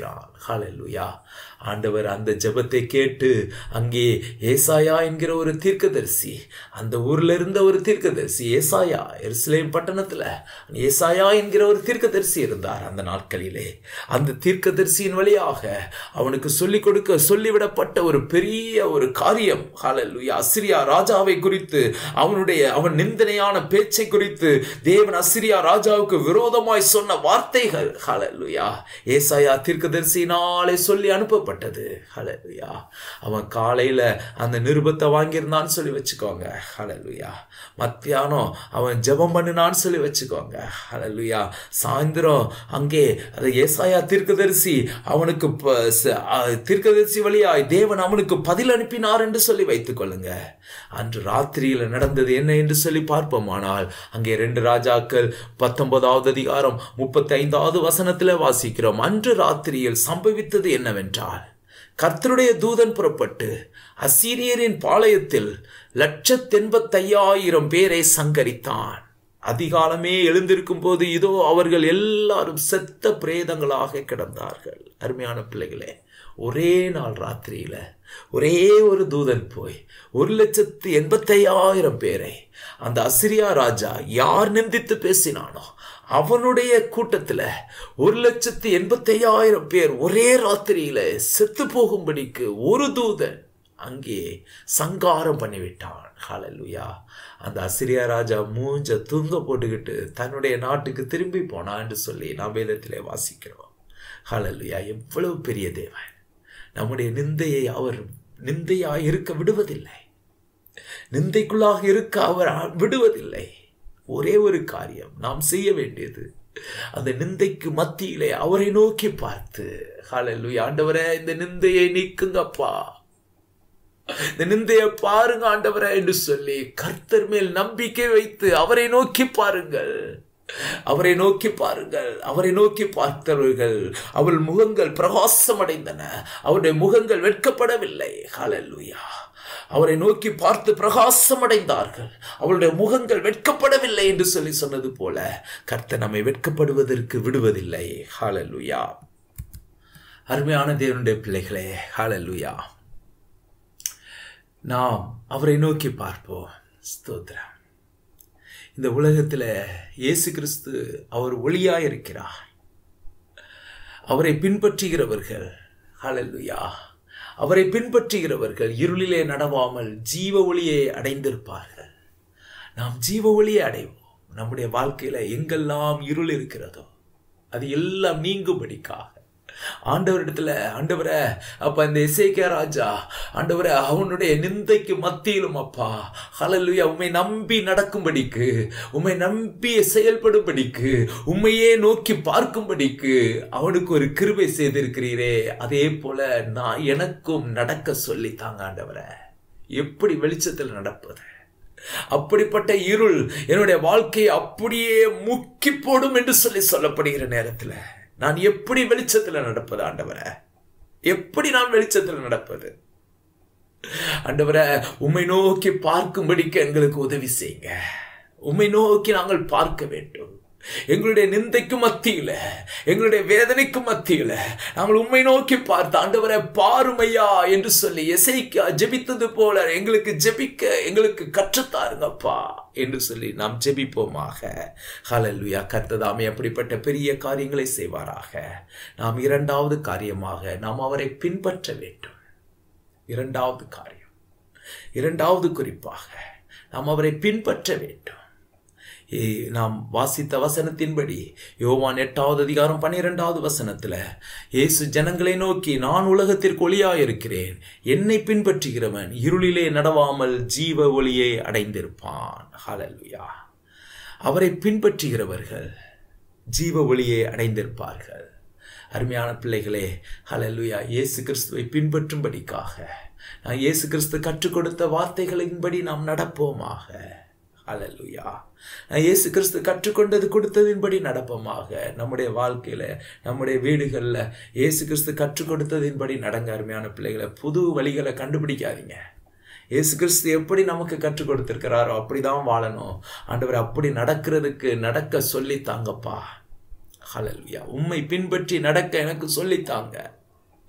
ஹல்லேலூயா. ஆண்டவர் அந்த ஜெபத்தை கேட்டு அங்கே ஏசாயா என்கிற ஒரு தீர்க்கதரிசி, அந்த ஊர்ல இருந்த ஒரு தீர்க்கதரிசி ஏசாயா, எருசலேம் பட்டணத்துல ஏசாயா என்கிற ஒரு தீர்க்கதரிசி இருந்தார். அந்த நாட்களிலே அந்த தீர்க்கதரிசியின் வழியாக அவனுக்கு சொல்லிக் கொடுக்க சொல்லிவிடப்பட்ட ஒரு பெரிய ஒரு காரியம், ஹல்லேலூயா, அசிரியா ராஜாவை குறித்து, அவனுடைய அவன் நிந்தனையான பேச்சை குறித்து, தேவன் அசிரியா ராஜாவுக்கு விரோதமாய் சொன்ன வார்த்தைகள், ஹல்லேலூயா, ஏசாயா தீர்க்கதரிசியினாலே சொல்லி அனுப்பப்பட்டது. ஹல்லேலூயா. அவன் காலையில அந்த நிருபத்தை வாங்கியிருந்தான்னு சொல்லி வச்சுக்கோங்க. ஹல்லேலூயா. மத்தியானம் அவன் ஜெபம் பண்ணினான்னு சொல்லி வச்சுக்கோங்க. ஹல்லேலூயா. சாயந்தரம் அங்கே அது ஏசாயா தீர்க்கதரிசி அவனுக்கு தீர்க்கதரிசி வழியாய் தேவன் அவனுக்கு பதில் அனுப்பினார் என்று சொல்லி வைத்துக் கொள்ளுங்க. அன்று ராத்திரியில நடந்தது என்ன என்று சொல்லி பார்ப்போமானால், அங்கே ரெண்டு ராஜாக்கள் பத்தொன்பதாவது அதிகாரம் முப்பத்தி ஐந்தாவது வசனத்தில் வாசிக்கிறோம். அன்று ராத்திரியில் சம்பவித்தது என்னவென்றால், கர்த்தருடைய தூதன் புறப்பட்டு அசீரியரின் பாளையத்தில் லட்சத்தி எண்பத்தி ஐயாயிரம் பேரை சங்கரித்தான். அதிகாலமே எழுந்திருக்கும் போது இதோ அவர்கள் எல்லாரும் செத்த பிரேதங்களாக கிடந்தார்கள். அருமையான பிள்ளைகளே, ஒரே நாள் ராத்திரியில ஒரே ஒரு தூதன் போய் ஒரு லட்சத்து எண்பத்தி ஐயாயிரம் பேரை அந்த அசிரியா ராஜா யார் நிந்தித்து பேசினானோ அவனுடைய கூட்டத்துல ஒரு லட்சத்து எண்பத்தி ஐயாயிரம் பேர் ஒரே ராத்திரியில செத்து போகும்படிக்கு ஒரு தூதன் அங்கே சங்காரம் பண்ணிவிட்டான். ஹல்லேலூயா. அந்த அசிரியா ராஜா மூஞ்ச தூங்க போட்டுக்கிட்டு தன்னுடைய நாட்டுக்கு திரும்பி போனான் என்று சொல்லி நாம் வேதத்திலே வாசிக்கிறோம். ஹல்லேலூயா. எவ்வளவு பெரிய தேவன்! நம்முடைய நிந்தையை அவர் நிந்தையாய் இருக்க விடுவதில்லை, நிந்தைக்குள்ளாக இருக்க அவர் விடுவதில்லை. ஒரே ஒரு காரியம் நாம் செய்ய வேண்டியது, அந்த நிந்தைக்கு மத்தியிலே அவரை நோக்கி பார்த்து, ஹல்லேலூயா, ஆண்டவரே இந்த நிந்தையை நீக்குங்கப்பா, இந்த நிந்தையை பாருங்க ஆண்டவரே என்று சொல்லி கர்த்தர் மேல் நம்பிக்கை வைத்து அவரை நோக்கி பாருங்கள், அவரை நோக்கி பாருங்கள். அவரை நோக்கி பார்த்தவர்கள் அவள் முகங்கள் பிரகாசம் அடைந்தன, அவருடைய முகங்கள் வெட்கப்படவில்லை. ஹல்லேலூயா. அவரை நோக்கி பார்த்து பிரகாசம் அடைந்தார்கள், அவளுடைய முகங்கள் வெட்கப்படவில்லை என்று சொல்லி சொன்னது போல கர்த்தர் நம்மை வெட்கப்படுவதற்கு விடுவதில்லை. ஹல்லேலூயா. அருமையான தேவனுடைய பிள்ளைகளே, ஹல்லேலூயா, நாம் அவரை நோக்கி பார்ப்போம். ஸ்தோத்திரம். இந்த உலகத்தில் இயேசு கிறிஸ்து அவர் ஒளியாய் இருக்கிறார். அவரை பின்பற்றுகிறவர்கள், ஹல்லேலூயா, அவரை பின்பற்றுகிறவர்கள் இருளிலே நடவாமல் ஜீவ ஒளியை அடைந்திருப்பார்கள். நாம் ஜீவ ஒளியை அடைவோம். நம்முடைய வாழ்க்கையில எங்கெல்லாம் இருள் இருக்கிறதோ அது எல்லாம் நீங்கும்படிக்காக ஆண்டவரிடத்துல, ஆண்டவரே அப்பா இந்த எசேக்கியா ராஜா, ஆண்டவரே அவனுடைய நிந்தைக்கு மத்தியிலும் அப்பா ஹல்லேலூயா உம்மை நம்பி நடக்கும்படிக்கு, உம்மை நம்பி செயல்படும்படிக்கு, உம்மையே நோக்கி பார்க்கும்படிக்கு அவனுக்கு ஒரு கிருபை செய்திருக்கிறீரே, அதே போல நான் எனக்கும் நடக்க சொல்லித்தாங்க ஆண்டவரே. எப்படி வெளிச்சத்தில் நடப்பது? அப்படிப்பட்ட இருள் என்னுடைய வாழ்க்கையை அப்படியே முக்கி போடும் என்று சொல்லி சொல்லப்படுகிற நேரத்தில் நான் எப்படி வெளிச்சத்துல நடப்பது ஆண்டவரே? எப்படி நான் வெளிச்சத்துல நடப்பது ஆண்டவரே? உம்மை நோக்கி பார்க்கும்படிக்கு எங்களுக்கு உதவி செய்யுங்க. உம்மை நோக்கி நாங்கள் பார்க்க வேண்டும். எங்களுடைய நிந்தைக்கு மத்தியில, எங்களுடைய வேதனைக்கு மத்தியில நாங்கள் உம்மை நோக்கி பார்த்து, ஆண்டவரே பாருமையா என்று சொல்லி எசேக்கியா ஜெபித்தது போல எங்களுக்கு ஜெபிக்க எங்களுக்கு கற்றுத்தாருங்கப்பா என்று சொல்லி நாம் ஜெபிப்போமாக. ஹல்லேலூயா. கர்த்ததாமே அப்படிப்பட்ட பெரிய காரியங்களை செய்வாராக. நாம் இரண்டாவது காரியமாக நாம் அவரை பின்பற்ற வேண்டும். இரண்டாவது காரியம், இரண்டாவது குறிப்பாக நாம் அவரை பின்பற்ற வேண்டும். நாம் வாசித்த வசனத்தின்படி யோவான் எட்டாவது அதிகாரம் பன்னிரெண்டாவது வசனத்துல இயேசு ஜனங்களை நோக்கி, நான் உலகத்திற்கு ஒளியாயிருக்கிறேன், என்னை பின்பற்றுகிறவன் இருளிலே நடவாமல் ஜீவ ஒளியை அடைந்திருப்பான். ஹல்லேலூயா. அவரை பின்பற்றுகிறவர்கள் ஜீவ ஒளியை அடைந்திருப்பார்கள். அருமையான பிள்ளைகளே, ஹல்லேலூயா, இயேசு கிறிஸ்துவை பின்பற்றும்படிக்காக நான் இயேசு கிறிஸ்து கற்றுக் கொடுத்த வார்த்தைகளின்படி நாம் நடப்போமாக. ஹல்லேலூயா. இயேசு கிறிஸ்து கற்றுக்கொண்டது கொடுத்ததின்படி நடப்போமாக. நம்முடைய வாழ்க்கையில, நம்முடைய வீடுகளில் இயேசு கிறிஸ்து கற்றுக் கொடுத்ததின்படி நடங்க. அருமையான பிள்ளைகளை, புது வழிகளை கண்டுபிடிக்காதீங்க. இயேசு கிறிஸ்து எப்படி நமக்கு கற்றுக் கொடுத்திருக்கிறாரோ அப்படிதான் வாழணும். ஆண்டவர் அப்படி நடக்கிறதுக்கு நடக்க சொல்லித்தாங்கப்பா. ஹல்லேலூயா. உம்மை பின்பற்றி நடக்க எனக்கு சொல்லித்தாங்க.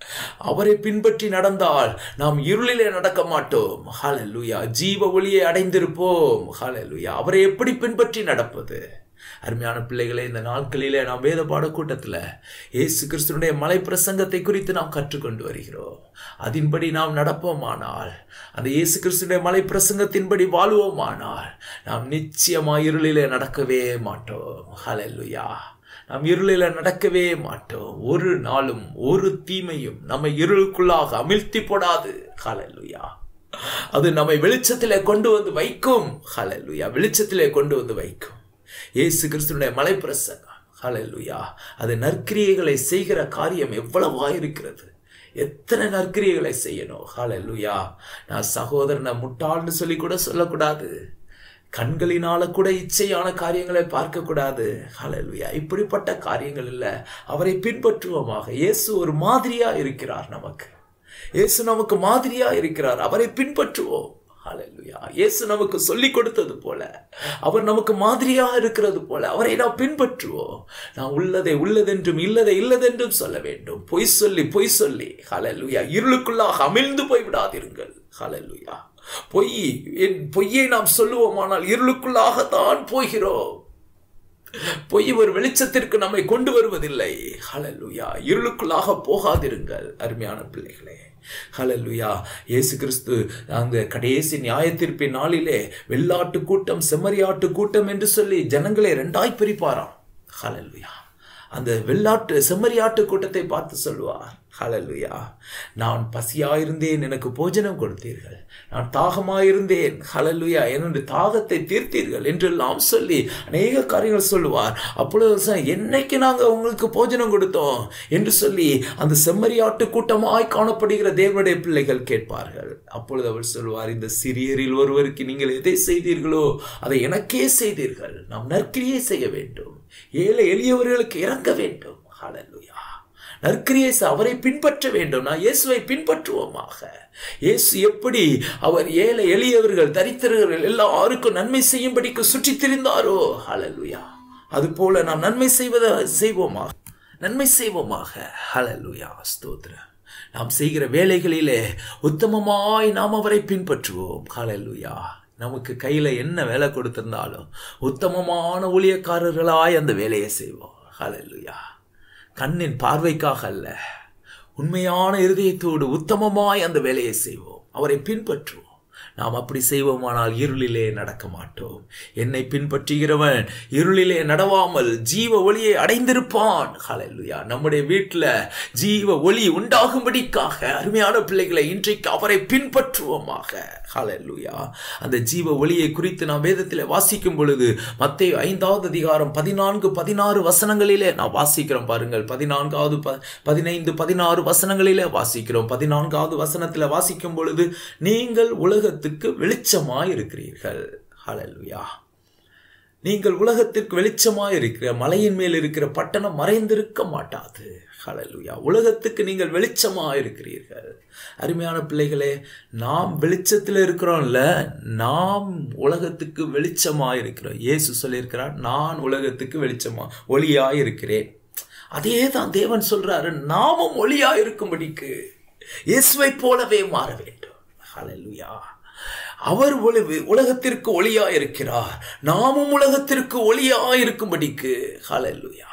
அவரை பின்பற்றி நடந்தால் நாம் இருளிலே நடக்க மாட்டோம். ஹல்லேலூயா. ஜீவ ஒளியை அடைந்திருப்போம். ஹல்லேலூயா. அவரை எப்படி பின்பற்றி நடப்பது? அருமையான பிள்ளைகளே, இந்த நாட்களிலே நாம் வேத பாட கூட்டத்தில் இயேசு கிறிஸ்துவினுடைய மலை பிரசங்கத்தை குறித்து நாம் கற்றுக்கொண்டு வருகிறோம். அதன்படி நாம் நடப்போமானால், அந்த இயேசு கிறிஸ்துவினுடைய மலை பிரசங்கத்தின்படி வாழ்வோமானால் நாம் நிச்சயமாக இருளிலே நடக்கவே மாட்டோம். ஹல்லேலூயா. நாம் இருளில நடக்கவே மாட்டோம். ஒரு நாளும் ஒரு தீமையும் நம்மை இருளுக்குள்ளாக அமிழ்த்தி போடாது. ஹல்லேலூயா. அது நம்மை வெளிச்சத்திலே கொண்டு வந்து வைக்கும். ஹல்லேலூயா. வெளிச்சத்திலே கொண்டு வந்து வைக்கும். இயேசு கிறிஸ்துவினுடைய மலை பிரசங்கம், ஹல்லேலூயா, அது நற்கிரியைகளை செய்கிற காரியம் எவ்வளவா இருக்கிறது. எத்தனை நற்கிரியைகளை செய்யணும். ஹல்லேலூயா. நான் சகோதரனை முட்டாள்னு சொல்லி கூட சொல்லக்கூடாது. கண்களினால கூட இச்சையான காரியங்களை பார்க்க கூடாது. ஹல்லேலூயா. இப்படிப்பட்ட காரியங்கள் இல்லை. அவரை பின்பற்றுவோமாக. இயேசு ஒரு மாதிரியா இருக்கிறார். நமக்கு இயேசு நமக்கு மாதிரியா இருக்கிறார். அவரை பின்பற்றுவோம். ஹல்லேலூயா. இயேசு நமக்கு சொல்லி கொடுத்தது போல, அவர் நமக்கு மாதிரியா இருக்கிறது போல அவரை நாம் பின்பற்றுவோம். நான் உள்ளதை உள்ளதென்றும் இல்லதை இல்லதென்றும் சொல்ல வேண்டும். பொய் சொல்லி பொய் சொல்லி ஹல்லேலூயா இருளுக்குள்ளாக அமிழ்ந்து போய் விடாதிருங்கள். ஹல்லேலூயா. பொய் பொய்யை நாம் சொல்லுவோமானால் இருளுக்குள்ளாகத்தான் போகிறோம். பொய் ஒரு வெளிச்சத்திற்கு நம்மை கொண்டு வருவதில்லை. ஹல்லேலூயா. இருளுக்குள்ளாக போகாதிருங்கள் அருமையான பிள்ளைகளே. ஹல்லேலூயா. இயேசு கிறிஸ்து அந்த கடைசி நியாயத்தீர்ப்பின் நாளிலே வெள்ளாட்டு கூட்டம் செம்மறியாட்டு கூட்டம் என்று சொல்லி ஜனங்களை இரண்டாய் பிரிப்பாராம். ஹல்லேலூயா. அந்த வெள்ளாட்டு செம்மறியாட்டு கூட்டத்தை பார்த்து சொல்லுவார், ஹல்லேலூயா, நான் பசியாயிருந்தேன், எனக்கு போஜனம் கொடுத்தீர்கள். நான் தாகமாயிருந்தேன், ஹல்லேலூயா, என்னுடைய தாகத்தை தீர்த்தீர்கள் என்றெல்லாம் சொல்லி அநேக காரியங்கள் சொல்லுவார். அப்பொழுது என்னைக்கு நாங்கள் உங்களுக்கு போஜனம் கொடுத்தோம் என்று சொல்லி அந்த செம்மறியாட்டு கூட்டமாய் காணப்படுகிற தேவனுடைய பிள்ளைகள் கேட்பார்கள். அப்பொழுது அவர் சொல்வார், இந்த சிறியரில் ஒருவருக்கு நீங்கள் எதை செய்தீர்களோ அதை எனக்கே செய்தீர்கள். நாம் நற்கிரியை செய்ய வேண்டும். ஏழை எளியவர்களுக்கு இறங்க வேண்டும். ஹல்லேலூயா. நற்கிரியை அவரை பின்பற்ற வேண்டும். நான் இயேசுவை பின்பற்றுவோமாக. இயேசு எப்படி அவர் ஏழை எளியவர்கள் தரித்திரர்கள் எல்லாருக்கும் நன்மை செய்யும்படிக்கு சுற்றி திரிந்தாரோ, ஹல்லேலூயா, அது போல நாம் நன்மை செய்வத செய்வோமாக நன்மை செய்வோமாக. ஹல்லேலூயா. ஸ்தோத்திரம். நாம் செய்கிற வேலைகளிலே உத்தமமாய் நாம் அவரை பின்பற்றுவோம். ஹல்லேலூயா. நமக்கு கையில் என்ன வேலை கொடுத்திருந்தாலும் உத்தமமான ஊழியக்காரர்களாய் அந்த வேலையை செய்வோம். ஹல்லேலூயா. கண்ணின் பார்வைக்காக அல்ல, உண்மையான இருதயத்தோடு உத்தமமாய் அந்த வேலையை செய்வோம். அவரை பின்பற்றுவோம். நாம் அப்படி செய்வோமானால் இருளிலே நடக்க மாட்டோம். என்னை பின்பற்றுகிறவன் இருளிலே நடவாமல் ஜீவ ஒளியை அடைந்திருப்பான். ஹல்லேலூயா. நம்முடைய வீட்டில் ஜீவ ஒளி உண்டாகும்படிக்காக அருமையான பிள்ளைகளை இன்றைக்கு அவரை பின்பற்றுவோமாக. ஹல்லேலூயா. அந்த ஜீவ ஒளியை குறித்து நாம் வேதத்தில் வாசிக்கும் பொழுது மத்தேயு ஐந்தாவது அதிகாரம் பதினான்கு பதினாறு வசனங்களிலே நாம் வாசிக்கிறோம். பாருங்கள், பதினான்காவது பதினைந்து பதினாறு வசனங்களிலே வாசிக்கிறோம். பதினான்காவது வசனத்தில் வாசிக்கும் பொழுது, நீங்கள் உலகத்துக்கு வெளிச்சமாய் இருக்கிறீர்கள். ஹல்லேலூயா. நீங்கள் உலகத்திற்கு வெளிச்சமாய் இருக்கிற மலையின் மேல் இருக்கிற பட்டணம் மறைந்திருக்க மாட்டாது. ஹல்லேலூயா. உலகத்துக்கு நீங்கள் வெளிச்சமாய் இருக்கிறீர்கள். அருமையான பிள்ளைகளே, நாம் வெளிச்சத்தில் இருக்கிறோம்ல, நாம் உலகத்துக்கு வெளிச்சமாய் இருக்கிறோம். இயேசு சொல்லியிருக்கிறார், நான் உலகத்துக்கு வெளிச்சமா ஒளியாய் இருக்கிறேன். அதே தான் தேவன் சொல்றாரு, நாமும் ஒளியாய் இருக்கும்படிக்கு இயேசுவை போலவே மாற வேண்டும். ஹல்லேலூயா. அவர் ஒளி உலகத்திற்கு ஒளியா இருக்கிறார். நாமும் உலகத்திற்கு ஒளியா இருக்கும்படிக்கு. ஹல்லேலூயா.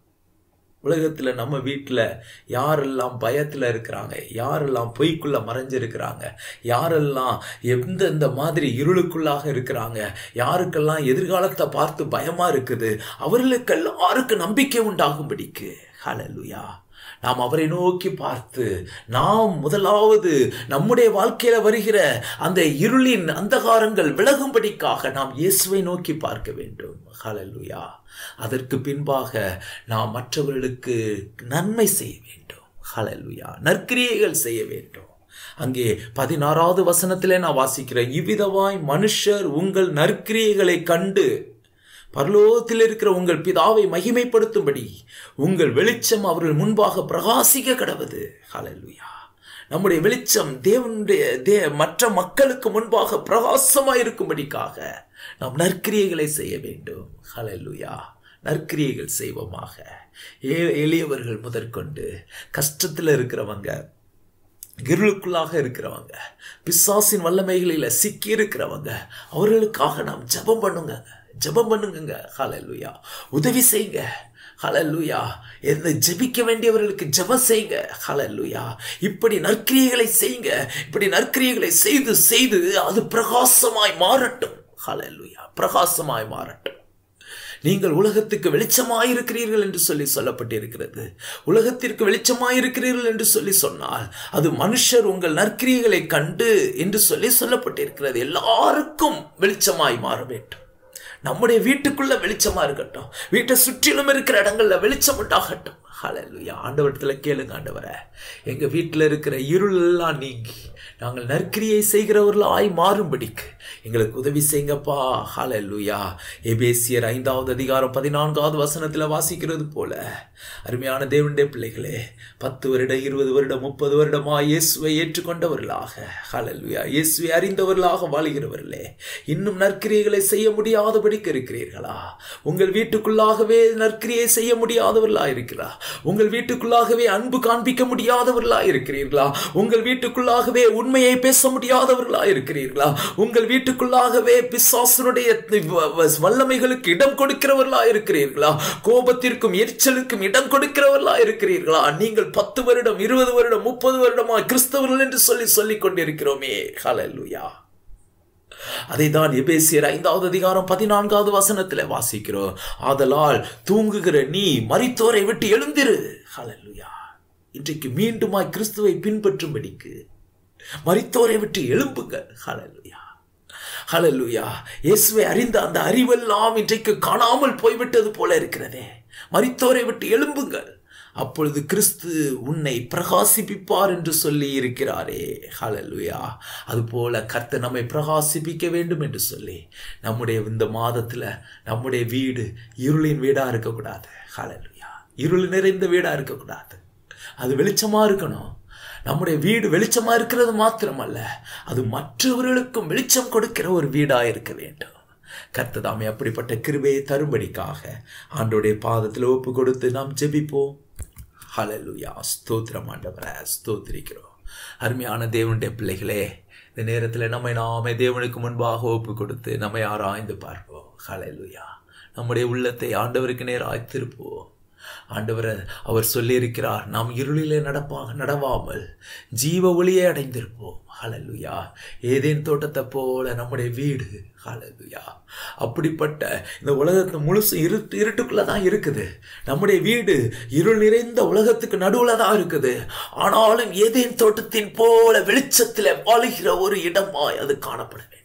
உலகத்துல நம்ம வீட்டில் யாரெல்லாம் பயத்துல இருக்கிறாங்க, யாரெல்லாம் பொய்க்குள்ள மறைஞ்சிருக்கிறாங்க, யாரெல்லாம் எந்தெந்த மாதிரி இருளுக்குள்ளாக இருக்கிறாங்க, யாருக்கெல்லாம் எதிர்காலத்தை பார்த்து பயமா இருக்குது, அவர்களுக்கு எல்லாருக்கும் நம்பிக்கை உண்டாகும்படிக்கு. ஹல்லேலூயா. நாம் அவரை நோக்கி பார்த்து நாம் முதலாவது நம்முடைய வாழ்க்கையில வருகிற அந்த இருளின் அந்தகாரங்கள் விலகும்படிக்காக நாம் இயேசுவை நோக்கி பார்க்க வேண்டும். ஹல்லேலூயா. அதற்கு பின்பாக நாம் மற்றவர்களுக்கு நன்மை செய்ய வேண்டும். ஹல்லேலூயா. நற்கிரியைகள் செய்ய வேண்டும். அங்கே பதினாறாவது வசனத்திலே நான் வாசிக்கிறேன், இவ்விதமாய் மனுஷர் உங்கள் நற்கிரியைகளை கண்டு பரலோகத்தில் இருக்கிற உங்கள் பிதாவை மகிமைப்படுத்தும்படி உங்கள் வெளிச்சம் அவர்கள் முன்பாக பிரகாசிக்க கடவது. ஹல்லேலூயா. நம்முடைய வெளிச்சம் தேவனுடைய தே மற்ற மக்களுக்கு முன்பாக பிரகாசமாய் இருக்கும்படிக்காக நாம் நற்கிரியைகளை செய்ய வேண்டும். ஹல்லேலூயா. நற்கிரியைகள் செய்வோமாக. ஏ எளியவர்கள் முதற்கொண்டு கஷ்டத்தில் இருக்கிறவங்க, இருளுக்குள்ளாக இருக்கிறவங்க, பிசாசின் வல்லமைகளில் சிக்கி இருக்கிறவங்க, அவர்களுக்காக நாம் ஜெபம் பண்ணுங்க ஜெபம் பண்ணுங்க ஹல்லேலூயா. உதவி செய்யுங்க ஹல்லேலூயா. என்ன ஜெபிக்க வேண்டியவர்களுக்கு ஜெபம் செய்யுங்க ஹல்லேலூயா. இப்படி நற்கிரியைகளை செய்யுங்க. இப்படி நற்கிரியைகளை செய்து செய்து அது பிரகாசமாய் மாறட்டும் ஹல்லேலூயா. பிரகாசமாய் மாறட்டும். நீங்கள் உலகத்துக்கு வெளிச்சமாயிருக்கிறீர்கள் என்று சொல்லி சொல்லப்பட்டிருக்கிறது. உலகத்திற்கு வெளிச்சமாயிருக்கிறீர்கள் என்று சொல்லி சொன்னால் அது மனுஷர் உங்கள் நற்கிரியைகளை கண்டு என்று சொல்லி சொல்லப்பட்டிருக்கிறது. எல்லாருக்கும் வெளிச்சமாய் மாற வேண்டும். நம்முடைய வீட்டுக்குள்ள வெளிச்சமா இருக்கட்டும், வீட்டை சுற்றிலும் இருக்கிற இடங்கள்ல வெளிச்சம் உண்டாகட்டும் ஹல்லேலூயா. ஆண்டவரத்துல கேளுங்க, ஆண்டவரே எங்க வீட்டில் இருக்கிற இருள் எல்லாம் நீங்கி நாங்கள் நற்கிரியை செய்கிறவர்களாய் மாறும்படிக்கு எங்களுக்கு உதவி செய்யுங்கப்பா ஹல்லேலூயா. எபேசியர் ஐந்தாவது அதிகாரம் பதினான்காவது வசனத்தில் வாசிக்கிறது போல அருமையான தேவனுடைய பிள்ளைகளே, பத்து வருடம் இருபது வருடம் முப்பது வருடமா இயேசுவை ஏற்றுக்கொண்டவர்களாக ஹல்லேலூயா, இயேசுவை அறிந்தவர்களாக வாழ்கிறவர்களே, இன்னும் நற்கிரியைகளை செய்ய முடியாதபடிக்கு இருக்கிறீர்களா? உங்கள் வீட்டுக்குள்ளாகவே நற்கிரியை செய்ய முடியாதவர்களா இருக்கிறா? உங்கள் வீட்டுக்குள்ளாகவே அன்பு காண்பிக்க முடியாதவர்களா இருக்கிறீர்களா? உங்கள் வீட்டுக்குள்ளாகவே உண்மையை பேச முடியாதவர்களா இருக்கிறீர்களா? உங்கள் வீட்டுக்குள்ளாகவே பிசாசனுடைய வல்லமைகளுக்கு இடம் கொடுக்கிறவர்களா இருக்கிறீர்களா? கோபத்திற்கும் எரிச்சலுக்கும் இடம் கொடுக்கிறவர்களா இருக்கிறீர்களா? நீங்கள் பத்து வருடம் இருபது வருடம் முப்பது வருடமா கிறிஸ்தவர்கள் என்று சொல்லி சொல்லிக் கொண்டிருக்கிறோமே ஹல்லேலூயா. அதைதான் எபேசியர் ஐந்தாவது அதிகாரம் பதினான்காவது வசனத்தில் வாசிக்கிறோம். ஆதலால் தூங்குகிற நீ மரித்தோரை விட்டு எழுந்திரு ஹல்லேலூயா. இன்றைக்கு மீண்டுமாய் கிறிஸ்துவை பின்பற்றும்படிக்கு மரித்தோரை விட்டு எழும்புங்கள் ஹல்லேலூயா ஹல்லேலூயா. இயேசுவை அறிந்த அந்த அறிவெல்லாம் இன்றைக்கு காணாமல் போய்விட்டது போல இருக்கிறதே. மரித்தோரை விட்டு எழும்புங்கள், அப்பொழுது கிறிஸ்து உன்னை பிரகாசிப்பிப்பார் என்று சொல்லி இருக்கிறாரே ஹல்லேலூயா. அதுபோல கர்த்தர் நம்மை பிரகாசிப்பிக்க வேண்டும் என்று சொல்லி நம்முடைய இந்த மாதத்துல நம்முடைய வீடு இருளின் வீடா இருக்கக்கூடாது ஹல்லேலூயா. இருள் நிறைந்த வீடா இருக்கக்கூடாது, அது வெளிச்சமா இருக்கணும். நம்முடைய வீடு வெளிச்சமா இருக்கிறது மாத்திரமல்ல, அது மற்றவர்களுக்கும் வெளிச்சம் கொடுக்கிற ஒரு வீடா இருக்க வேண்டும். கர்த்தர் தாமே அப்படிப்பட்ட கிருபையை தரும்படிக்காக ஆண்டவருடைய பாதத்தில் ஒப்பு கொடுத்து நாம் ஜெபிப்போம். ஹல்லேலூயா. ஸ்தோத்திரம் ஆண்டவரே, ஸ்தோத்திரிக்கிறோம். அருமையான தேவனுடைய பிள்ளைகளே, இந்த நேரத்தில் நம்மை நாமே தேவனுக்கு முன்பாக ஒப்பு கொடுத்து நம்மை ஆராய்ந்து பார்ப்போம். ஹல்லேலூயா. நம்முடைய உள்ளத்தை ஆண்டவருக்கு நேராய் திருப்புவோம். ஆண்டவர் அவர் சொல்லியிருக்கிறார், நாம் இருளிலே நடப்பாக நடவாமல் ஜீவ ஒளியை அடைந்திருப்போம். ஹல்லேலூயா. ஏதேன் தோட்டத்தை போல நம்முடைய வீடு ஹல்லேலூயா. அப்படிப்பட்ட இந்த உலகத்தை முழுசு இருட்டு இருட்டுக்குள்ள தான் இருக்குது. நம்முடைய வீடு இருள் நிறைந்த உலகத்துக்கு நடுவுல தான் இருக்குது. ஆனாலும் ஏதேன் தோட்டத்தின் போல வெளிச்சத்தில் வாழுகிற ஒரு இடமாய் அது காணப்பட வேண்டும்.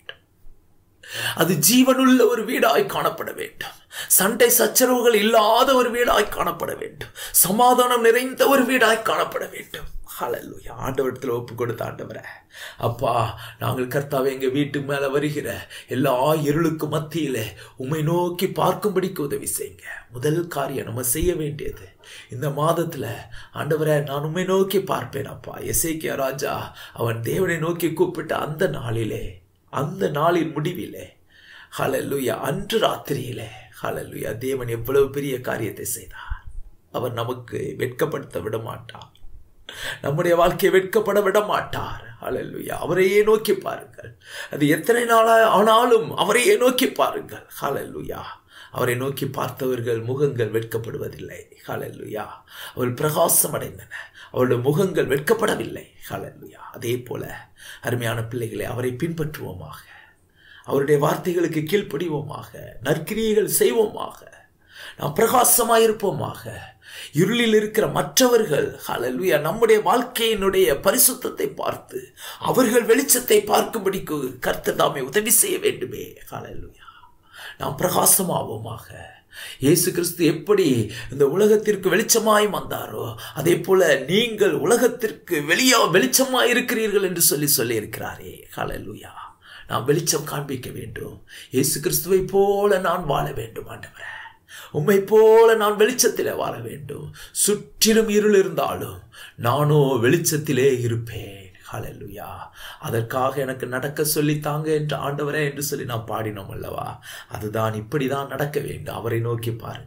அது ஜீவனுள்ள ஒரு வீடாய் காணப்பட வேண்டும். சண்டை சச்சரவுகள் இல்லாத ஒரு வீடாய் காணப்பட வேண்டும். சமாதானம் நிறைந்த ஒரு வீடாய் காணப்பட வேண்டும். ஹல்லேலூயா. ஆண்டவரத்தில் ஒப்பு கொடுத்த ஆண்டவரே, அப்பா நாங்கள் கர்த்தாவே எங்க வீட்டு மேல வருகிற எல்லா இருளுக்கு மத்தியில உம்மை நோக்கி பார்க்கும்படிக்கு உதவி செய்யுங்க. முதல் காரியம் நம்ம செய்ய வேண்டியது இந்த மாதத்துல, ஆண்டவரே நான் உம்மை நோக்கி பார்ப்பேன் அப்பா. எசேக்கியா ராஜா அவன் தேவனை நோக்கி கூப்பிட்ட அந்த நாளிலே, அந்த நாளின் முடிவிலே ஹல்லேலூயா, அன்று ராத்திரியிலே ஹல்லேலூயா, தேவன் எவ்வளவு பெரிய காரியத்தை செய்தார். அவர் நமக்கு வெட்கப்படுத்த விட மாட்டார். நம்முடைய வாழ்க்கையை வெட்கப்பட விட மாட்டார். ஹல்லேலூயா. அவரையே நோக்கி பாருங்கள். அது எத்தனை நாளா ஆனாலும் அவரையே நோக்கி பாருங்கள். ஹல்லேலூயா. அவரை நோக்கி பார்த்தவர்கள் முகங்கள் வெட்கப்படுவதில்லை. ஹல்லேலூயா. அவள் பிரகாசம் அடைந்தன, அவளுடைய முகங்கள் வெட்கப்படவில்லை. ஹல்லேலூயா. அதே போல அருமையான பிள்ளைகளை அவரை பின்பற்றுவோமாக, அவருடைய வார்த்தைகளுக்கு கீழ்ப்படிவோமாக, நற்கிரியைகள் செய்வோமாக, நாம் பிரகாசமாயிருப்போமாக. இருளில் இருக்கிற மற்றவர்கள் ஹல்லேலூயா நம்முடைய வாழ்க்கையினுடைய பரிசுத்தத்தை பார்த்து அவர்கள் வெளிச்சத்தை பார்க்கும்படிக்கு கர்த்தர் தாமே உதவி செய்ய வேண்டுமே. ஹல்லேலூயா. நாம் பிரகாசமாவோமாக. இயேசு கிறிஸ்து எப்படி இந்த உலகத்திற்கு வெளிச்சமாய் வந்தாரோ அதே போல நீங்கள் உலகத்திற்கு வெளியா வெளிச்சமாய் இருக்கிறீர்கள் என்று சொல்லி சொல்லி இருக்கிறாரே. ஹல்லேலூயா. நாம் வெளிச்சம் காண்பிக்க வேண்டும். இயேசு கிறிஸ்துவை போல நான் வாழ வேண்டும் ஆண்டவரே. உம்மை போல நான் வெளிச்சத்திலே வாழ வேண்டும். சுற்றிலும் இருள் இருந்தாலும் நானோ வெளிச்சத்திலே இருப்பேன். ஹல்லேலூயா. அதற்காக எனக்கு நடக்க சொல்லி தாங்க என்று ஆண்டவரே என்று சொல்லி நாம் பாடினோம் அல்லவா? அதுதான் இப்படிதான் நடக்க வேண்டும். அவரை நோக்கி பாருங்கள்.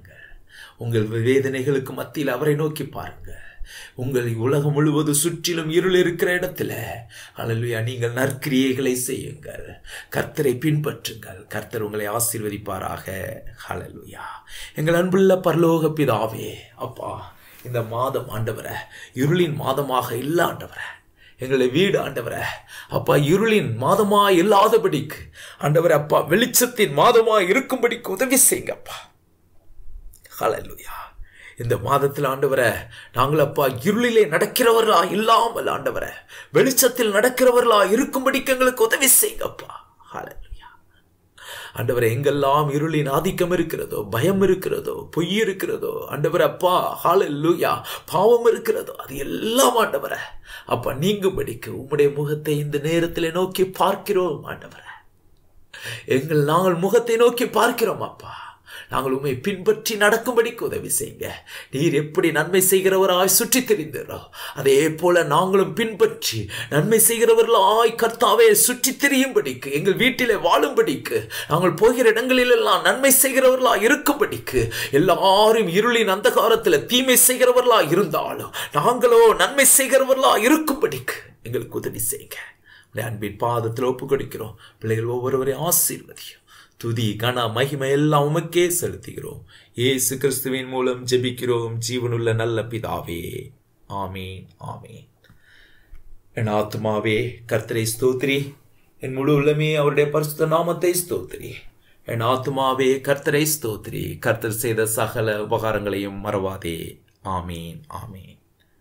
உங்கள் வேதனைகளுக்கு மத்தியில் அவரை நோக்கி பாருங்க. உங்கள் உலகம் முழுவதும் சுற்றிலும் இருள் இருக்கிற இடத்துல அல்லேலூயா நீங்கள் நற்கிரியைகளை செய்யுங்கள், கர்த்தரை பின்பற்றுங்கள், கர்த்தர் உங்களை ஆசீர்வதிப்பாராக. ஹல்லேலூயா. எங்கள் அன்புள்ள பரலோக பிதாவே, அப்பா இந்த மாதம் ஆண்டவரே இருளின் மாதமாக இல்ல ஆண்டவரே, எங்களை வீடு ஆண்டவரே அப்பா இருளின் மாதமா இல்லாதபடிக்கு ஆண்டவரே அப்பா வெளிச்சத்தின் மாதமா இருக்கும்படிக்கு உதவி செய்யுங்க அப்பா. ஹல்லேலூயா. இந்த மாதத்தில் ஆண்டவரே நாங்கள் அப்பா இருளிலே நடக்கிறவர்களா இல்லாமல் ஆண்டவரே வெளிச்சத்தில் நடக்கிறவர்களா இருக்கும்படிக்கு எங்களுக்கு உதவி செய்யுங்கப்பா. ஹல்லேலூயா. ஆண்டவரே எங்கெல்லாம் இருளின் ஆதிக்கம் இருக்கிறதோ, பயம் இருக்கிறதோ, பொய் இருக்கிறதோ ஆண்டவரே அப்பா ஹல்லேலூயா பாவம் இருக்கிறதோ, அது எல்லாம் ஆண்டவரே அப்பா நீங்கும்படிக்கு உம்முடைய முகத்தை இந்த நேரத்தில் நோக்கி பார்க்கிறோம் ஆண்டவரே. எங்கள் நாங்கள் முகத்தை நோக்கி பார்க்கிறோம் அப்பா. நாங்கள் உண்மை பின்பற்றி நடக்கும்படிக்கு உதவி செய்யுங்க. நீர் எப்படி நன்மை செய்கிறவராய் சுற்றி திரிந்தீரோ அதே போல நாங்களும் பின்பற்றி நன்மை செய்கிறவர்களாய் கர்த்தாவே சுற்றி திரியும்படிக்கு, எங்கள் வீட்டிலே வாழும்படிக்கு, நாங்கள் போகிற இடங்களில் எல்லாம் நன்மை செய்கிறவர்களாய் இருக்கும்படிக்கு, எல்லாரும் இருளின் அந்தகாரத்தில் தீமை செய்கிறவர்களாய் இருந்தாலும் நாங்களோ நன்மை செய்கிறவர்களாய் இருக்கும்படிக்கு எங்களுக்கு உதவி செய்யுங்க. அன்பின் பாதத்தில் ஒப்பு கொடுக்கிறோம். பிள்ளைகள் ஒவ்வொருவரையும் ஆசீர்வதியும். துதி கன மகிமை எல்லாம் உமக்கே செலுத்துகிறோம். இயேசு கிறிஸ்துவின் மூலம் ஜெபிக்கிறோம் ஜீவனுள்ள நல்ல பிதாவே. ஆமீன் ஆமீன். என் ஆத்துமாவே கர்த்தரை ஸ்தோத்திரி, என் முழு உள்ளமே அவருடைய பரிசுத்த நாமத்தை ஸ்தோத்திரி. என் ஆத்துமாவே கர்த்தரை ஸ்தோத்திரி, கர்த்தர் செய்த சகல உபகாரங்களையும் மறவாதே. ஆமீன் ஆமீன்.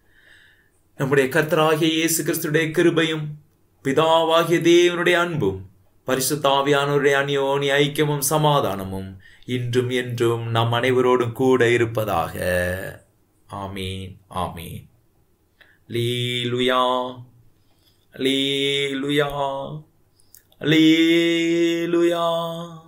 நம்முடைய கர்த்தராகிய இயேசு கிறிஸ்துடைய கிருபையும் பிதாவாகிய தேவனுடைய அன்பும் பரிசுத்த ஆவியானவருடைய அந்யோன்ய ஐக்கியமும் சமாதானமும் இன்றும் என்றும் நம் அனைவரோடும் கூட இருப்பதாக. ஆமீன் ஆமீன். அல்லேலூயா அல்லேலூயா அல்லேலூயா.